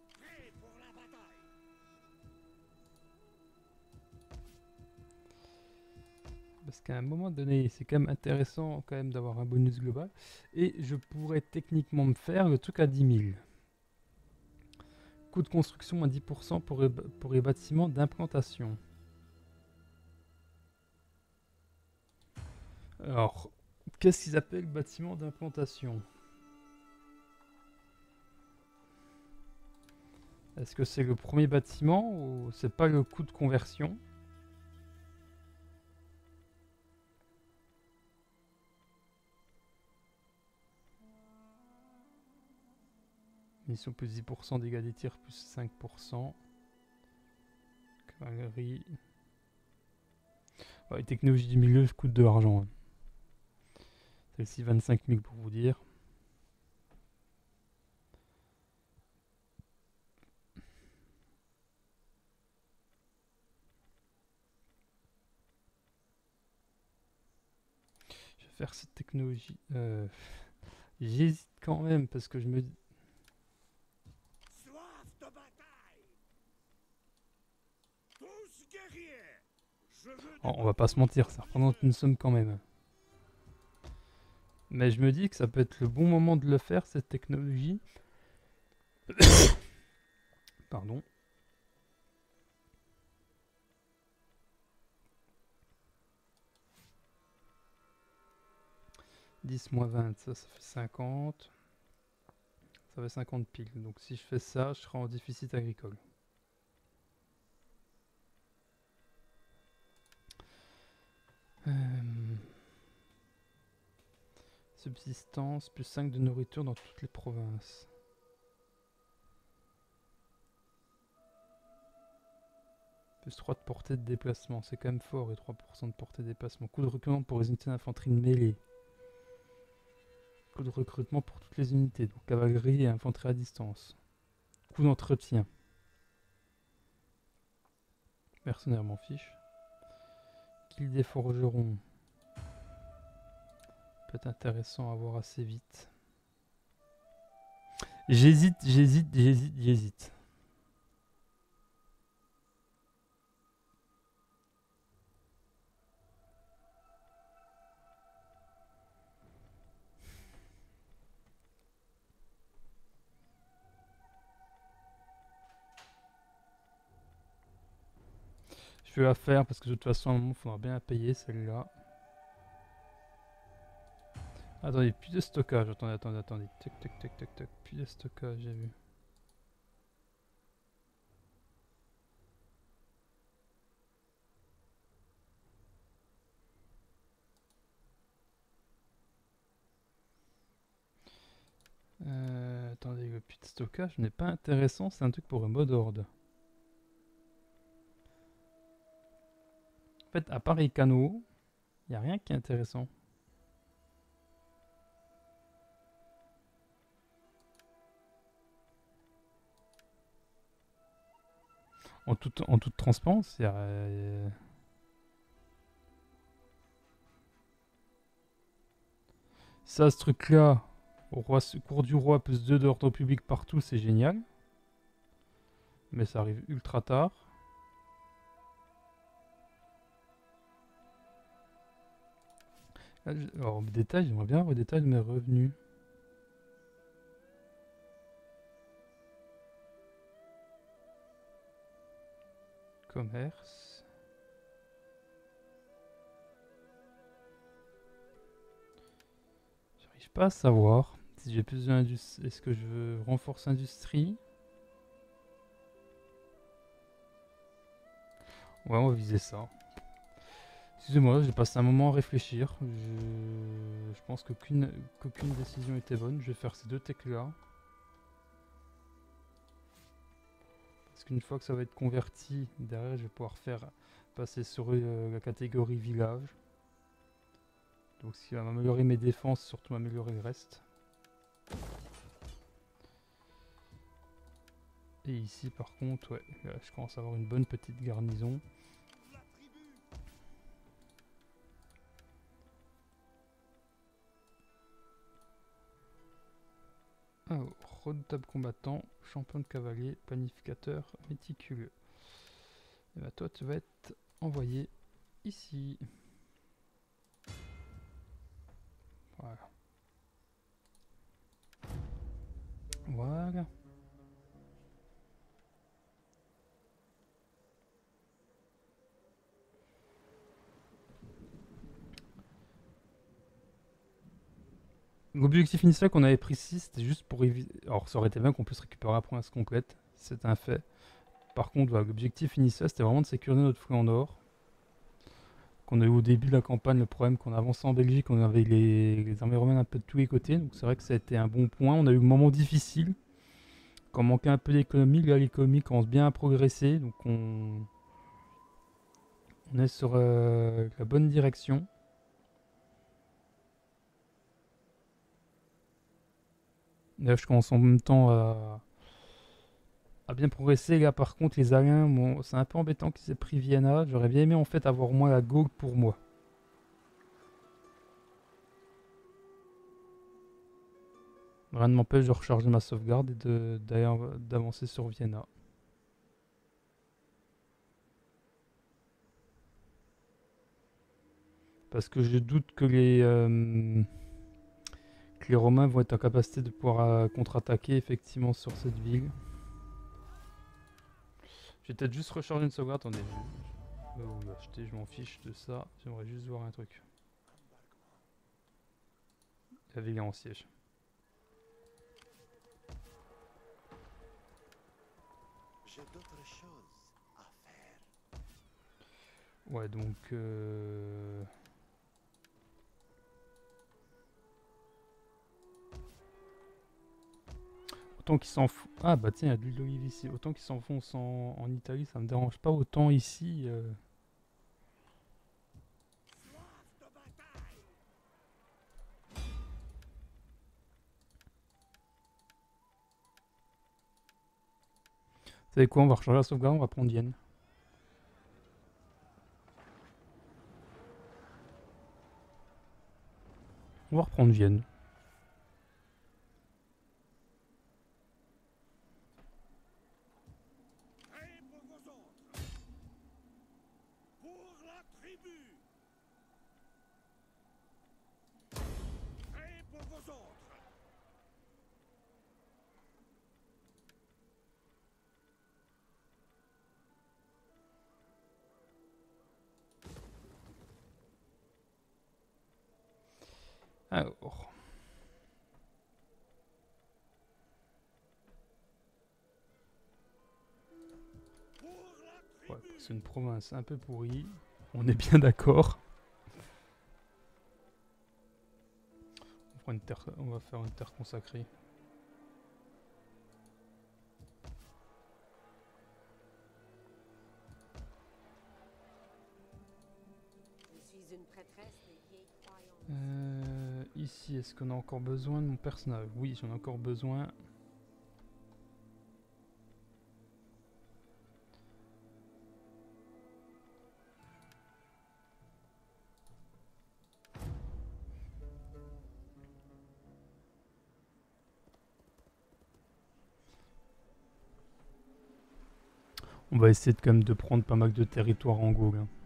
Parce qu'à un moment donné, c'est quand même intéressant quand même d'avoir un bonus global. Et je pourrais techniquement me faire le truc à 10 000. Coût de construction à 10% pour les bâtiments d'implantation. Alors, qu'est-ce qu'ils appellent bâtiment d'implantation? Est-ce que c'est le premier bâtiment ou c'est pas le coût de conversion? Munitions plus 10%, dégâts des tirs plus 5%. Cavalerie. Ouais, les technologies du milieu coûtent de l'argent. Hein. Celle-ci 25 000 pour vous dire. Je vais faire cette technologie. J'hésite quand même parce que je me dis. Soif de bataille. Tous guerriers. Je veux Oh, on va pas se mentir, ça représente une somme quand même. Mais je me dis que ça peut être le bon moment de le faire, cette technologie. Pardon. « 10 moins 20, ça fait 50. Ça fait 50 piles. Donc si je fais ça, je serai en déficit agricole. Subsistance, plus 5 de nourriture dans toutes les provinces. Plus 3 de portée de déplacement, c'est quand même fort, et 3% de portée de déplacement. Coût de recrutement pour les unités d'infanterie de mêlée. Coût de recrutement pour toutes les unités, donc cavalerie et infanterie à distance. Coût d'entretien. Mercenaires m'en fiche. Guilde des forgerons. Peut-être intéressant à voir assez vite. J'hésite. Je vais la faire parce que de toute façon, à un moment, il faudra bien la payer celle-là. Attendez, plus de stockage. Attendez. Tac. Plus de stockage, j'ai vu. Attendez, le puits de stockage n'est pas intéressant, c'est un truc pour un mode horde. En fait, à part les canaux, il n'y a rien qui est intéressant. En toute transparence, il y a... Ça, ce truc-là, au cours du roi, plus 2 d'ordre public partout, c'est génial. Mais ça arrive ultra tard. Alors, détail, j'aimerais bien avoir le détail de mes revenus. Commerce. J'arrive pas à savoir si j'ai plus d'industrie. Est-ce que je veux renforcer l'industrie? Ouais, on va viser ça. Excusez-moi, j'ai passé un moment à réfléchir. Je pense qu'aucune décision était bonne. Je vais faire ces deux techs là. Parce qu'une fois que ça va être converti, derrière je vais pouvoir faire passer sur la catégorie village. Donc ce qui va m'améliorer mes défenses, surtout m'améliorer le reste. Et ici par contre, ouais, là, je commence à avoir une bonne petite garnison. Alors, redoutable combattant, champion de cavalier, planificateur, méticuleux. Et bah toi tu vas être envoyé ici. Voilà. Voilà. L'objectif initial qu'on avait pris ici, c'était juste pour éviter... Alors ça aurait été bien qu'on puisse récupérer la province complète, c'est un fait. Par contre, voilà, l'objectif initial, c'était vraiment de sécuriser notre flanc nord. Qu'on a eu au début de la campagne, le problème qu'on avançait en Belgique, on avait les armées romaines un peu de tous les côtés. Donc c'est vrai que ça a été un bon point. On a eu le moment difficile. quand on manquait un peu d'économie, là l'économie commence bien à progresser, donc on est sur la bonne direction. Là je commence en même temps à bien progresser. Là par contre les Aliens, bon, c'est un peu embêtant qu'ils aient pris Vienna. J'aurais bien aimé en fait avoir moins la Gaule pour moi. Rien ne m'empêche de recharger ma sauvegarde et d'avancer sur Vienna. Parce que je doute que les Romains vont être en capacité de pouvoir contre-attaquer effectivement sur cette ville. Je vais peut-être juste recharger une sauvegarde. Attendez, acheter, je m'en fiche de ça. J'aimerais juste voir un truc. La ville est en siège. J'ai d'autres choses à faire. Ouais, donc... Autant qu'ils s'enfoncent... Ah bah tiens, il y a de l'huile d'olive ici. Autant qu'ils s'enfoncent en Italie, ça me dérange pas. Autant ici... Vous savez quoi, on va recharger la sauvegarde, on va prendre Vienne. On va reprendre Vienne. Et pour vos autres. Pour la tribu. Et pour vos autres. Alors... Ouais, c'est une province un peu pourrie. On est bien d'accord. On va faire une terre consacrée. Je suis une prêtresse des vieilles croyances. Ici, est-ce qu'on a encore besoin de mon personnage? Oui, j'en ai encore besoin. On va essayer quand même de prendre pas mal de territoire en Gaule. Hein.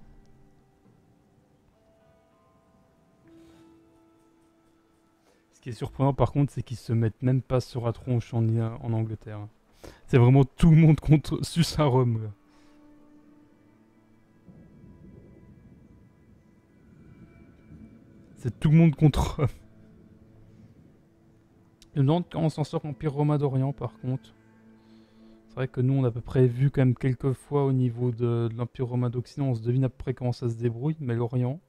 Ce qui est surprenant par contre, c'est qu'ils se mettent même pas sur la tronche en Angleterre. C'est vraiment tout le monde contre sus à Rome. Là. C'est tout le monde contre Rome. Je me demande quand on s'en sort Empire romain d'Orient par contre. C'est vrai que nous on a à peu près vu quand même quelques fois au niveau de l'Empire romain d'Occident, on se devine à peu près comment ça se débrouille, mais l'Orient...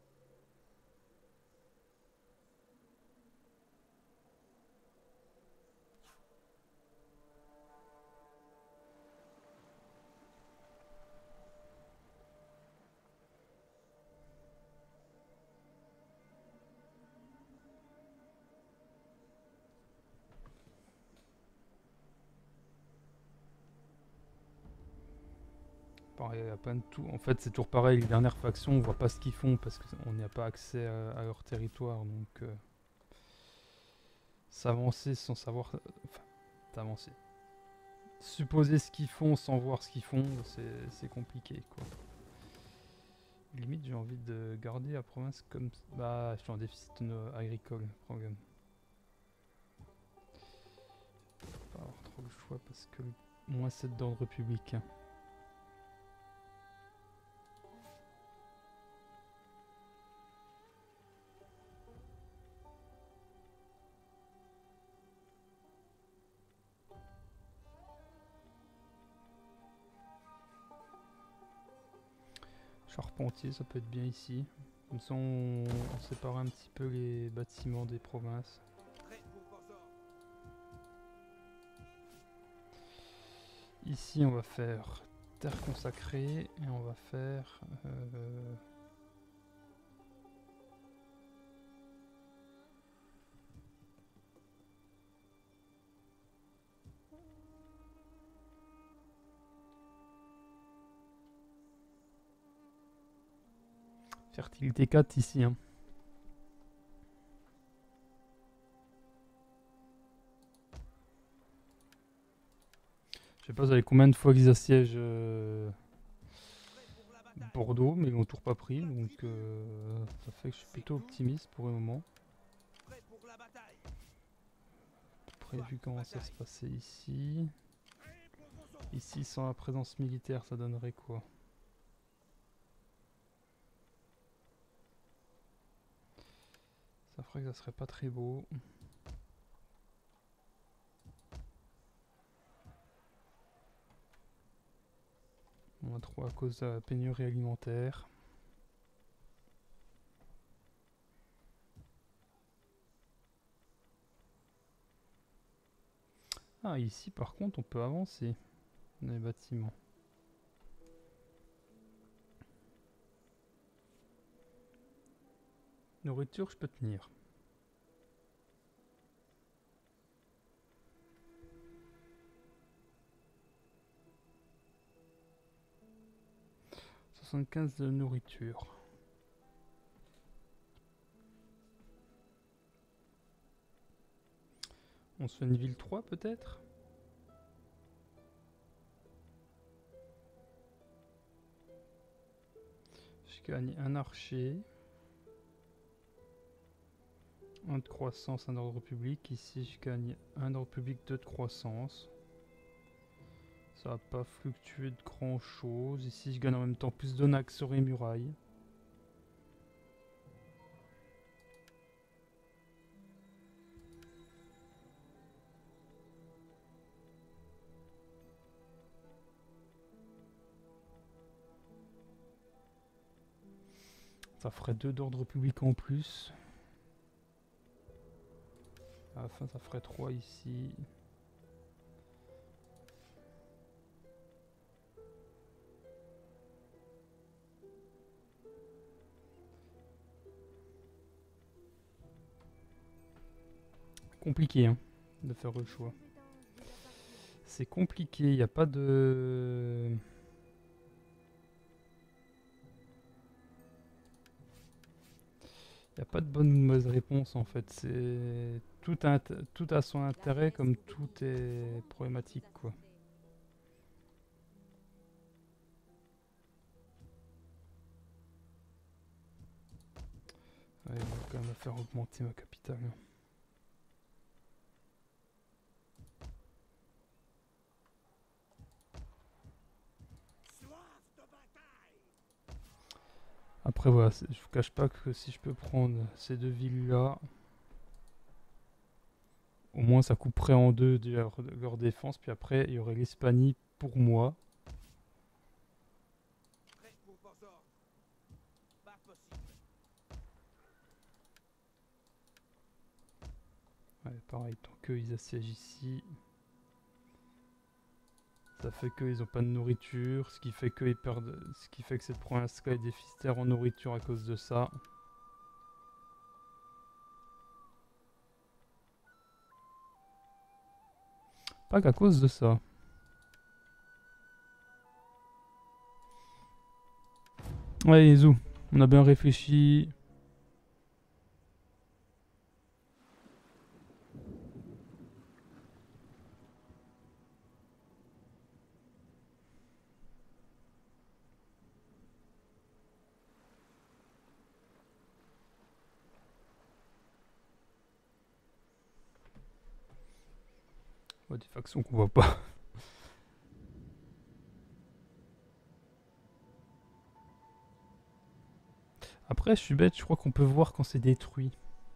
Pareil, il y a plein de tout. En fait, c'est toujours pareil. Les dernières factions, on voit pas ce qu'ils font parce qu'on n'y a pas accès à leur territoire. Donc, s'avancer sans savoir. Enfin, s'avancer. Supposer ce qu'ils font sans voir ce qu'ils font, c'est compliqué, quoi. Limite, j'ai envie de garder la province comme. Bah, je suis en déficit agricole, problème. Pas avoir trop le choix parce que moins c'est d'ordre républicain. Charpentier, ça peut être bien ici. Comme ça, on sépare un petit peu les bâtiments des provinces. Prêt pour vos ordres. ici on va faire terre consacrée et on va faire fertilité 4 ici, hein. Je sais pas vous avez combien de fois qu'ils assiègent Bordeaux, mais ils l'ont toujours pas pris, donc ça fait que je suis plutôt optimiste pour le moment. Prêt pour la bataille. Après, vu comment ça se passait ici. Ici, sans la présence militaire, ça donnerait quoi? Ça ferait que ça serait pas très beau. Moins 3 à cause de la pénurie alimentaire. Ah, ici par contre on peut avancer dans les bâtiments. Nourriture, je peux tenir. De nourriture. On se fait une ville 3 peut-être? Je gagne un archer. 1 de croissance, un ordre public. Ici je gagne un ordre public, 2 de croissance. Ça va pas fluctuer de grand chose. Ici je gagne en même temps plus d'onax sur les murailles. Ça ferait 2 d'ordre public en plus. À la fin ça ferait 3 ici. Compliqué hein, de faire le choix. C'est compliqué, il n'y a pas de... Il n'y a pas de bonne ou de mauvaise réponse en fait. C'est tout a son intérêt comme tout est problématique quoi. Ouais, on va quand même faire augmenter ma capitale. Après voilà, je vous cache pas que si je peux prendre ces deux villes là, au moins ça couperait en deux leur défense, puis après il y aurait l'Hispanie pour moi. Prêt pour vos ordres. Pas possible. Ouais, pareil, tant qu'ils assiègent ici, ça fait qu'ils n'ont pas de nourriture, ce qui fait qu'ils perdent, ce qui fait que cette province-là est déficitaire en nourriture à cause de ça. Pas qu'à cause de ça. Ouais, Yezu, on a bien réfléchi. Ouais, des factions qu'on voit pas. Après, je suis bête, je crois qu'on peut voir quand c'est détruit.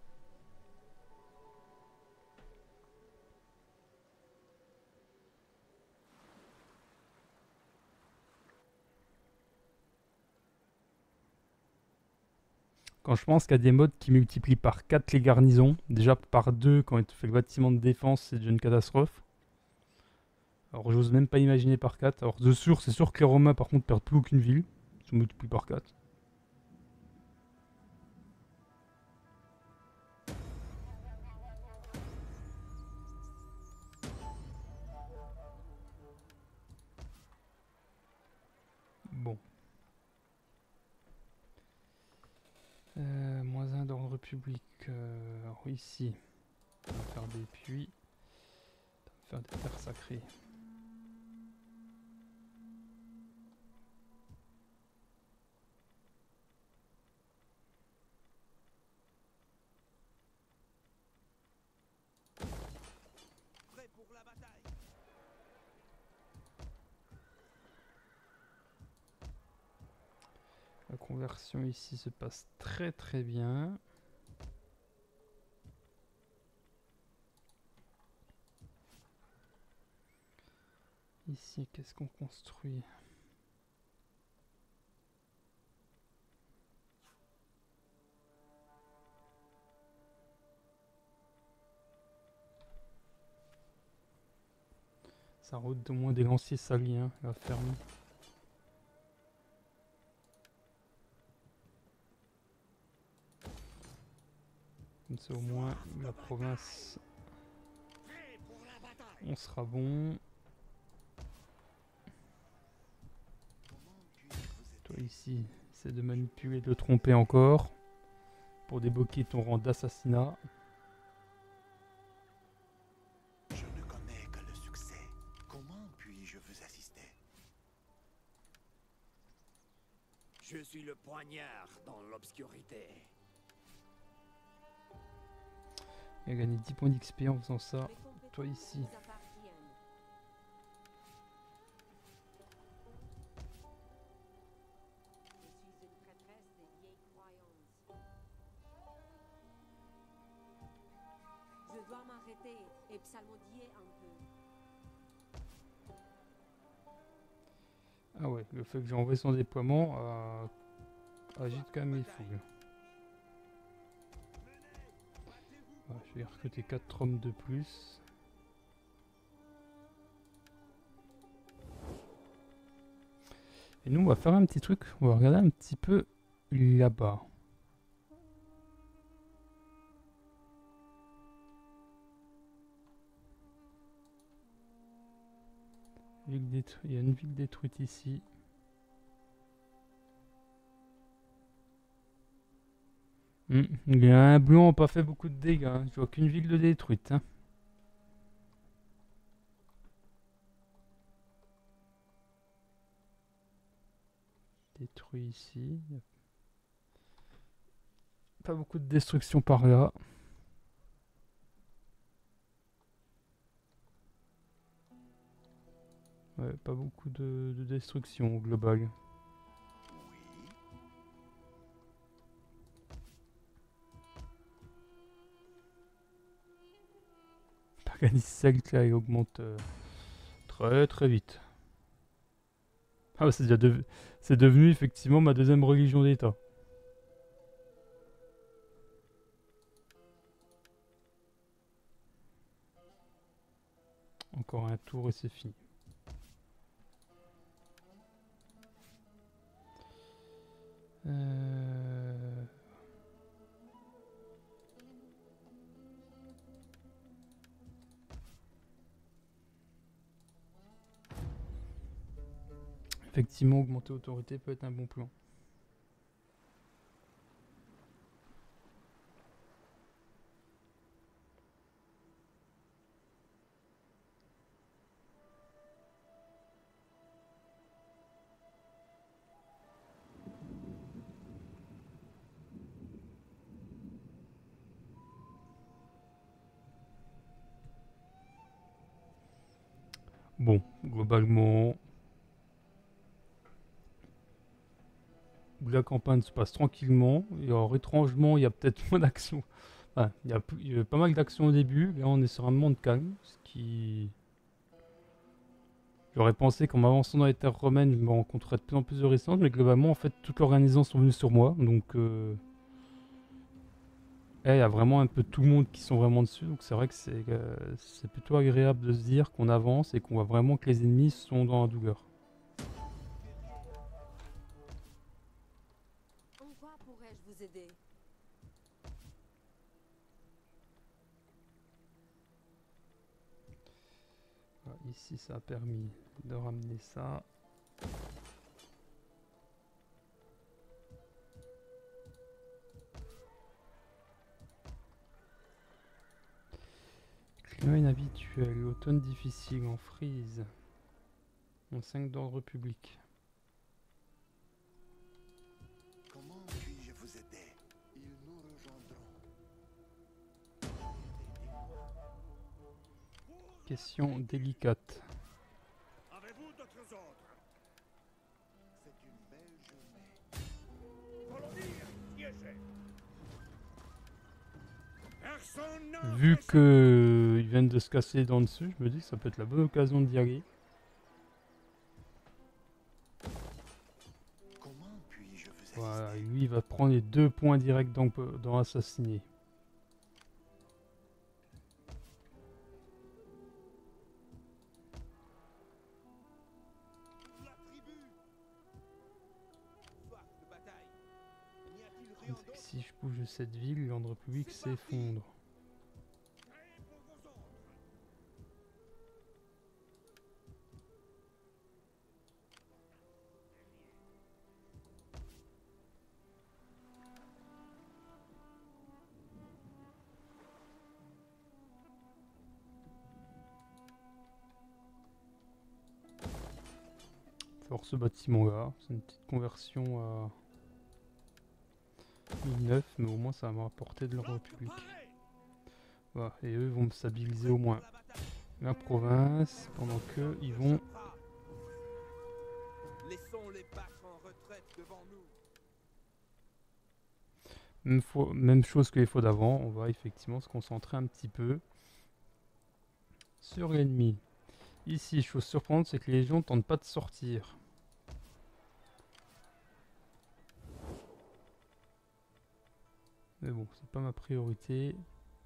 Quand je pense qu'il y a des modes qui multiplient par 4 les garnisons, déjà par 2 quand il te fait le bâtiment de défense, c'est déjà une catastrophe. Alors j'ose même pas imaginer par 4. Alors de sûr, c'est sûr que les Romains par contre perdent plus aucune ville. Ils se multiplient par 4. Bon. Moins 1 d'ordre public. Alors ici, on va faire des puits. On va faire des terres sacrées. Prêt pour la bataille. La conversion ici se passe très très bien. Ici, qu'est-ce qu'on construit? Ça route de moins des lanciers saliens, la ferme. Comme ça au moins la province, Prêt pour la bataille. on sera bon. Comment puis-je vous Toi aider? ici, c'est de manipuler, de tromper encore pour débloquer ton rang d'assassinat. Je ne connais que le succès. Comment puis-je vous assister? Je suis le poignard dans l'obscurité. Il a gagné 10 points d'XP en faisant ça. Les compétences Toi ici. vous appartiennent. Je suis une prêtresse des vieilles croyances. Je dois m'arrêter et psalmodier un peu. Ah ouais, le fait que j'ai envoyé son déploiement agite quand même les foules. Voilà, je vais recruter 4 hommes de plus. Et nous, on va faire un petit truc. On va regarder un petit peu là-bas. Il y a une ville détruite ici. Les un blanc n'ont pas fait beaucoup de dégâts. Hein. Je vois qu'une ville de détruite. Hein. Détruit ici. Pas beaucoup de destruction par là. Ouais, pas beaucoup de destruction au global. Oui. Paganiscelt là, il augmente très très vite. Ah, c'est c'est devenu effectivement ma deuxième religion d'État. Encore un tour et c'est fini. Effectivement, augmenter autorité peut être un bon plan. Bon, globalement, la campagne se passe tranquillement. Et alors, étrangement, il y a peut-être moins d'action. Enfin, il y a pas mal d'actions au début. Là, on est sur un monde calme. Ce qui. J'aurais pensé qu'en m'avançant dans les terres romaines, je me rencontrerais de plus en plus de résistances. Mais globalement, en fait, toute l'organisation sont venus sur moi. Donc. il y a vraiment un peu tout le monde qui sont vraiment dessus, donc c'est vrai que c'est plutôt agréable de se dire qu'on avance et qu'on voit vraiment que les ennemis sont dans la douleur. En quoi pourrais-je vous aider? Voilà, ici, ça a permis de ramener ça. Climat inhabituel, automne difficile en freeze. En 5 d'ordre public. Comment puis-je vous aider? Ils nous rejoindront. Question délicate. Avez-vous d'autres ordres? C'est une belle journée. Volontaire, siégez. Personne n'a Vu fait que ils viennent de se casser les dents dessus, je me dis que ça peut être la bonne occasion d'y aller. Comment puis-je vous assister? Voilà, et lui il va prendre les 2 points directs dans assassiner. la tribu. Phare de bataille. N'y a-t-il rien d'autre? Si je bouge de cette ville, l'ordre public s'effondre. Prêt pour vos ordres. Faut voir ce bâtiment là, c'est une petite conversion à 1009, mais au moins ça va me rapporter de l'ordre public. Préparez. Voilà, et eux vont me stabiliser au moins la province, pendant que ils vont... Laissons-les battre en retraite devant nous. Même chose que les fois d'avant, on va effectivement se concentrer un petit peu sur l'ennemi. Ici, chose surprenante, c'est que les légions tentent pas de sortir. Mais bon, c'est pas ma priorité.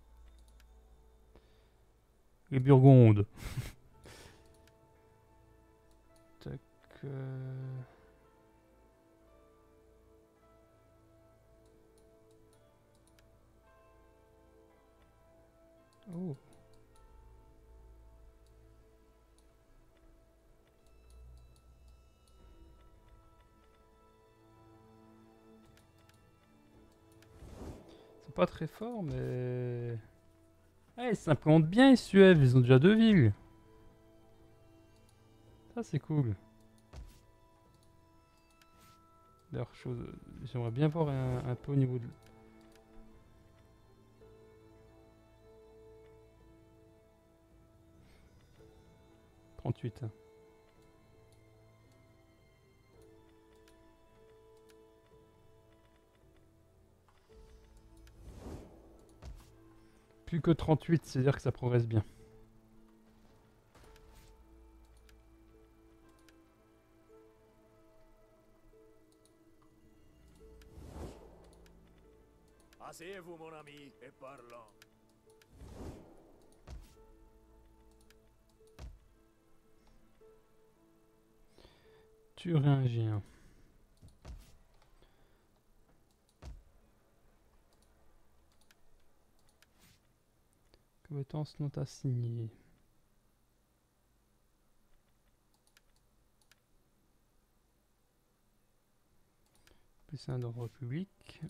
Les Burgondes. Tac. Oh. C'est pas très fort, mais... Ah, ils s'implantent bien, les Suèves, ils ont déjà 2 villes. Ça, c'est cool. D'ailleurs, j'aimerais bien voir un peu au niveau de... « 38. Hein. Plus que 38, c'est-à-dire que ça progresse bien. Asseyez-vous, mon ami, et parlons. Thuringien. Compétence non assignée. Plus un ordre public.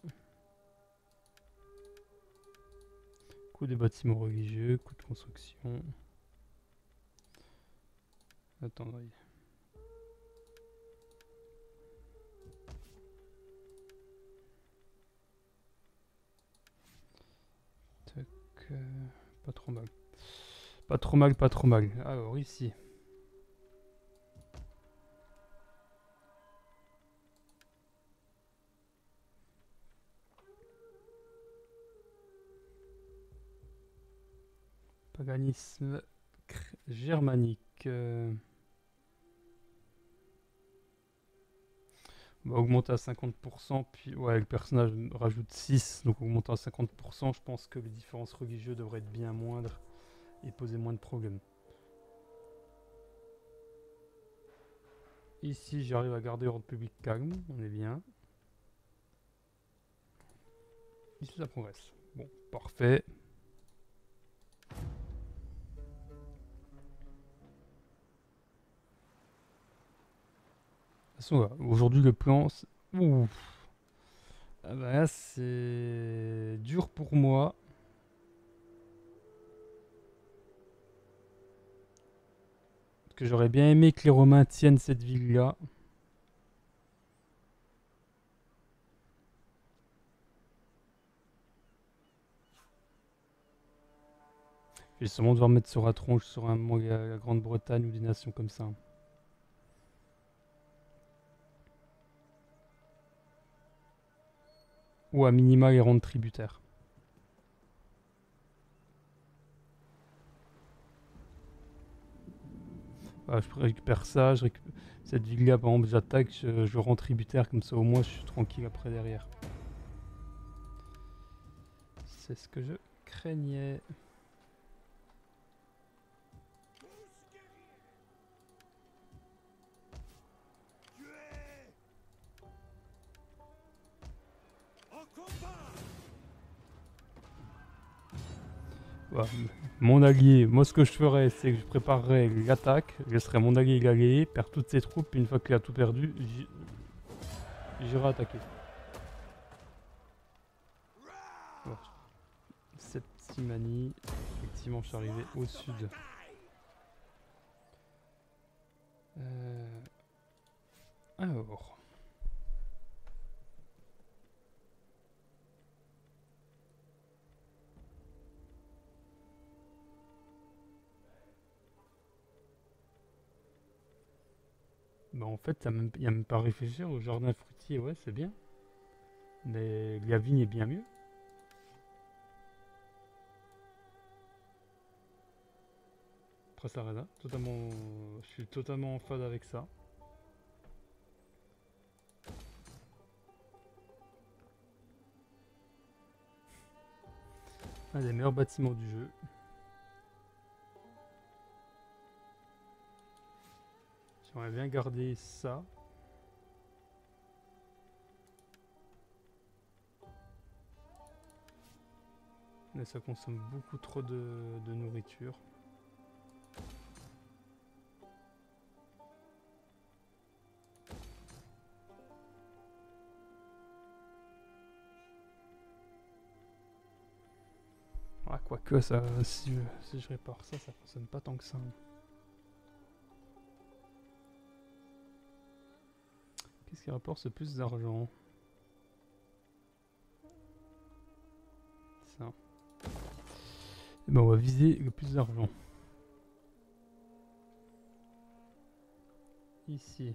Coût des bâtiments religieux, coût de construction. Attendez. Tac, pas trop mal. Pas trop mal, pas trop mal. Alors ici. Paganisme germanique. On va augmenter à 50%, puis ouais, le personnage rajoute 6, donc augmentant à 50%, je pense que les différences religieuses devraient être bien moindres et poser moins de problèmes. Ici, j'arrive à garder l'ordre public calme, on est bien. Ici, ça progresse. Bon, parfait. De toute façon, voilà, aujourd'hui, le plan... Ouf. Ah bah là, c'est dur pour moi. Parce que j'aurais bien aimé que les Romains tiennent cette ville-là. Je vais sûrement devoir mettre sur la tronche sur un moment la Grande-Bretagne ou des nations comme ça. Ou à minima les rendre tributaires. Voilà, je récupère ça, cette ville-là, par exemple, j'attaque, je rends tributaire, comme ça au moins je suis tranquille après derrière. C'est ce que je craignais. Tuez! En combat! Voilà. Mon allié, moi ce que je ferais, c'est que je préparerais l'attaque, je laisserais mon allié gagner, perdre toutes ses troupes, et une fois qu'il a tout perdu, j'irai attaquer. Voilà. Septimanie, effectivement je suis arrivé au sud. Alors... Bah en fait, il n'y a même pas à réfléchir au jardin fruitier, ouais c'est bien. Mais la vigne est bien mieux. Après ça reste, totalement, je suis totalement en phase avec ça. Un des meilleurs bâtiments du jeu. J'aimerais bien garder ça. Mais ça consomme beaucoup trop de nourriture. Ah, quoique, ça, si je répare ça, ça consomme pas tant que ça. Qu'est-ce qui rapporte le plus d'argent? Ça. Et ben on va viser le plus d'argent. Ici.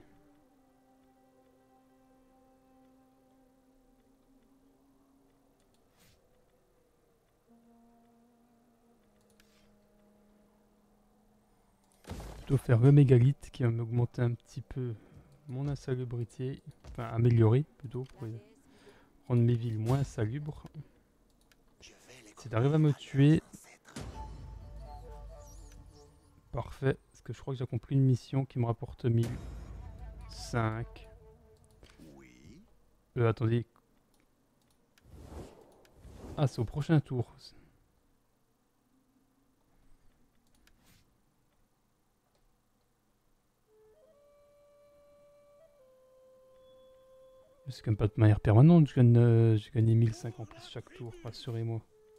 Plutôt faire le mégalith qui va m'augmenter un petit peu mon insalubrité. Enfin améliorer plutôt pour rendre mes villes moins insalubres. Si t'arrives à me tuer... Parfait, parce que je crois que j'ai accompli une mission qui me rapporte 1005. Oui. Attendez. Ah, c'est au prochain tour. C'est quand même pas de manière permanente, j'ai gagné 1005 en plus chaque tour, rassurez-moi.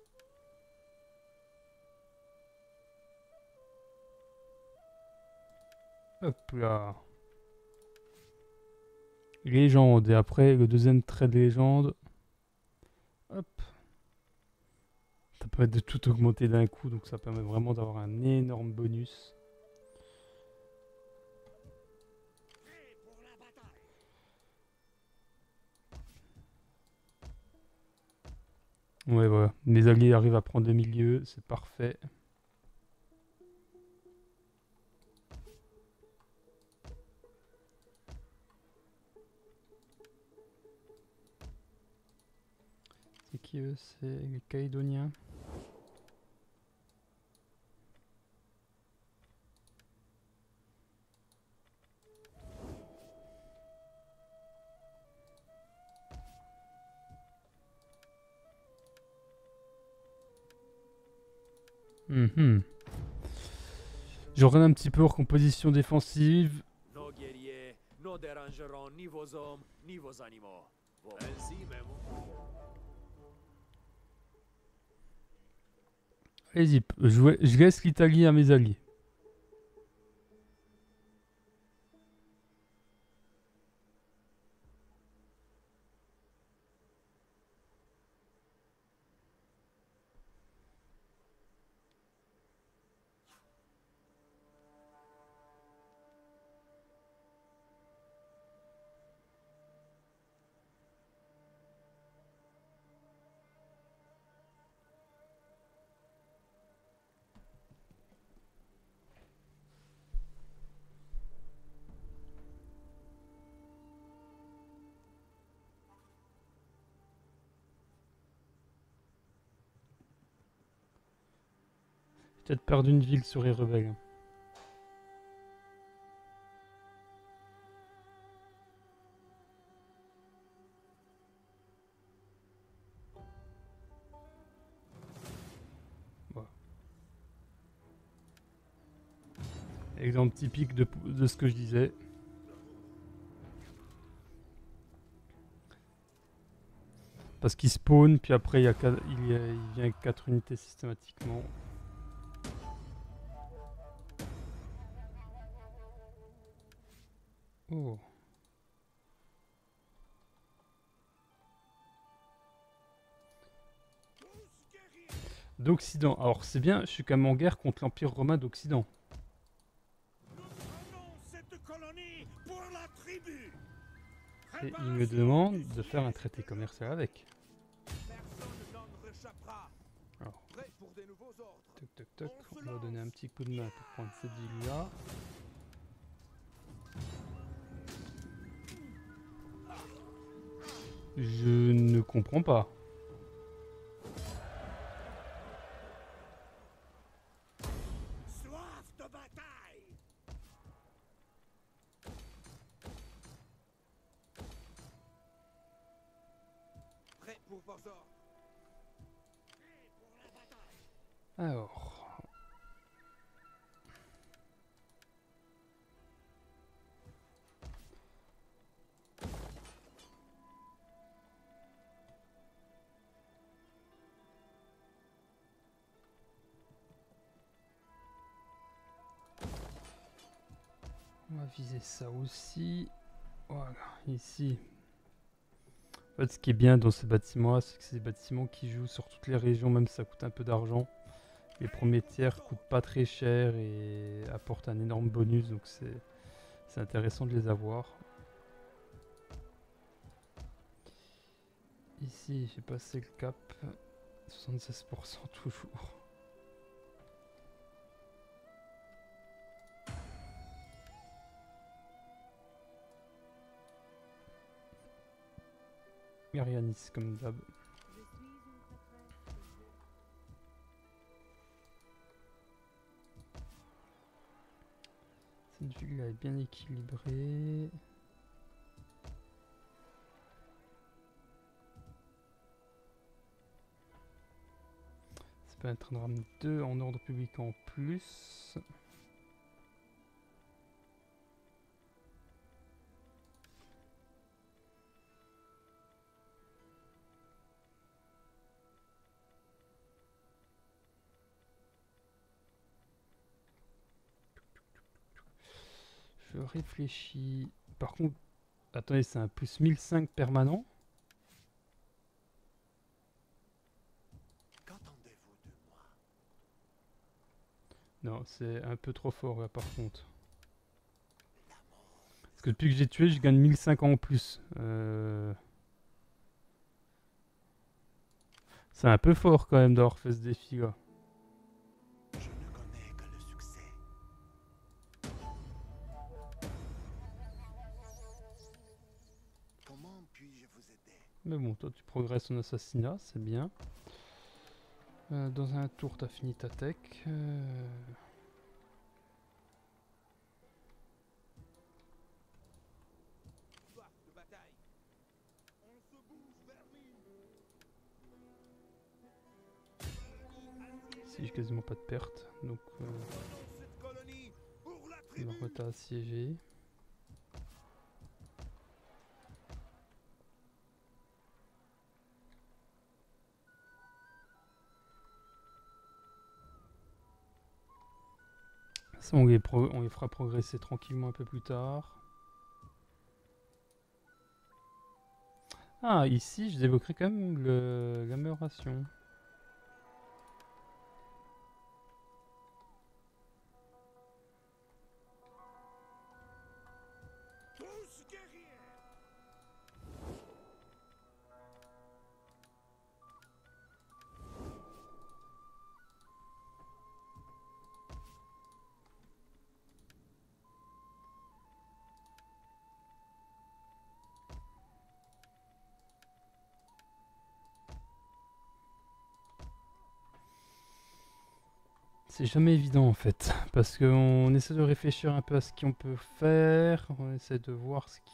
Hop là. Légende, et après le deuxième trait de légende. Hop. Ça permet de tout augmenter d'un coup, donc ça permet vraiment d'avoir un énorme bonus. Ouais, voilà. Mes alliés arrivent à prendre le milieu, c'est parfait. C'est qui eux? C'est les Calédoniens. Mhm. Je regarde un petit peu leur composition défensive. Nos guerriers ne dérangeront ni vos hommes ni vos animaux. Ainsi même. Allez-y, je laisse l'Italie à mes alliés. Peut-être perdre une ville sur les rebelles. Voilà. Exemple typique de ce que je disais. Parce qu'il spawn, puis après il vient avec 4 unités systématiquement. Oh. D'Occident. Alors c'est bien, je suis quand même en guerre contre l'Empire romain d'Occident. Nous prenons cette colonie pour la tribu. Et il me demande de faire un traité commercial avec. Personne n'en réchappera. Alors, Prêt pour des nouveaux ordres. toc toc toc, on va donner un petit coup de main pour prendre cette ville-là. Je ne comprends pas. Soif de bataille. Prêt pour vos ordres. Prêt pour la bataille. Alors. On va viser ça aussi. Voilà, ici. En fait, ce qui est bien dans ces bâtiments-là, c'est que c'est des bâtiments qui jouent sur toutes les régions, même si ça coûte un peu d'argent. Les premiers tiers coûtent pas très cher et apportent un énorme bonus, donc c'est intéressant de les avoir. Ici, j'ai passé le cap. 76% toujours. Marianis comme d'hab. Je suis une prêtresse de Dieu. Cette ville-là est bien équilibrée. Ça peut être un drame 2 en ordre public en plus. Je réfléchis. Par contre, attendez, c'est un plus 1005 permanent. Qu'entendez-vous de moi? Non, c'est un peu trop fort là par contre. Parce que depuis que j'ai tué, je gagne 1005 en plus. C'est un peu fort quand même d'avoir fait ce défi là. Je ne connais que le succès. Comment puis-je vous aider? Mais Mais bon, toi tu progresses en assassinat, c'est bien. Dans un tour, t'as fini ta tech. Soif de bataille. On se bouge vers lui. Ici, j'ai quasiment pas de perte. Donc, Prenons cette colonie pour la tribu. le retard assiégé. Ça, on les fera progresser tranquillement un peu plus tard. Ah, ici, je débloquerai quand même l'amélioration. Tous guerriers. C'est jamais évident en fait, parce qu'on essaie de réfléchir un peu à ce qu'on peut faire, on essaie de voir ce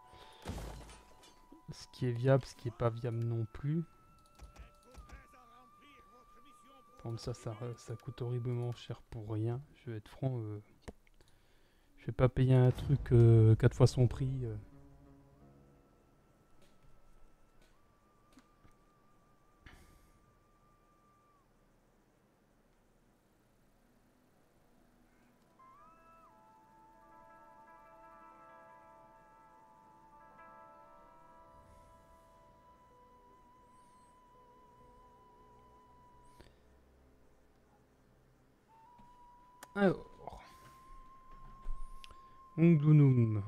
qui est viable, ce qui est pas viable non plus. Êtes-vous prêts à remplir votre mission pour Comme la ça coûte horriblement cher pour rien. Je vais être franc, je vais pas payer un truc 4 fois son prix. Alors, Ungdunum.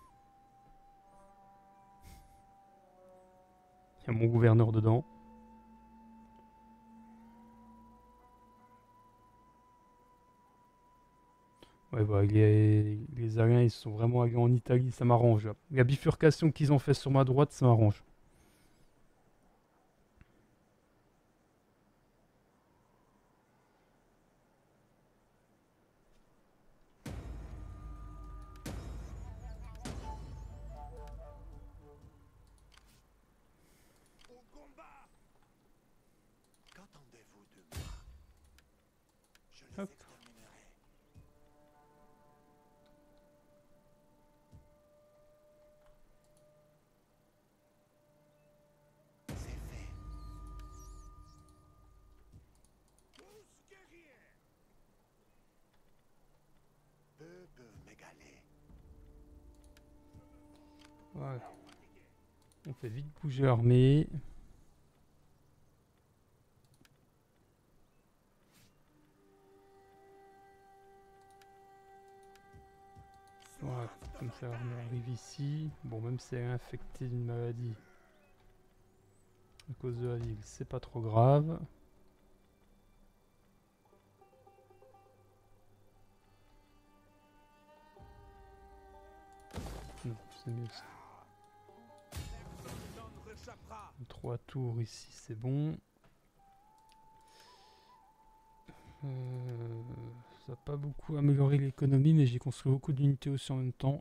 Il y a mon gouverneur dedans. Ouais, bah, les Ariens, ils sont vraiment allés en Italie, ça m'arrange. La bifurcation qu'ils ont fait sur ma droite, ça m'arrange. au combat. Qu'attendez-vous de moi? Je les Hop. exterminerai. C'est fait. Tous guerriers. Peu peuvent m'égaler. Voilà. On fait vite bouger l'armée. Voilà, comme ça l'armée arrive ici. Bon, même si elle est infectée d'une maladie à cause de la ville, c'est pas trop grave. Non, c'est mieux ça. Personne n'en réchappera. 3 tours ici, c'est bon. Ça n'a pas beaucoup amélioré l'économie, mais j'ai construit beaucoup d'unités aussi en même temps.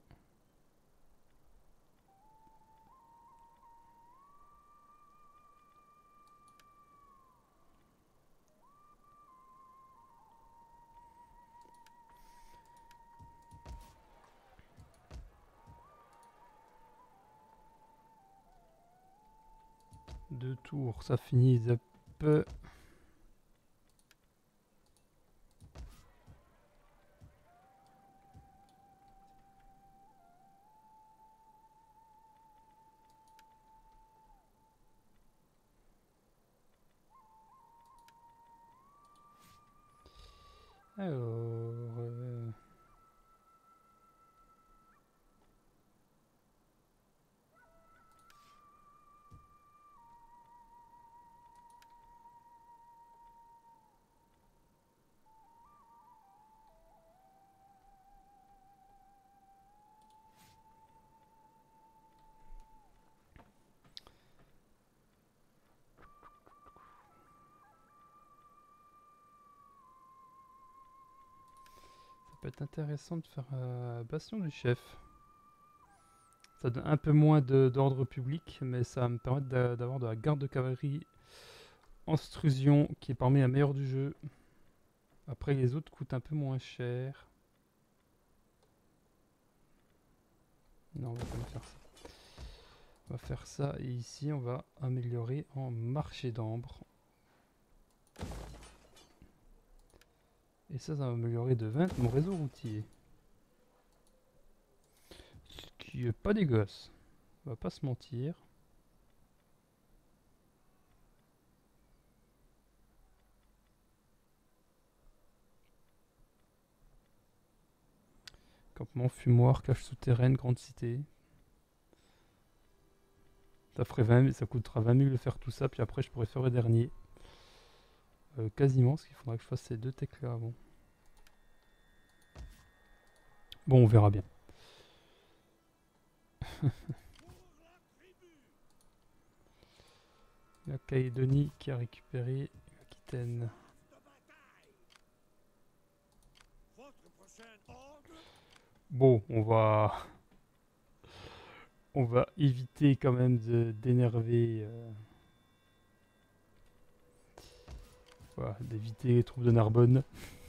Deux tours, ça finit un peu. Alors, peut être intéressant de faire Bastion du Chef. Ça donne un peu moins d'ordre public, mais ça va me permettre d'avoir de la garde de cavalerie Instrusion, qui est parmi la meilleure du jeu. Après, les autres coûtent un peu moins cher. Non, on va pas faire ça. On va faire ça, et ici, on va améliorer en marché d'ambre. Et ça va améliorer de 20 mon réseau routier. Ce qui est pas dégueulasse. On va pas se mentir. Campement, fumoir, cache souterraine, grande cité. Ça ferait 20 000, ça coûtera 20 000 de faire tout ça, puis après je pourrais faire le dernier. Quasiment, parce qu'il faudra que je fasse ces deux techs là avant. Bon, on verra bien. La Calédonie qui a récupéré l'Aquitaine. Bon, on va éviter quand même d'énerver. Voilà, d'éviter les troupes de Narbonne.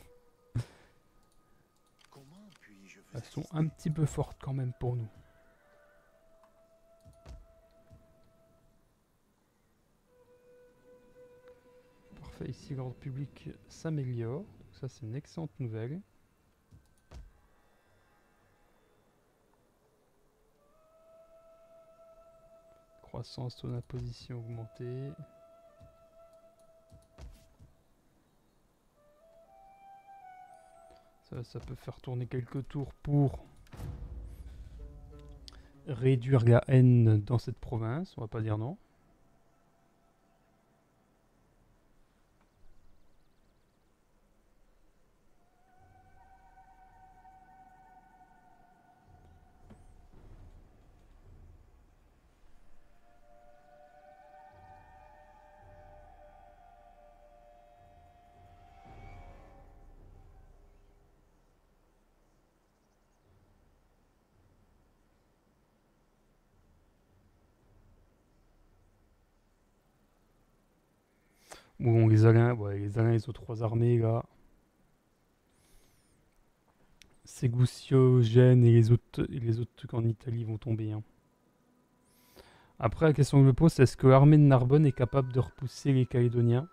Comment puis-je vous Elles sont assister? un petit peu fortes quand même pour nous. Parfait, ici l'ordre public s'améliore. Donc ça c'est une excellente nouvelle. Croissance, taux d'imposition augmenté. Ça peut faire tourner quelques tours pour réduire la haine dans cette province, on va pas dire non. Bon, les Alains, ouais, les Alains, ils ont 3 armées là. Ségoussio, Gênes et les autres trucs en Italie vont tomber, hein. Après, la question que je me pose, c'est est-ce que l'armée de Narbonne est capable de repousser les Calédoniens?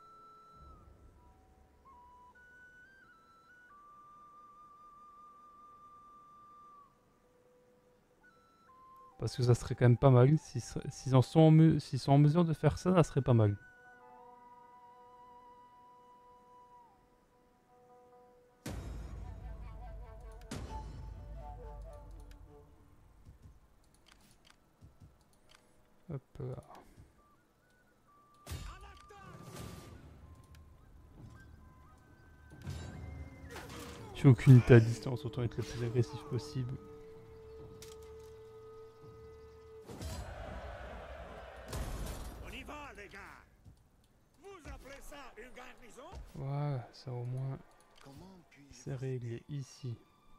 Parce que ça serait quand même pas mal. S'ils sont en mesure de faire ça, ça serait pas mal. Hop là. J'ai aucune unité à distance, autant être le plus agressif possible. On y va, les gars. Vous appelez ça une garnison? Voilà, ça au moins Comment puis-je c'est vous réglé ici.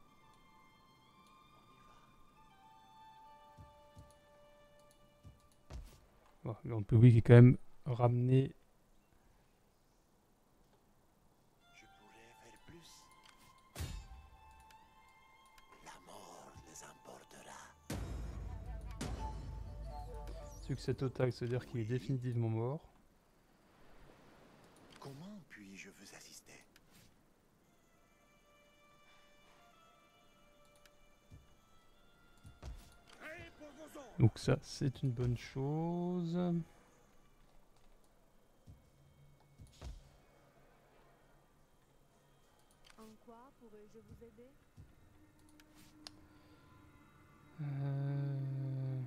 Bon, l'ordre public est quand même ramené. Je pourrais faire plus. La mort les emportera. Succès total, c'est-à-dire qu'il est définitivement mort. Comment puis-je vous assister? Prêt pour vos ordres. Donc ça, c'est une bonne chose. En quoi pourrais-je vous aider? Euh,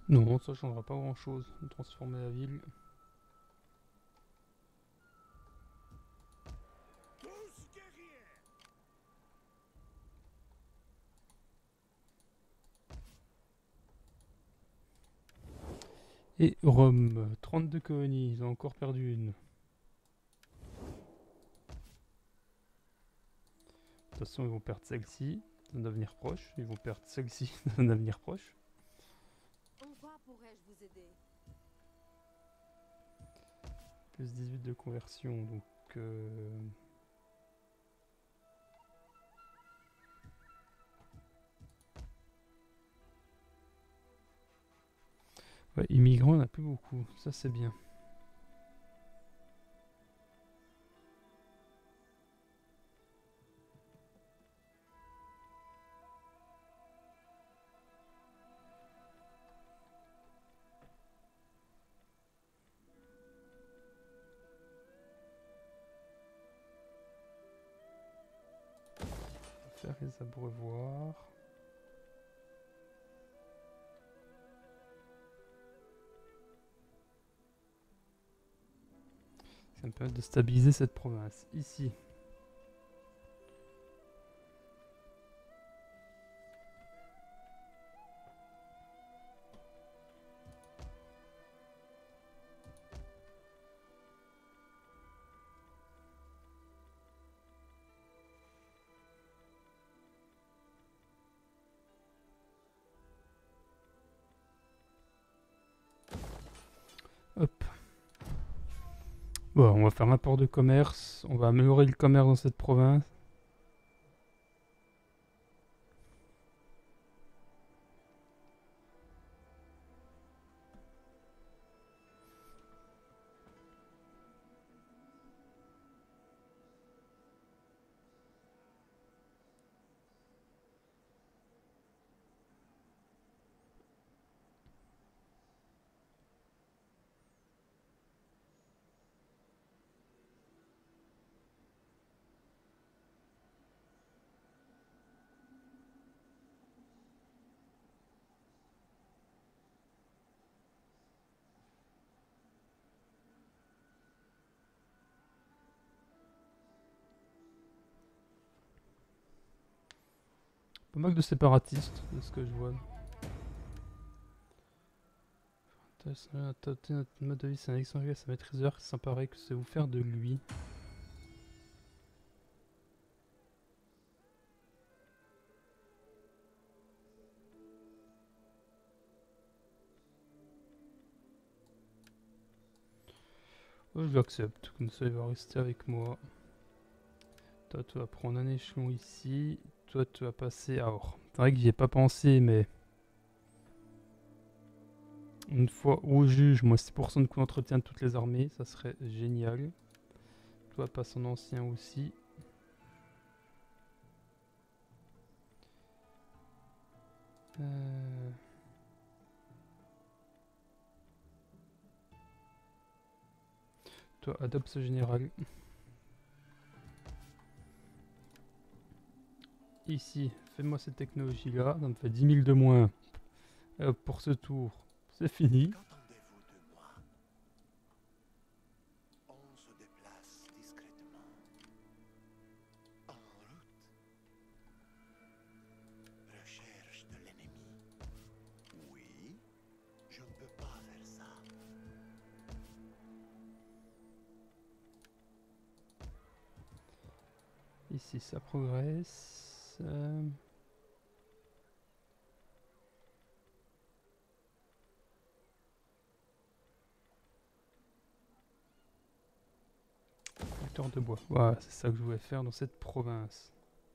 Non, ça changera pas grand chose de transformer la ville. Tous guerriers! Et Rome, 32 colonies, ils ont encore perdu une. De toute façon, ils vont perdre celle-ci dans un avenir proche. Ils vont perdre celle-ci dans un avenir proche. En quoi pourrais-je vous aider? Plus 18 de conversion, donc... Ouais, immigrants, on n'a plus beaucoup. Ça, c'est bien. Faire les abreuvoirs. Ça me permet de stabiliser cette province. Ici. Hop. Bon, on va faire un port de commerce. On va améliorer le commerce dans cette province. Pas mal de séparatistes, de ce que je vois. Adopter notre mode de vie, c'est un Alexandre, sa maîtriseur qui s'emparait que c'est vous faire de lui. Oh, je l'accepte, comme ça il va rester avec moi. Toi tu vas prendre un échelon ici, toi tu vas passer à or. C'est vrai que j'y ai pas pensé mais... Une fois au juge, moi 6% de coût d'entretien de toutes les armées, ça serait génial. Toi passe en ancien aussi. Toi adopte ce général. Ici, fais-moi cette technologie là, ça me fait 10 000 de moins. Pour ce tour, c'est fini. Qu'entendez-vous de moi? On se déplace discrètement. En route. Recherche de l'ennemi. Oui, je ne peux pas faire ça. Ici, ça progresse. Hectare de bois. Voilà, c'est ça que je voulais faire dans cette province.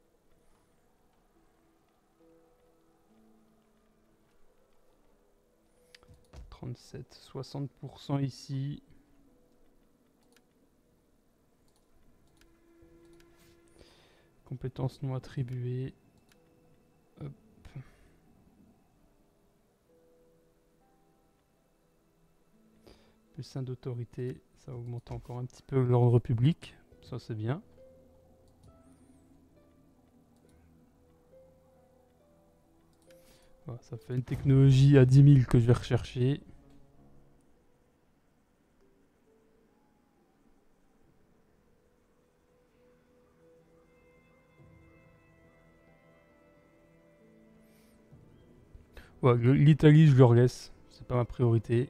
« 37, 60% ici. Compétences non attribuées. Hop. Plus 1 d'autorité, ça augmente encore un petit peu l'ordre public, ça c'est bien. Voilà, ça fait une technologie à 10 000 que je vais rechercher. Ouais, l'Italie, je le laisse. C'est pas ma priorité.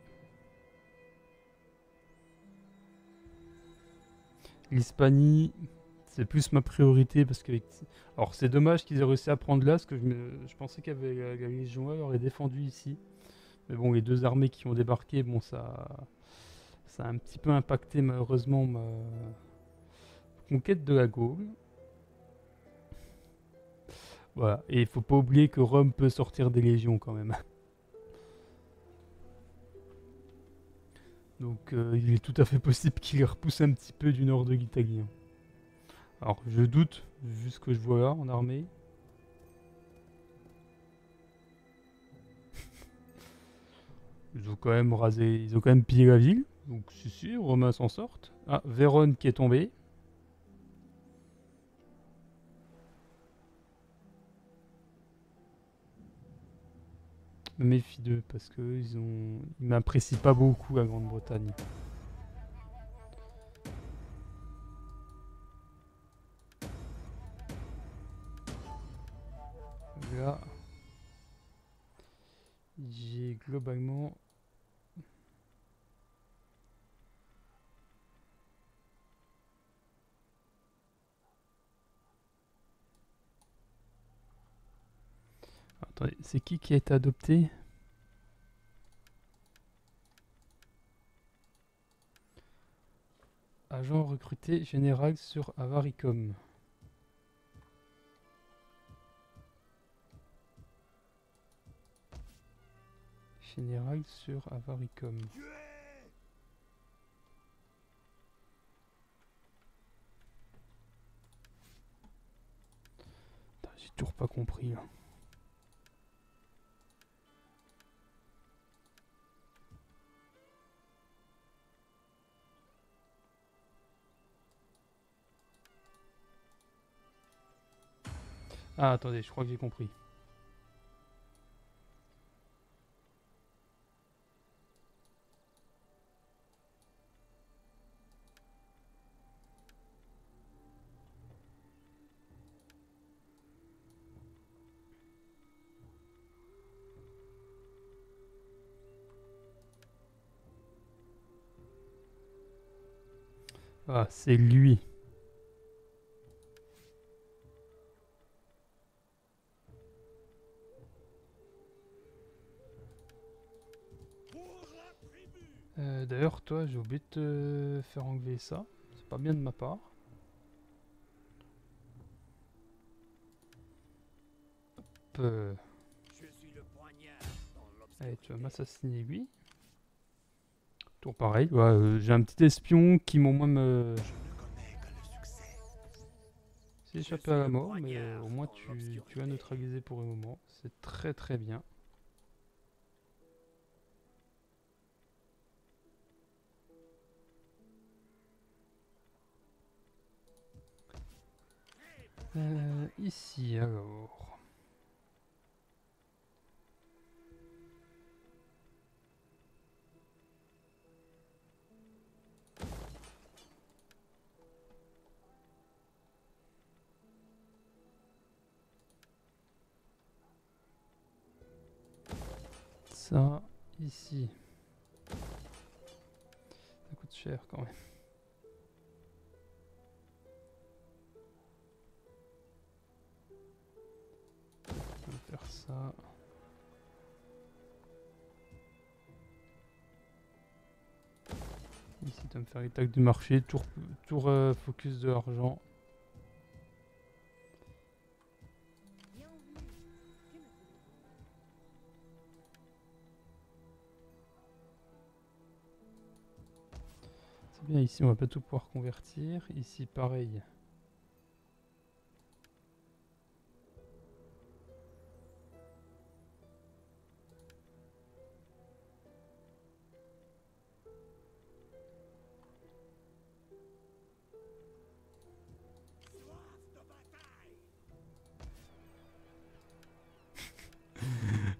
L'Hispanie, c'est plus ma priorité parce que. Alors, c'est dommage qu'ils aient réussi à prendre là, parce que je pensais qu'avec la Légion A aurait défendu ici. Mais bon, les deux armées qui ont débarqué, bon, ça a un petit peu impacté malheureusement ma conquête de la Gaule. Voilà, et il faut pas oublier que Rome peut sortir des légions quand même. Donc il est tout à fait possible qu'il les repousse un petit peu du nord de l'Italie. Hein. Alors je doute, vu ce que je vois là en armée. Ils ont quand même rasé, ils ont quand même pillé la ville. Donc si, les Romains s'en sortent. Ah, Vérone qui est tombée. Je me méfie d'eux parce que ils m'apprécient pas beaucoup la Grande-Bretagne. Là, j'ai globalement attendez, c'est qui a été adopté? Agent recruté général sur Avaricom. Général sur Avaricom. J'ai toujours pas compris là. Ah attendez, je crois que j'ai compris. Ah, c'est lui. D'ailleurs, toi, j'ai oublié de te faire enlever ça. C'est pas bien de ma part. Hop, Je suis le poignard dans allez, tu vas l'obscurité. m'assassiner lui. Tour pareil. Ouais, j'ai un petit espion qui m'au moins me... Je ne connais que le succès. s'est échappé à la mort, mais au moins tu as neutralisé pour le moment. C'est très très bien. Ici alors. Ça, ici. Ça coûte cher quand même. On va faire ça. Ici, tu vas me faire les tags du marché, tour focus de l'argent. Bienvenue. Que me voulez-vous? C'est bien, ici on va pas tout pouvoir convertir. Ici pareil.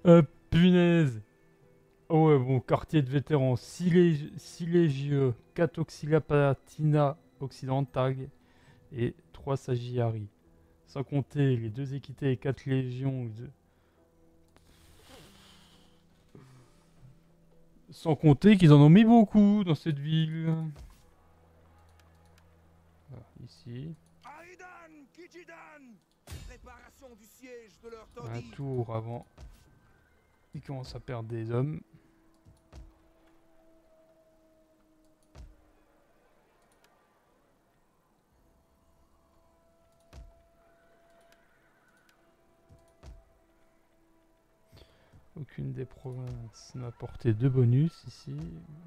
Punaise. Oh ouais, bon, quartier de vétérans. Silegieux, 4 Auxilia Palatina Occidentale et 3 Saggiari. Sans compter les 2 équités et 4 légions. Sans compter qu'ils en ont mis beaucoup dans cette ville. Voilà, ici. Aridan, Kijidan. Préparation du siège de leur Un taudis. tour avant. Ils commencent à perdre des hommes. Aucune des provinces n'a apporté de bonus ici.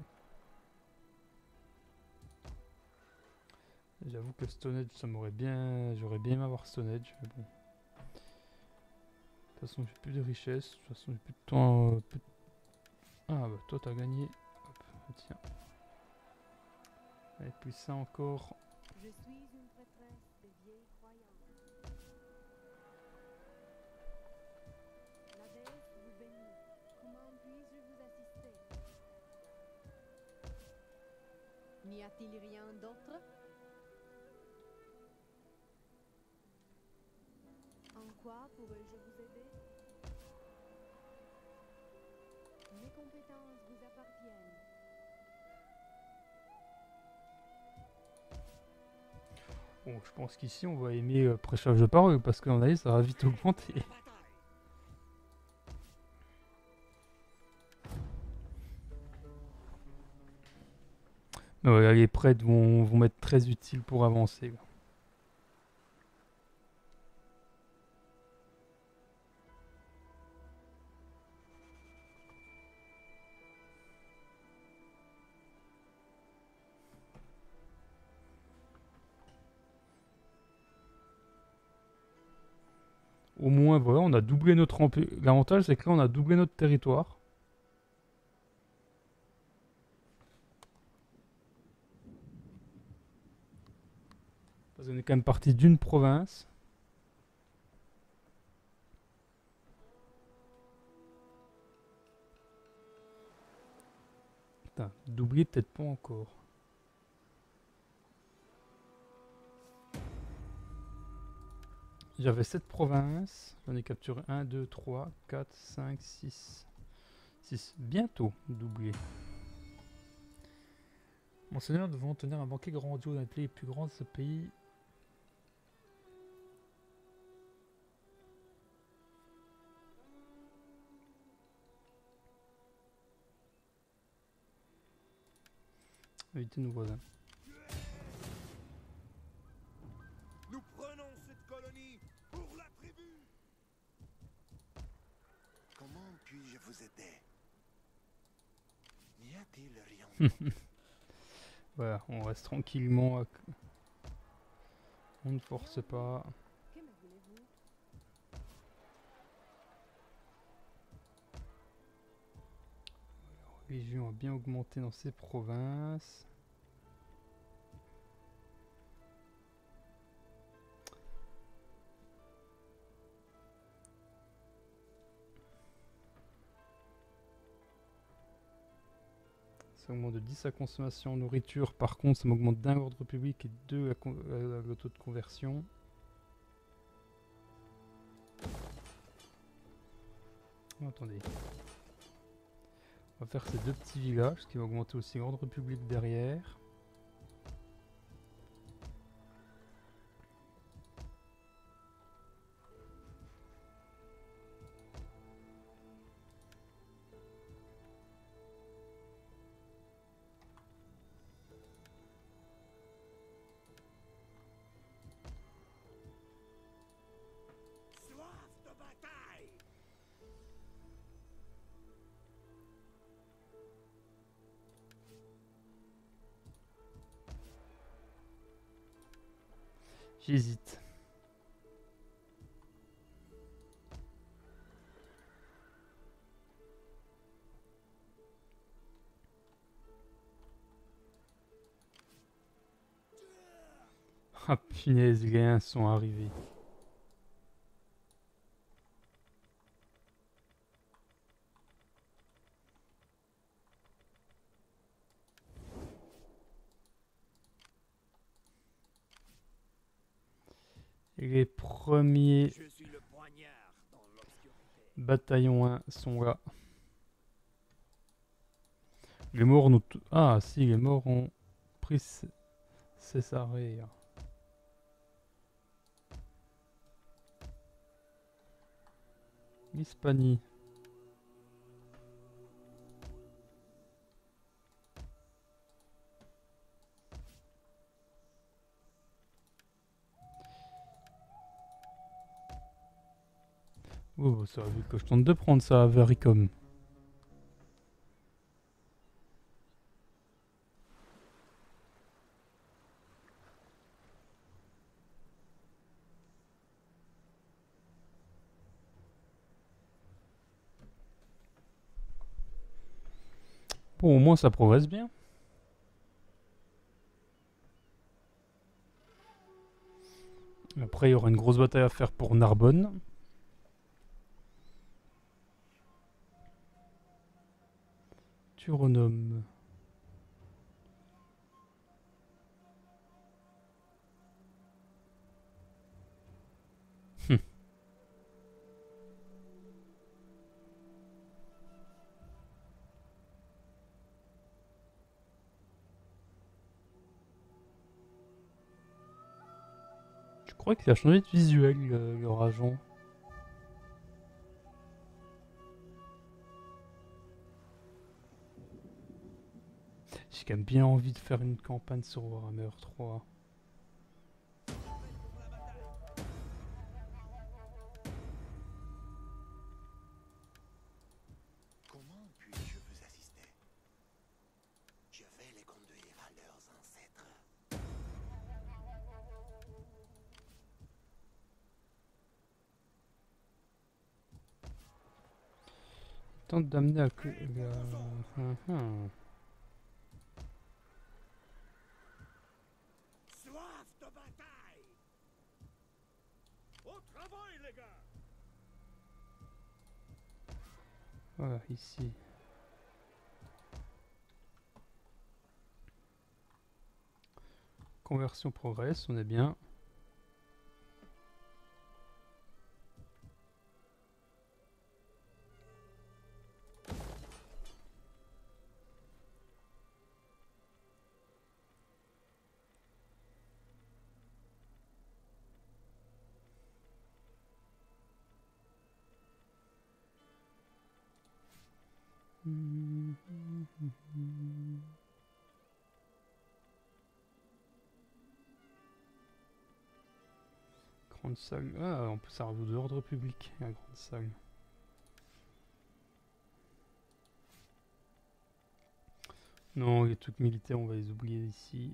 J'avoue que Stone Age, ça m'aurait bien. J'aurais bien aimé avoir Stone Age, mais bon. De toute façon, j'ai plus de richesse. De toute façon, j'ai plus de temps. Ah bah, toi, t'as gagné. Hop, tiens. Et puis ça encore. Je suis une prêtresse des vieilles croyances. La déesse vous bénit. Comment puis-je vous assister? N'y a-t-il rien d'autre? En quoi pourrais-je vous aider? Mes compétences vous appartiennent. Bon, je pense qu'ici, on va aimer prêchage de parole parce qu'en avis, ça va vite augmenter. Mais ouais, les prêtres vont être très utiles pour avancer. Là. Au moins, voilà, on a doublé notre empire. L'avantage, c'est que là, on a doublé notre territoire. Parce qu'on est quand même parti d'une province. Putain, doubler peut-être pas encore. J'avais 7 provinces. J'en ai capturé 1, 2, 3, 4, 5, 6. 6. Bientôt doublé. Monseigneur, nous devons tenir un banquet grandiose avec les plus grands de ce pays. Évitez nos voisins. Nous prenons cette colonie pour la tribu. Comment puis-je vous aider? N'y a-t-il rien? Voilà, on reste tranquillement. On ne force pas. Que me voulez-vous? La Légion a bien augmenté dans ces provinces. Ça augmente de 10 la consommation en nourriture. Par contre, ça m'augmente d'un ordre public et 2 le taux de conversion. Oh, attendez. On va faire ces 2 petits villages, ce qui va augmenter aussi l'ordre public derrière. Soif de bataille. J'hésite. Ah punaise, les liens sont arrivés. Et les premiers Je suis le poignard dans l'obscurité. bataillons 1 sont là. Les morts n'ont... Ah si, les morts ont pris Césarée. Hispanie. Oh, ça va vite que je tente de prendre ça à Vericom. Bon, au moins ça progresse bien. Après, il y aura une grosse bataille à faire pour Narbonne. Turonome. Je crois qu'il a changé de visuel, le Rajon. J'ai quand même bien envie de faire une campagne sur Warhammer 3. Comment puis-je vous assister? Je vais les conduire à leurs ancêtres. Il tente d'amener à... Soif de bataille. Au travail, les gars. Voilà, ici. Conversion progresse, on est bien. Grande salle. Ah, on peut servir d'ordre public, la grande salle. Non, les trucs militaires, on va les oublier ici.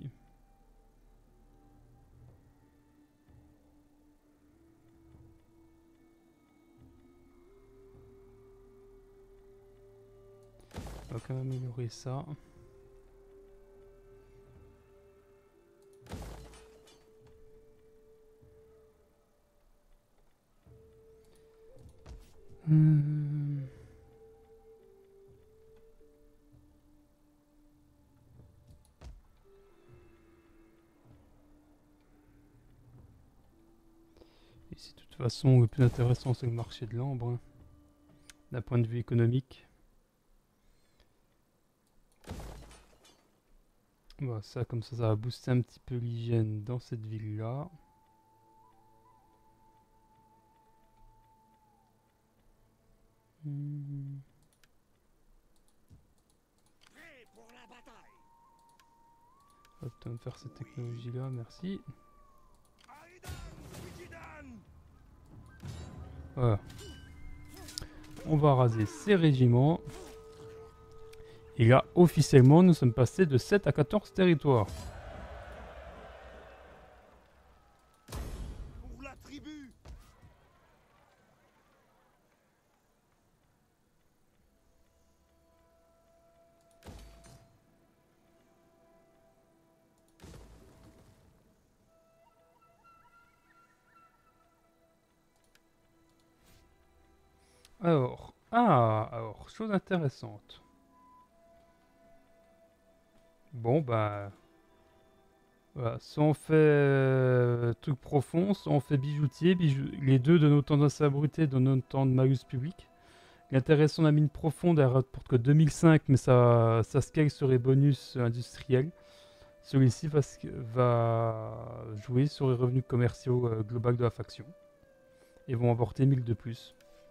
On va quand même améliorer ça. Ici, de toute façon, le plus intéressant, c'est le marché de l'ambre, hein, d'un point de vue économique. Voilà, ça, comme ça va booster un petit peu l'hygiène dans cette ville-là. Prêt pour la bataille. Hop, on va faire cette technologie-là, merci. Aridan, Wikidan. Voilà. On va raser ces régiments. Et là, officiellement, nous sommes passés de 7 à 14 territoires. Pour la tribu. Alors, chose intéressante. Bon, bah... Voilà, soit on fait truc profond, soit on fait bijoutier. Les deux donnent autant de salubrité, donnent autant de malus public. L'intéressant de la mine profonde, elle rapporte que 2005, mais ça scale sur les bonus industriels. Celui-ci va jouer sur les revenus commerciaux globaux de la faction. Et vont apporter 1000 de plus.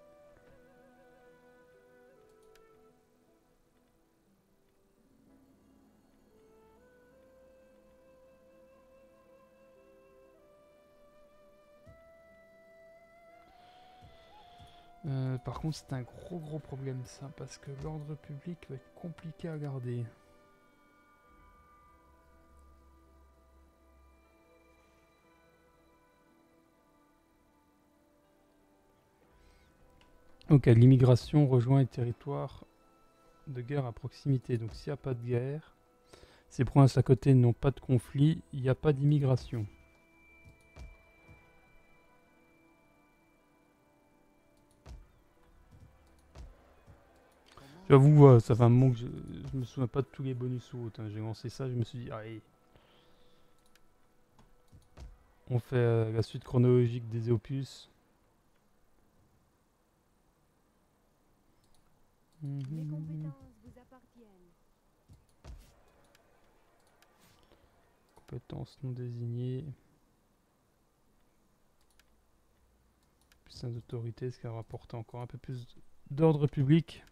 Par contre, c'est un gros problème ça, parce que l'ordre public va être compliqué à garder. Ok, l'immigration rejoint les territoires de guerre à proximité. Donc s'il n'y a pas de guerre, ces provinces à côté n'ont pas de conflit, il n'y a pas d'immigration. J'avoue, ça fait un moment que je me souviens pas de tous les bonus ou autres. Hein. J'ai lancé ça, je me suis dit, allez. On fait la suite chronologique des opus. Les compétences vous appartiennent. Compétences non désignées. Puissance d'autorité, ce qui va rapporter encore un peu plus d'ordre public.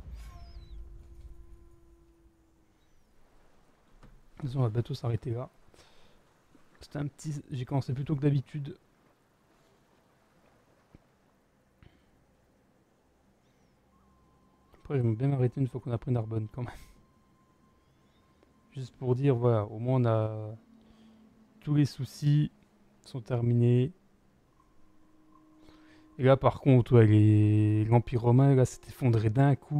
On va bientôt s'arrêter là. C'était un petit... J'ai commencé plus tôt que d'habitude. Après, j'aime bien m'arrêter une fois qu'on a pris Narbonne quand même. Juste pour dire, voilà, au moins on a... Tous les soucis sont terminés. Et là, par contre, ouais, l'Empire romain, là, s'est effondré d'un coup.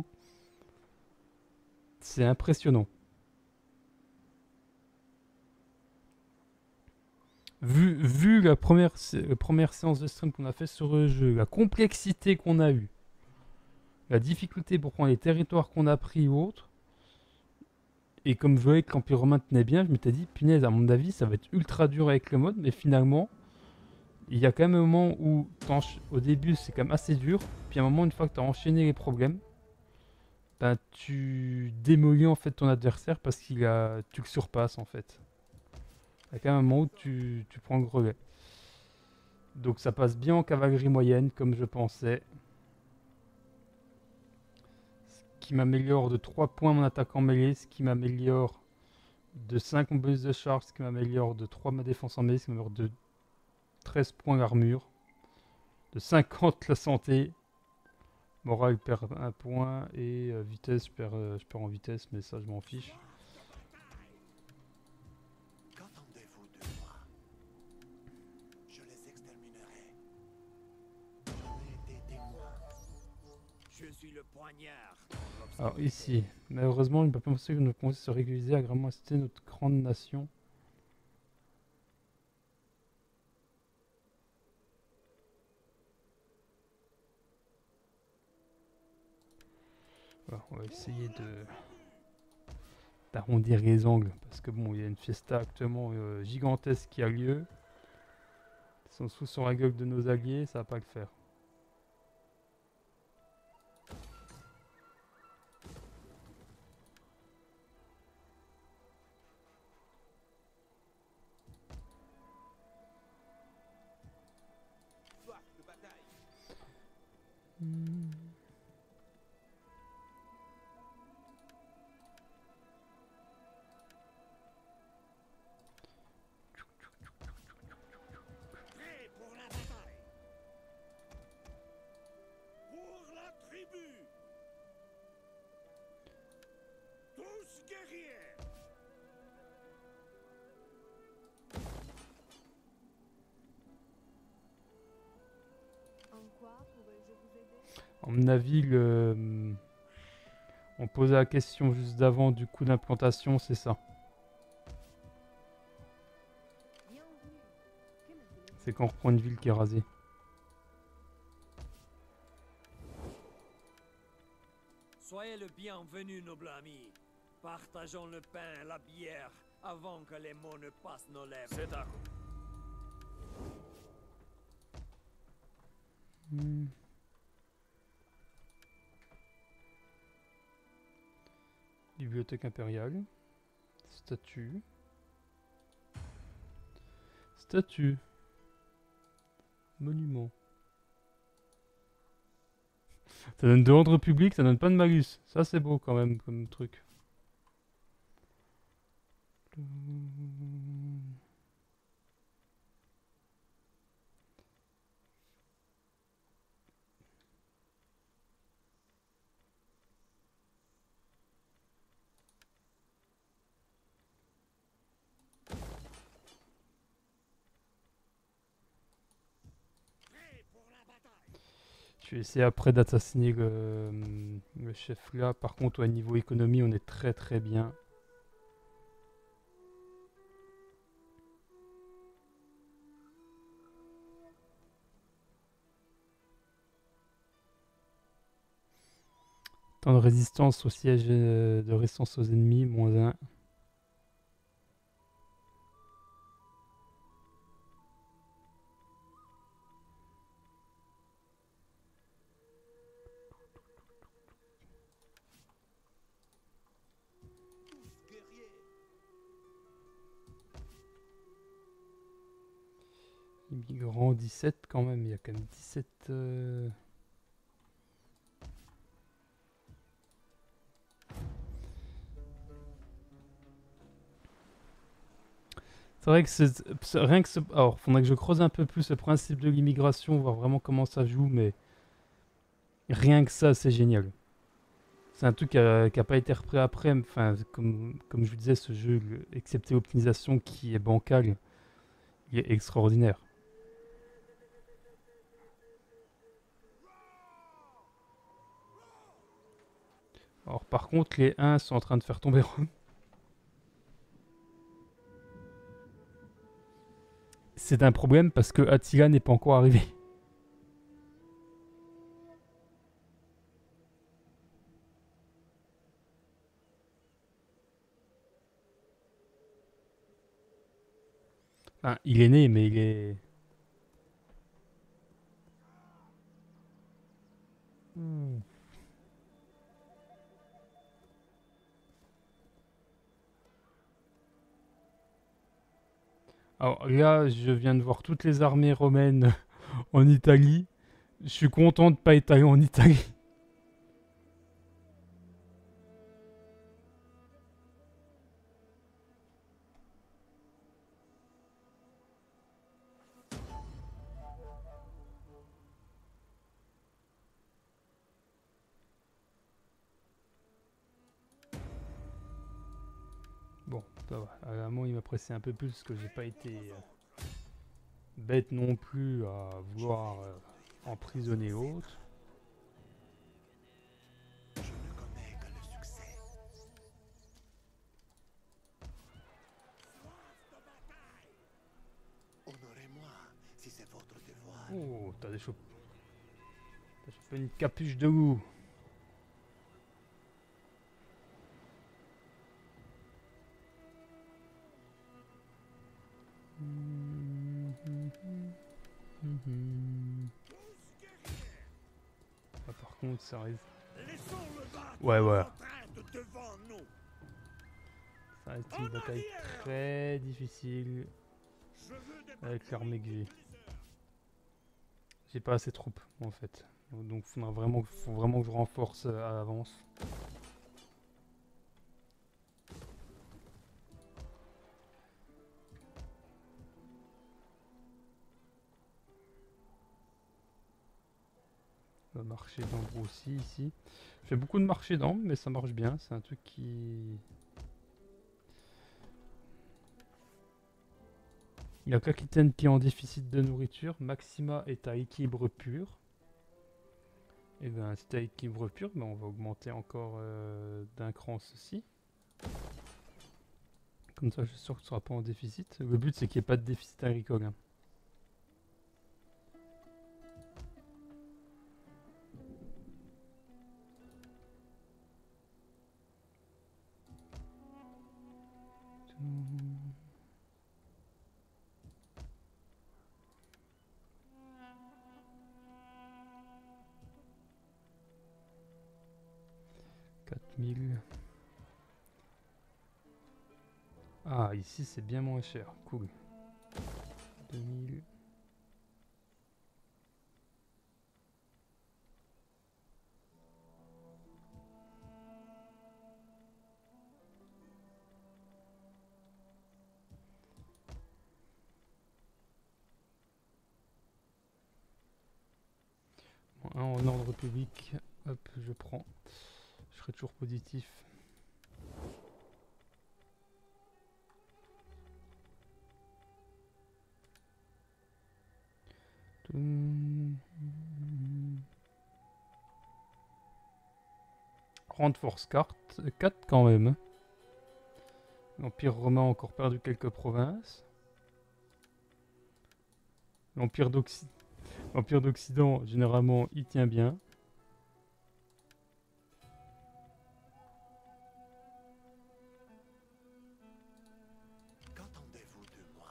C'est impressionnant. Vu la première séance de stream qu'on a fait sur le jeu, la complexité qu'on a eue, la difficulté pour prendre les territoires qu'on a pris ou autres, et comme je voyais que l'Empire romain tenait bien, je m'étais dit, punaise, à mon avis, ça va être ultra dur avec le mode, mais finalement, il y a quand même un moment où, au début, c'est quand même assez dur, puis à un moment, une fois que tu as enchaîné les problèmes, ben, tu démolis en fait ton adversaire parce tu le surpasses en fait. Il y a quand même un moment où tu prends le relais. Donc ça passe bien en cavalerie moyenne, comme je pensais. Ce qui m'améliore de 3 points mon attaque en mêlée, ce qui m'améliore de 5 mon bonus de charge, ce qui m'améliore de 3 ma défense en mêlée, ce qui m'améliore de 13 points l'armure, de 50 la santé. Morale perd 1 point et vitesse, je perds en vitesse, mais ça je m'en fiche. Qu'entendez-vous de moi? Je les exterminerai. J'en ai été témoin. Je suis le poignard. Alors ici, malheureusement, il ne peut pas penser que nous pouvons se réguliser à vraiment assister notre grande nation. Voilà, on va essayer d'arrondir les angles parce que bon, il y a une fiesta actuellement gigantesque qui a lieu. Ils sont sous sur la gueule de nos alliés, ça va pas le faire. Soif de bataille. Prêt pour la bataille. Pour la tribu. Tous guerriers. En quoi pourrais-je vous aider? À mon avis, on posait la question juste d'avant du coup d'implantation, c'est ça. Bienvenue. Que me voulez-vous? C'est qu'on reprend une ville qui est rasée. Soyez le bienvenu, noble ami. Partageons le pain, la bière, avant que les mots ne passent nos lèvres. C'est un coup. Hmm. Bibliothèque impériale. Statue. Statue. Monument. Ça donne de l'ordre public, ça donne pas de malus. Ça c'est beau quand même comme truc. Je vais essayer après d'assassiner le chef là. Par contre, au niveau économie, on est très très bien. Temps de résistance au siège de résistance aux ennemis, -1. Immigrants 17 quand même, il y a quand même 17... C'est vrai que rien que alors, faudrait que je creuse un peu plus le principe de l'immigration, voir vraiment comment ça joue, mais rien que ça, c'est génial. C'est un truc qui a pas été repris après, enfin, comme je vous disais, ce jeu, excepté l'optimisation qui est bancale, il est extraordinaire. Alors par contre, les 1 sont en train de faire tomber Rome. C'est un problème parce que Attila n'est pas encore arrivé. Enfin, il est né, mais il est... Alors là, je viens de voir toutes les armées romaines en Italie. Je suis content de pas être allé en Italie. Bon, ça va. À un moment, il m'a pressé un peu plus parce que j'ai pas été bête non plus à vouloir emprisonner l'autre. Je ne connais que le succès. Honorez-moi si c'est votre devoir. Oh, t'as chopé une capuche de loup. Ah, par contre, ça risque... Ouais, ouais. Ça va être une bataille très difficile avec l'armée que j'ai. J'ai pas assez de troupes en fait. Donc faut vraiment que je renforce à l'avance. Le marché d'ambre aussi ici. Je fais beaucoup de marché d'ambre mais ça marche bien. C'est un truc qui... Il y a qu'Aquitaine qui est en déficit de nourriture. Maxima est à équilibre pur. Et bien, si t'as équilibre pur, ben on va augmenter encore d'un cran ceci. Comme ça, je suis sûr que tu ne seras pas en déficit. Le but, c'est qu'il n'y ait pas de déficit agricole. Hein. 000. Ah, ici c'est bien moins cher. Cool. 2000. Bon, un en ordre public. Hop, je prends. Je serai toujours positif. Grande force carte, 4 quand même. L'Empire romain a encore perdu quelques provinces. L'Empire d'Occident, généralement, il tient bien. Qu'entendez-vous de moi?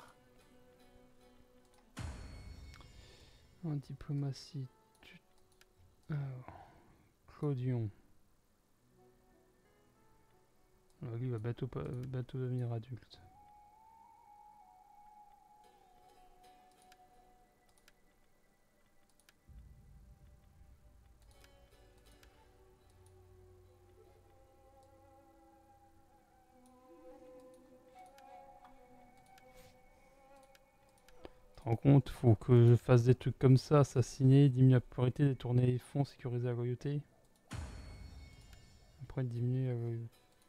En diplomatie, alors, Clodion. Alors, lui, il va bientôt devenir adulte. Tu te rends compte, faut que je fasse des trucs comme ça, assassiner, diminuer la popularité, détourner les fonds, sécuriser la loyauté. Après, diminuer la loyauté.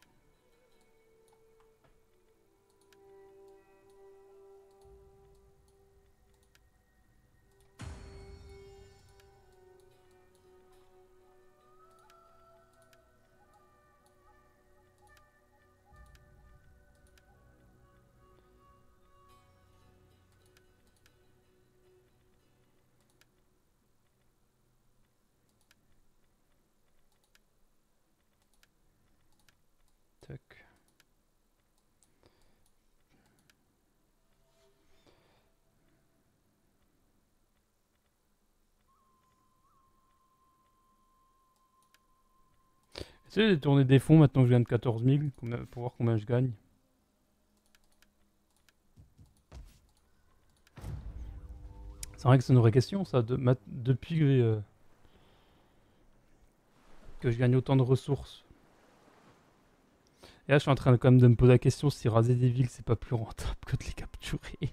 Tac. Essayer de détourner des fonds maintenant que je gagne 14 000 pour voir combien je gagne. C'est vrai que c'est une vraie question ça, depuis que je gagne autant de ressources. Et là je suis en train quand même de me poser la question si raser des villes c'est pas plus rentable que de les capturer.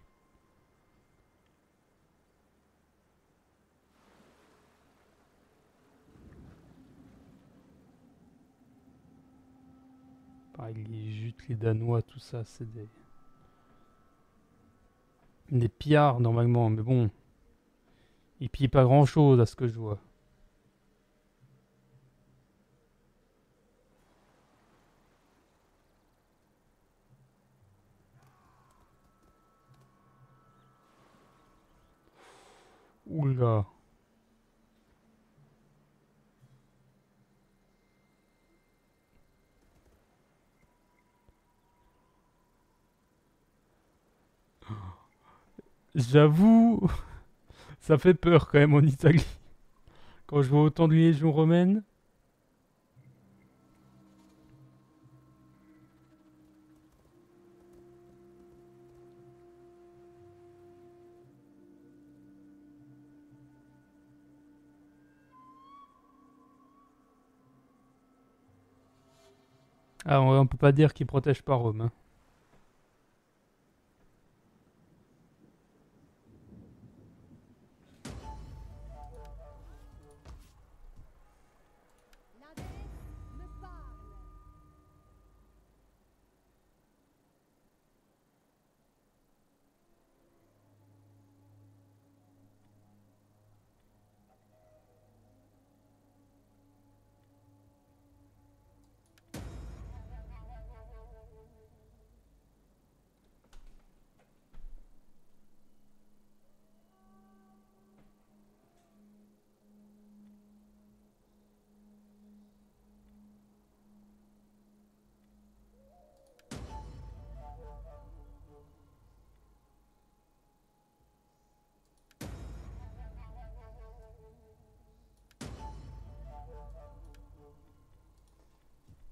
Pareil, les Jutes, les Danois, tout ça, c'est des pillards normalement, mais bon, ils pillent pas grand chose à ce que je vois. Oula. J'avoue, ça fait peur quand même en Italie. Quand je vois autant de légions romaines. Ah, on peut pas dire qu'ils protègent pas Rome, hein. La déesse me parle.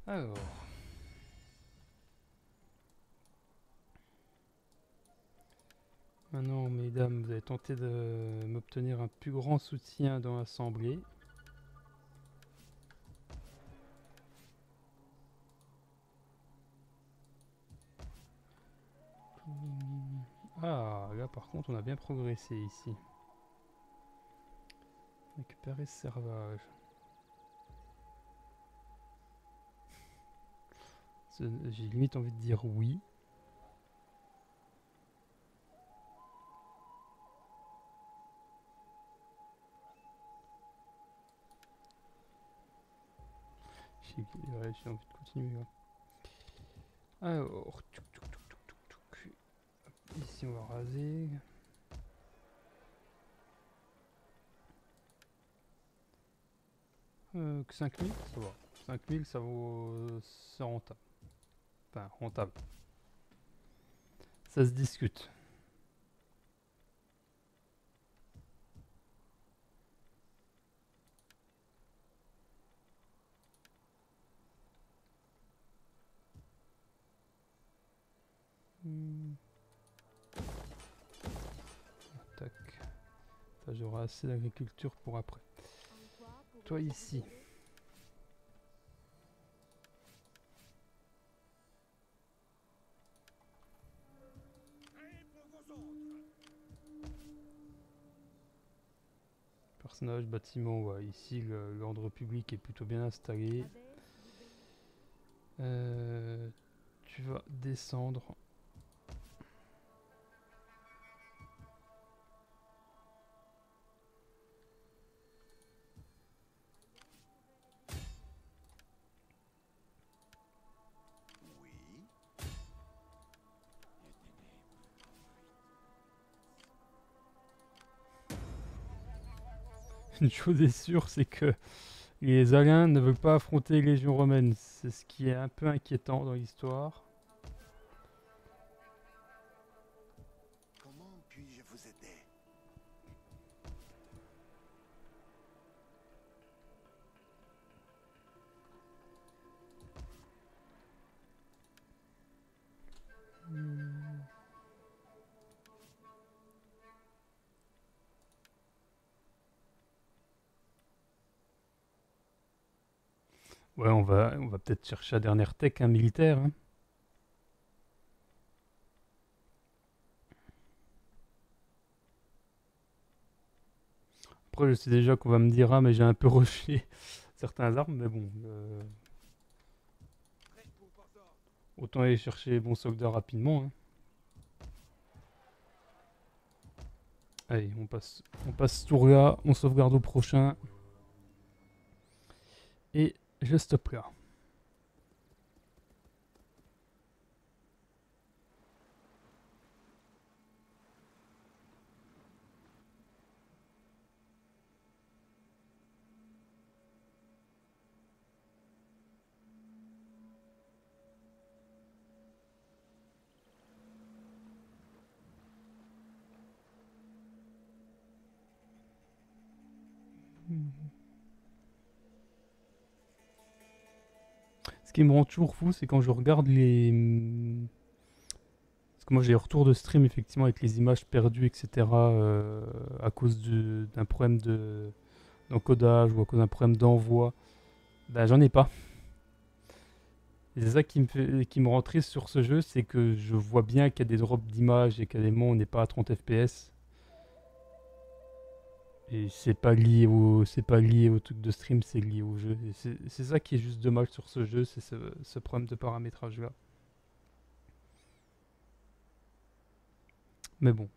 Alors. Maintenant, mesdames, vous avez tenté de m'obtenir un plus grand soutien dans l'Assemblée. Ah, là par contre, on a bien progressé ici. Récupérer ce servage. J'ai limite envie de dire oui. Ouais, j'ai envie de continuer là. Alors, ici on va raser. Que 5000, ça va. 5000, ça vaut. C'est rentable. Enfin, rentable. Ça se discute. Tac. Ça, j'aurai assez d'agriculture pour après. En quoi pourrais-je Toi vous ici. aider? Prêt pour vos ordres. Personnage, bâtiment, ouais. Ici, l'ordre public est plutôt bien installé. Abbesse, vous bénisse. Tu vas descendre. Oui. Une chose est sûre, c'est que les aliens ne veulent pas affronter les légions romaines. C'est ce qui est un peu inquiétant dans l'histoire. Comment puis-je vous aider? Ouais, on va peut-être chercher la dernière tech, hein, militaire. Hein. Après, je sais déjà qu'on va me dire, ah, mais j'ai un peu rushé certains armes, mais bon. Prêt pour vos ordres. Autant aller chercher les bons soldats rapidement. Hein. Allez, on passe ce tour-là, on sauvegarde au prochain. Et je stoppe là. Ce qui me rend toujours fou, c'est quand je regarde les. Parce que moi j'ai des retours de stream effectivement avec les images perdues, etc. À cause d'un problème d'encodage ou à cause d'un problème d'envoi. Ben j'en ai pas. Et c'est ça qui me rend triste sur ce jeu, c'est que je vois bien qu'il y a des drops d'images et qu'à des moments on n'est pas à 30 FPS. Et c'est pas lié au truc de stream, c'est lié au jeu. Et c'est ça qui est juste dommage sur ce jeu, c'est ce problème de paramétrage là. Mais bon,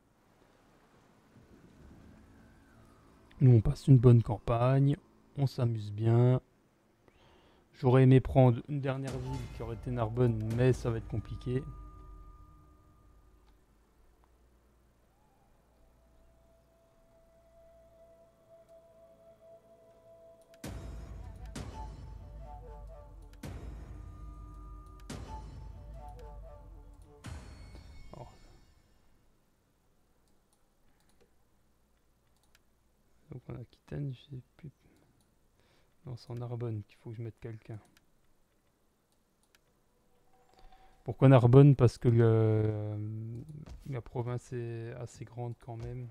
nous on passe une bonne campagne, on s'amuse bien. J'aurais aimé prendre une dernière ville qui aurait été Narbonne, mais ça va être compliqué. Alors, donc en Aquitaine, j'ai plus. Non, c'est en Narbonne qu'il faut que je mette quelqu'un. Pourquoi Narbonne? Parce que la province est assez grande quand même.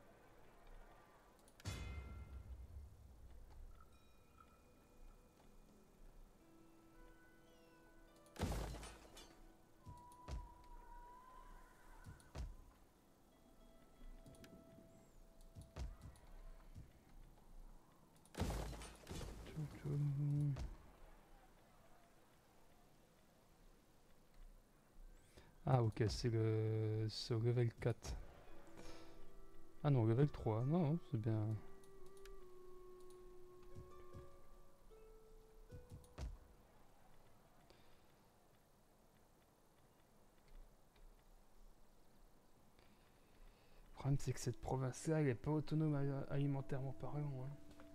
Ah ok, c'est au level 4. Ah non, level 3. Non, non, c'est bien. Le problème c'est que cette province-là, elle est pas autonome alimentairement parlant, hein.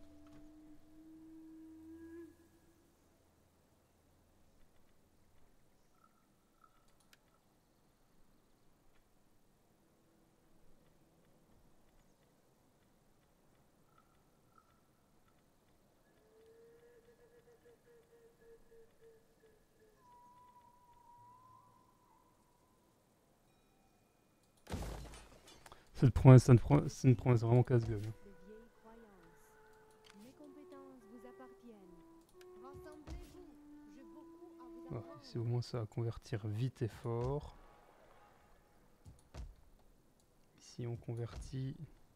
C'est une province vraiment casse-gueule, hein. De vieilles croyances. Mes compétences vous appartiennent. Rassemblez-vous. J'ai beaucoup à vous Ouais, apprendre. ici au moins ça va convertir vite et fort. Ici on convertit.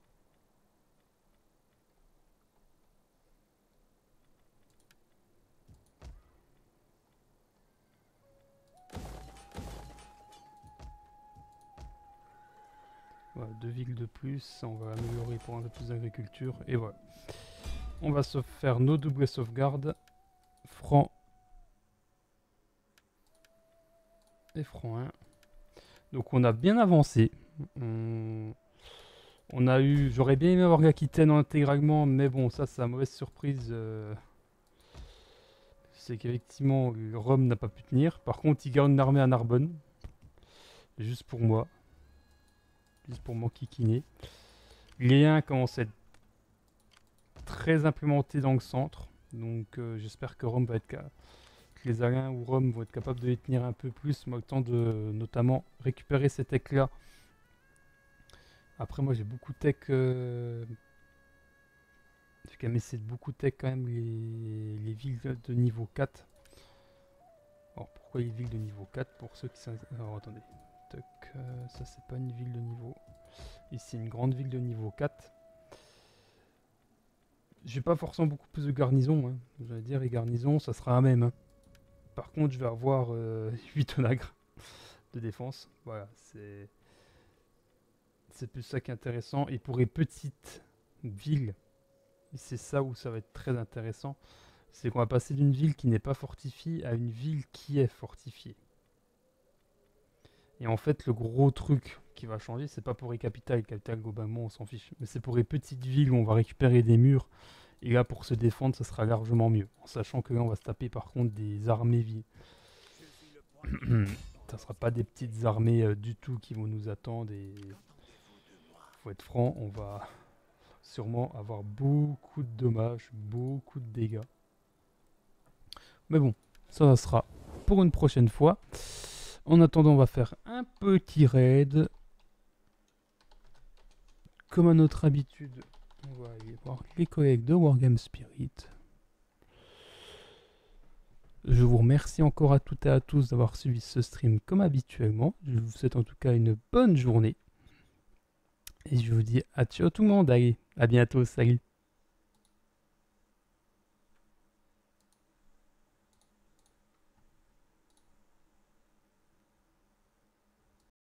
Voilà, 2 villes de plus, on va améliorer pour un peu plus d'agriculture. Et voilà. On va se faire nos doubles sauvegardes. Franc et franc 1. Donc on a bien avancé. On a eu... J'aurais bien aimé avoir l'Aquitaine intégralement, mais bon, ça c'est la mauvaise surprise. C'est qu'effectivement, Rome n'a pas pu tenir. Par contre, il garde une armée à Narbonne. Juste pour moi. Juste pour m'enquiquiner. Les 1 commencent à être très implémentés dans le centre. Donc j'espère que Rome va être... que les Aliens ou Rome vont être capables de les tenir un peu plus. Moi, le temps de notamment récupérer ces techs-là. Après, moi, j'ai beaucoup de tech... J'ai quand même essayé de beaucoup de tech quand même les villes de niveau 4. Alors, pourquoi les villes de niveau 4? Pour ceux qui sont... Alors, attendez. Toc, ça, c'est pas une ville de niveau... Ici, une grande ville de niveau 4. J'ai pas forcément beaucoup plus de garnisons, hein. J'allais dire, les garnisons, ça sera la même, hein. Par contre, je vais avoir 8 onagres de défense. Voilà, c'est plus ça qui est intéressant. Et pour les petites villes, c'est ça où ça va être très intéressant. C'est qu'on va passer d'une ville qui n'est pas fortifiée à une ville qui est fortifiée. Et en fait, le gros truc qui va changer, c'est pas pour les capitales. Les capitales, globalement, on s'en fiche. Mais c'est pour les petites villes où on va récupérer des murs. Et là, pour se défendre, ça sera largement mieux. En sachant que là, on va se taper par contre des armées vives. Ça sera pas des petites armées du tout qui vont nous attendre. Et faut être franc, on va sûrement avoir beaucoup de dommages, beaucoup de dégâts. Mais bon, ça sera pour une prochaine fois. En attendant, on va faire un petit raid. Comme à notre habitude, on va aller voir les collègues de Wargame Spirit. Je vous remercie encore à toutes et à tous d'avoir suivi ce stream comme habituellement. Je vous souhaite en tout cas une bonne journée. Et je vous dis à ciao tout le monde. Allez, à bientôt, salut.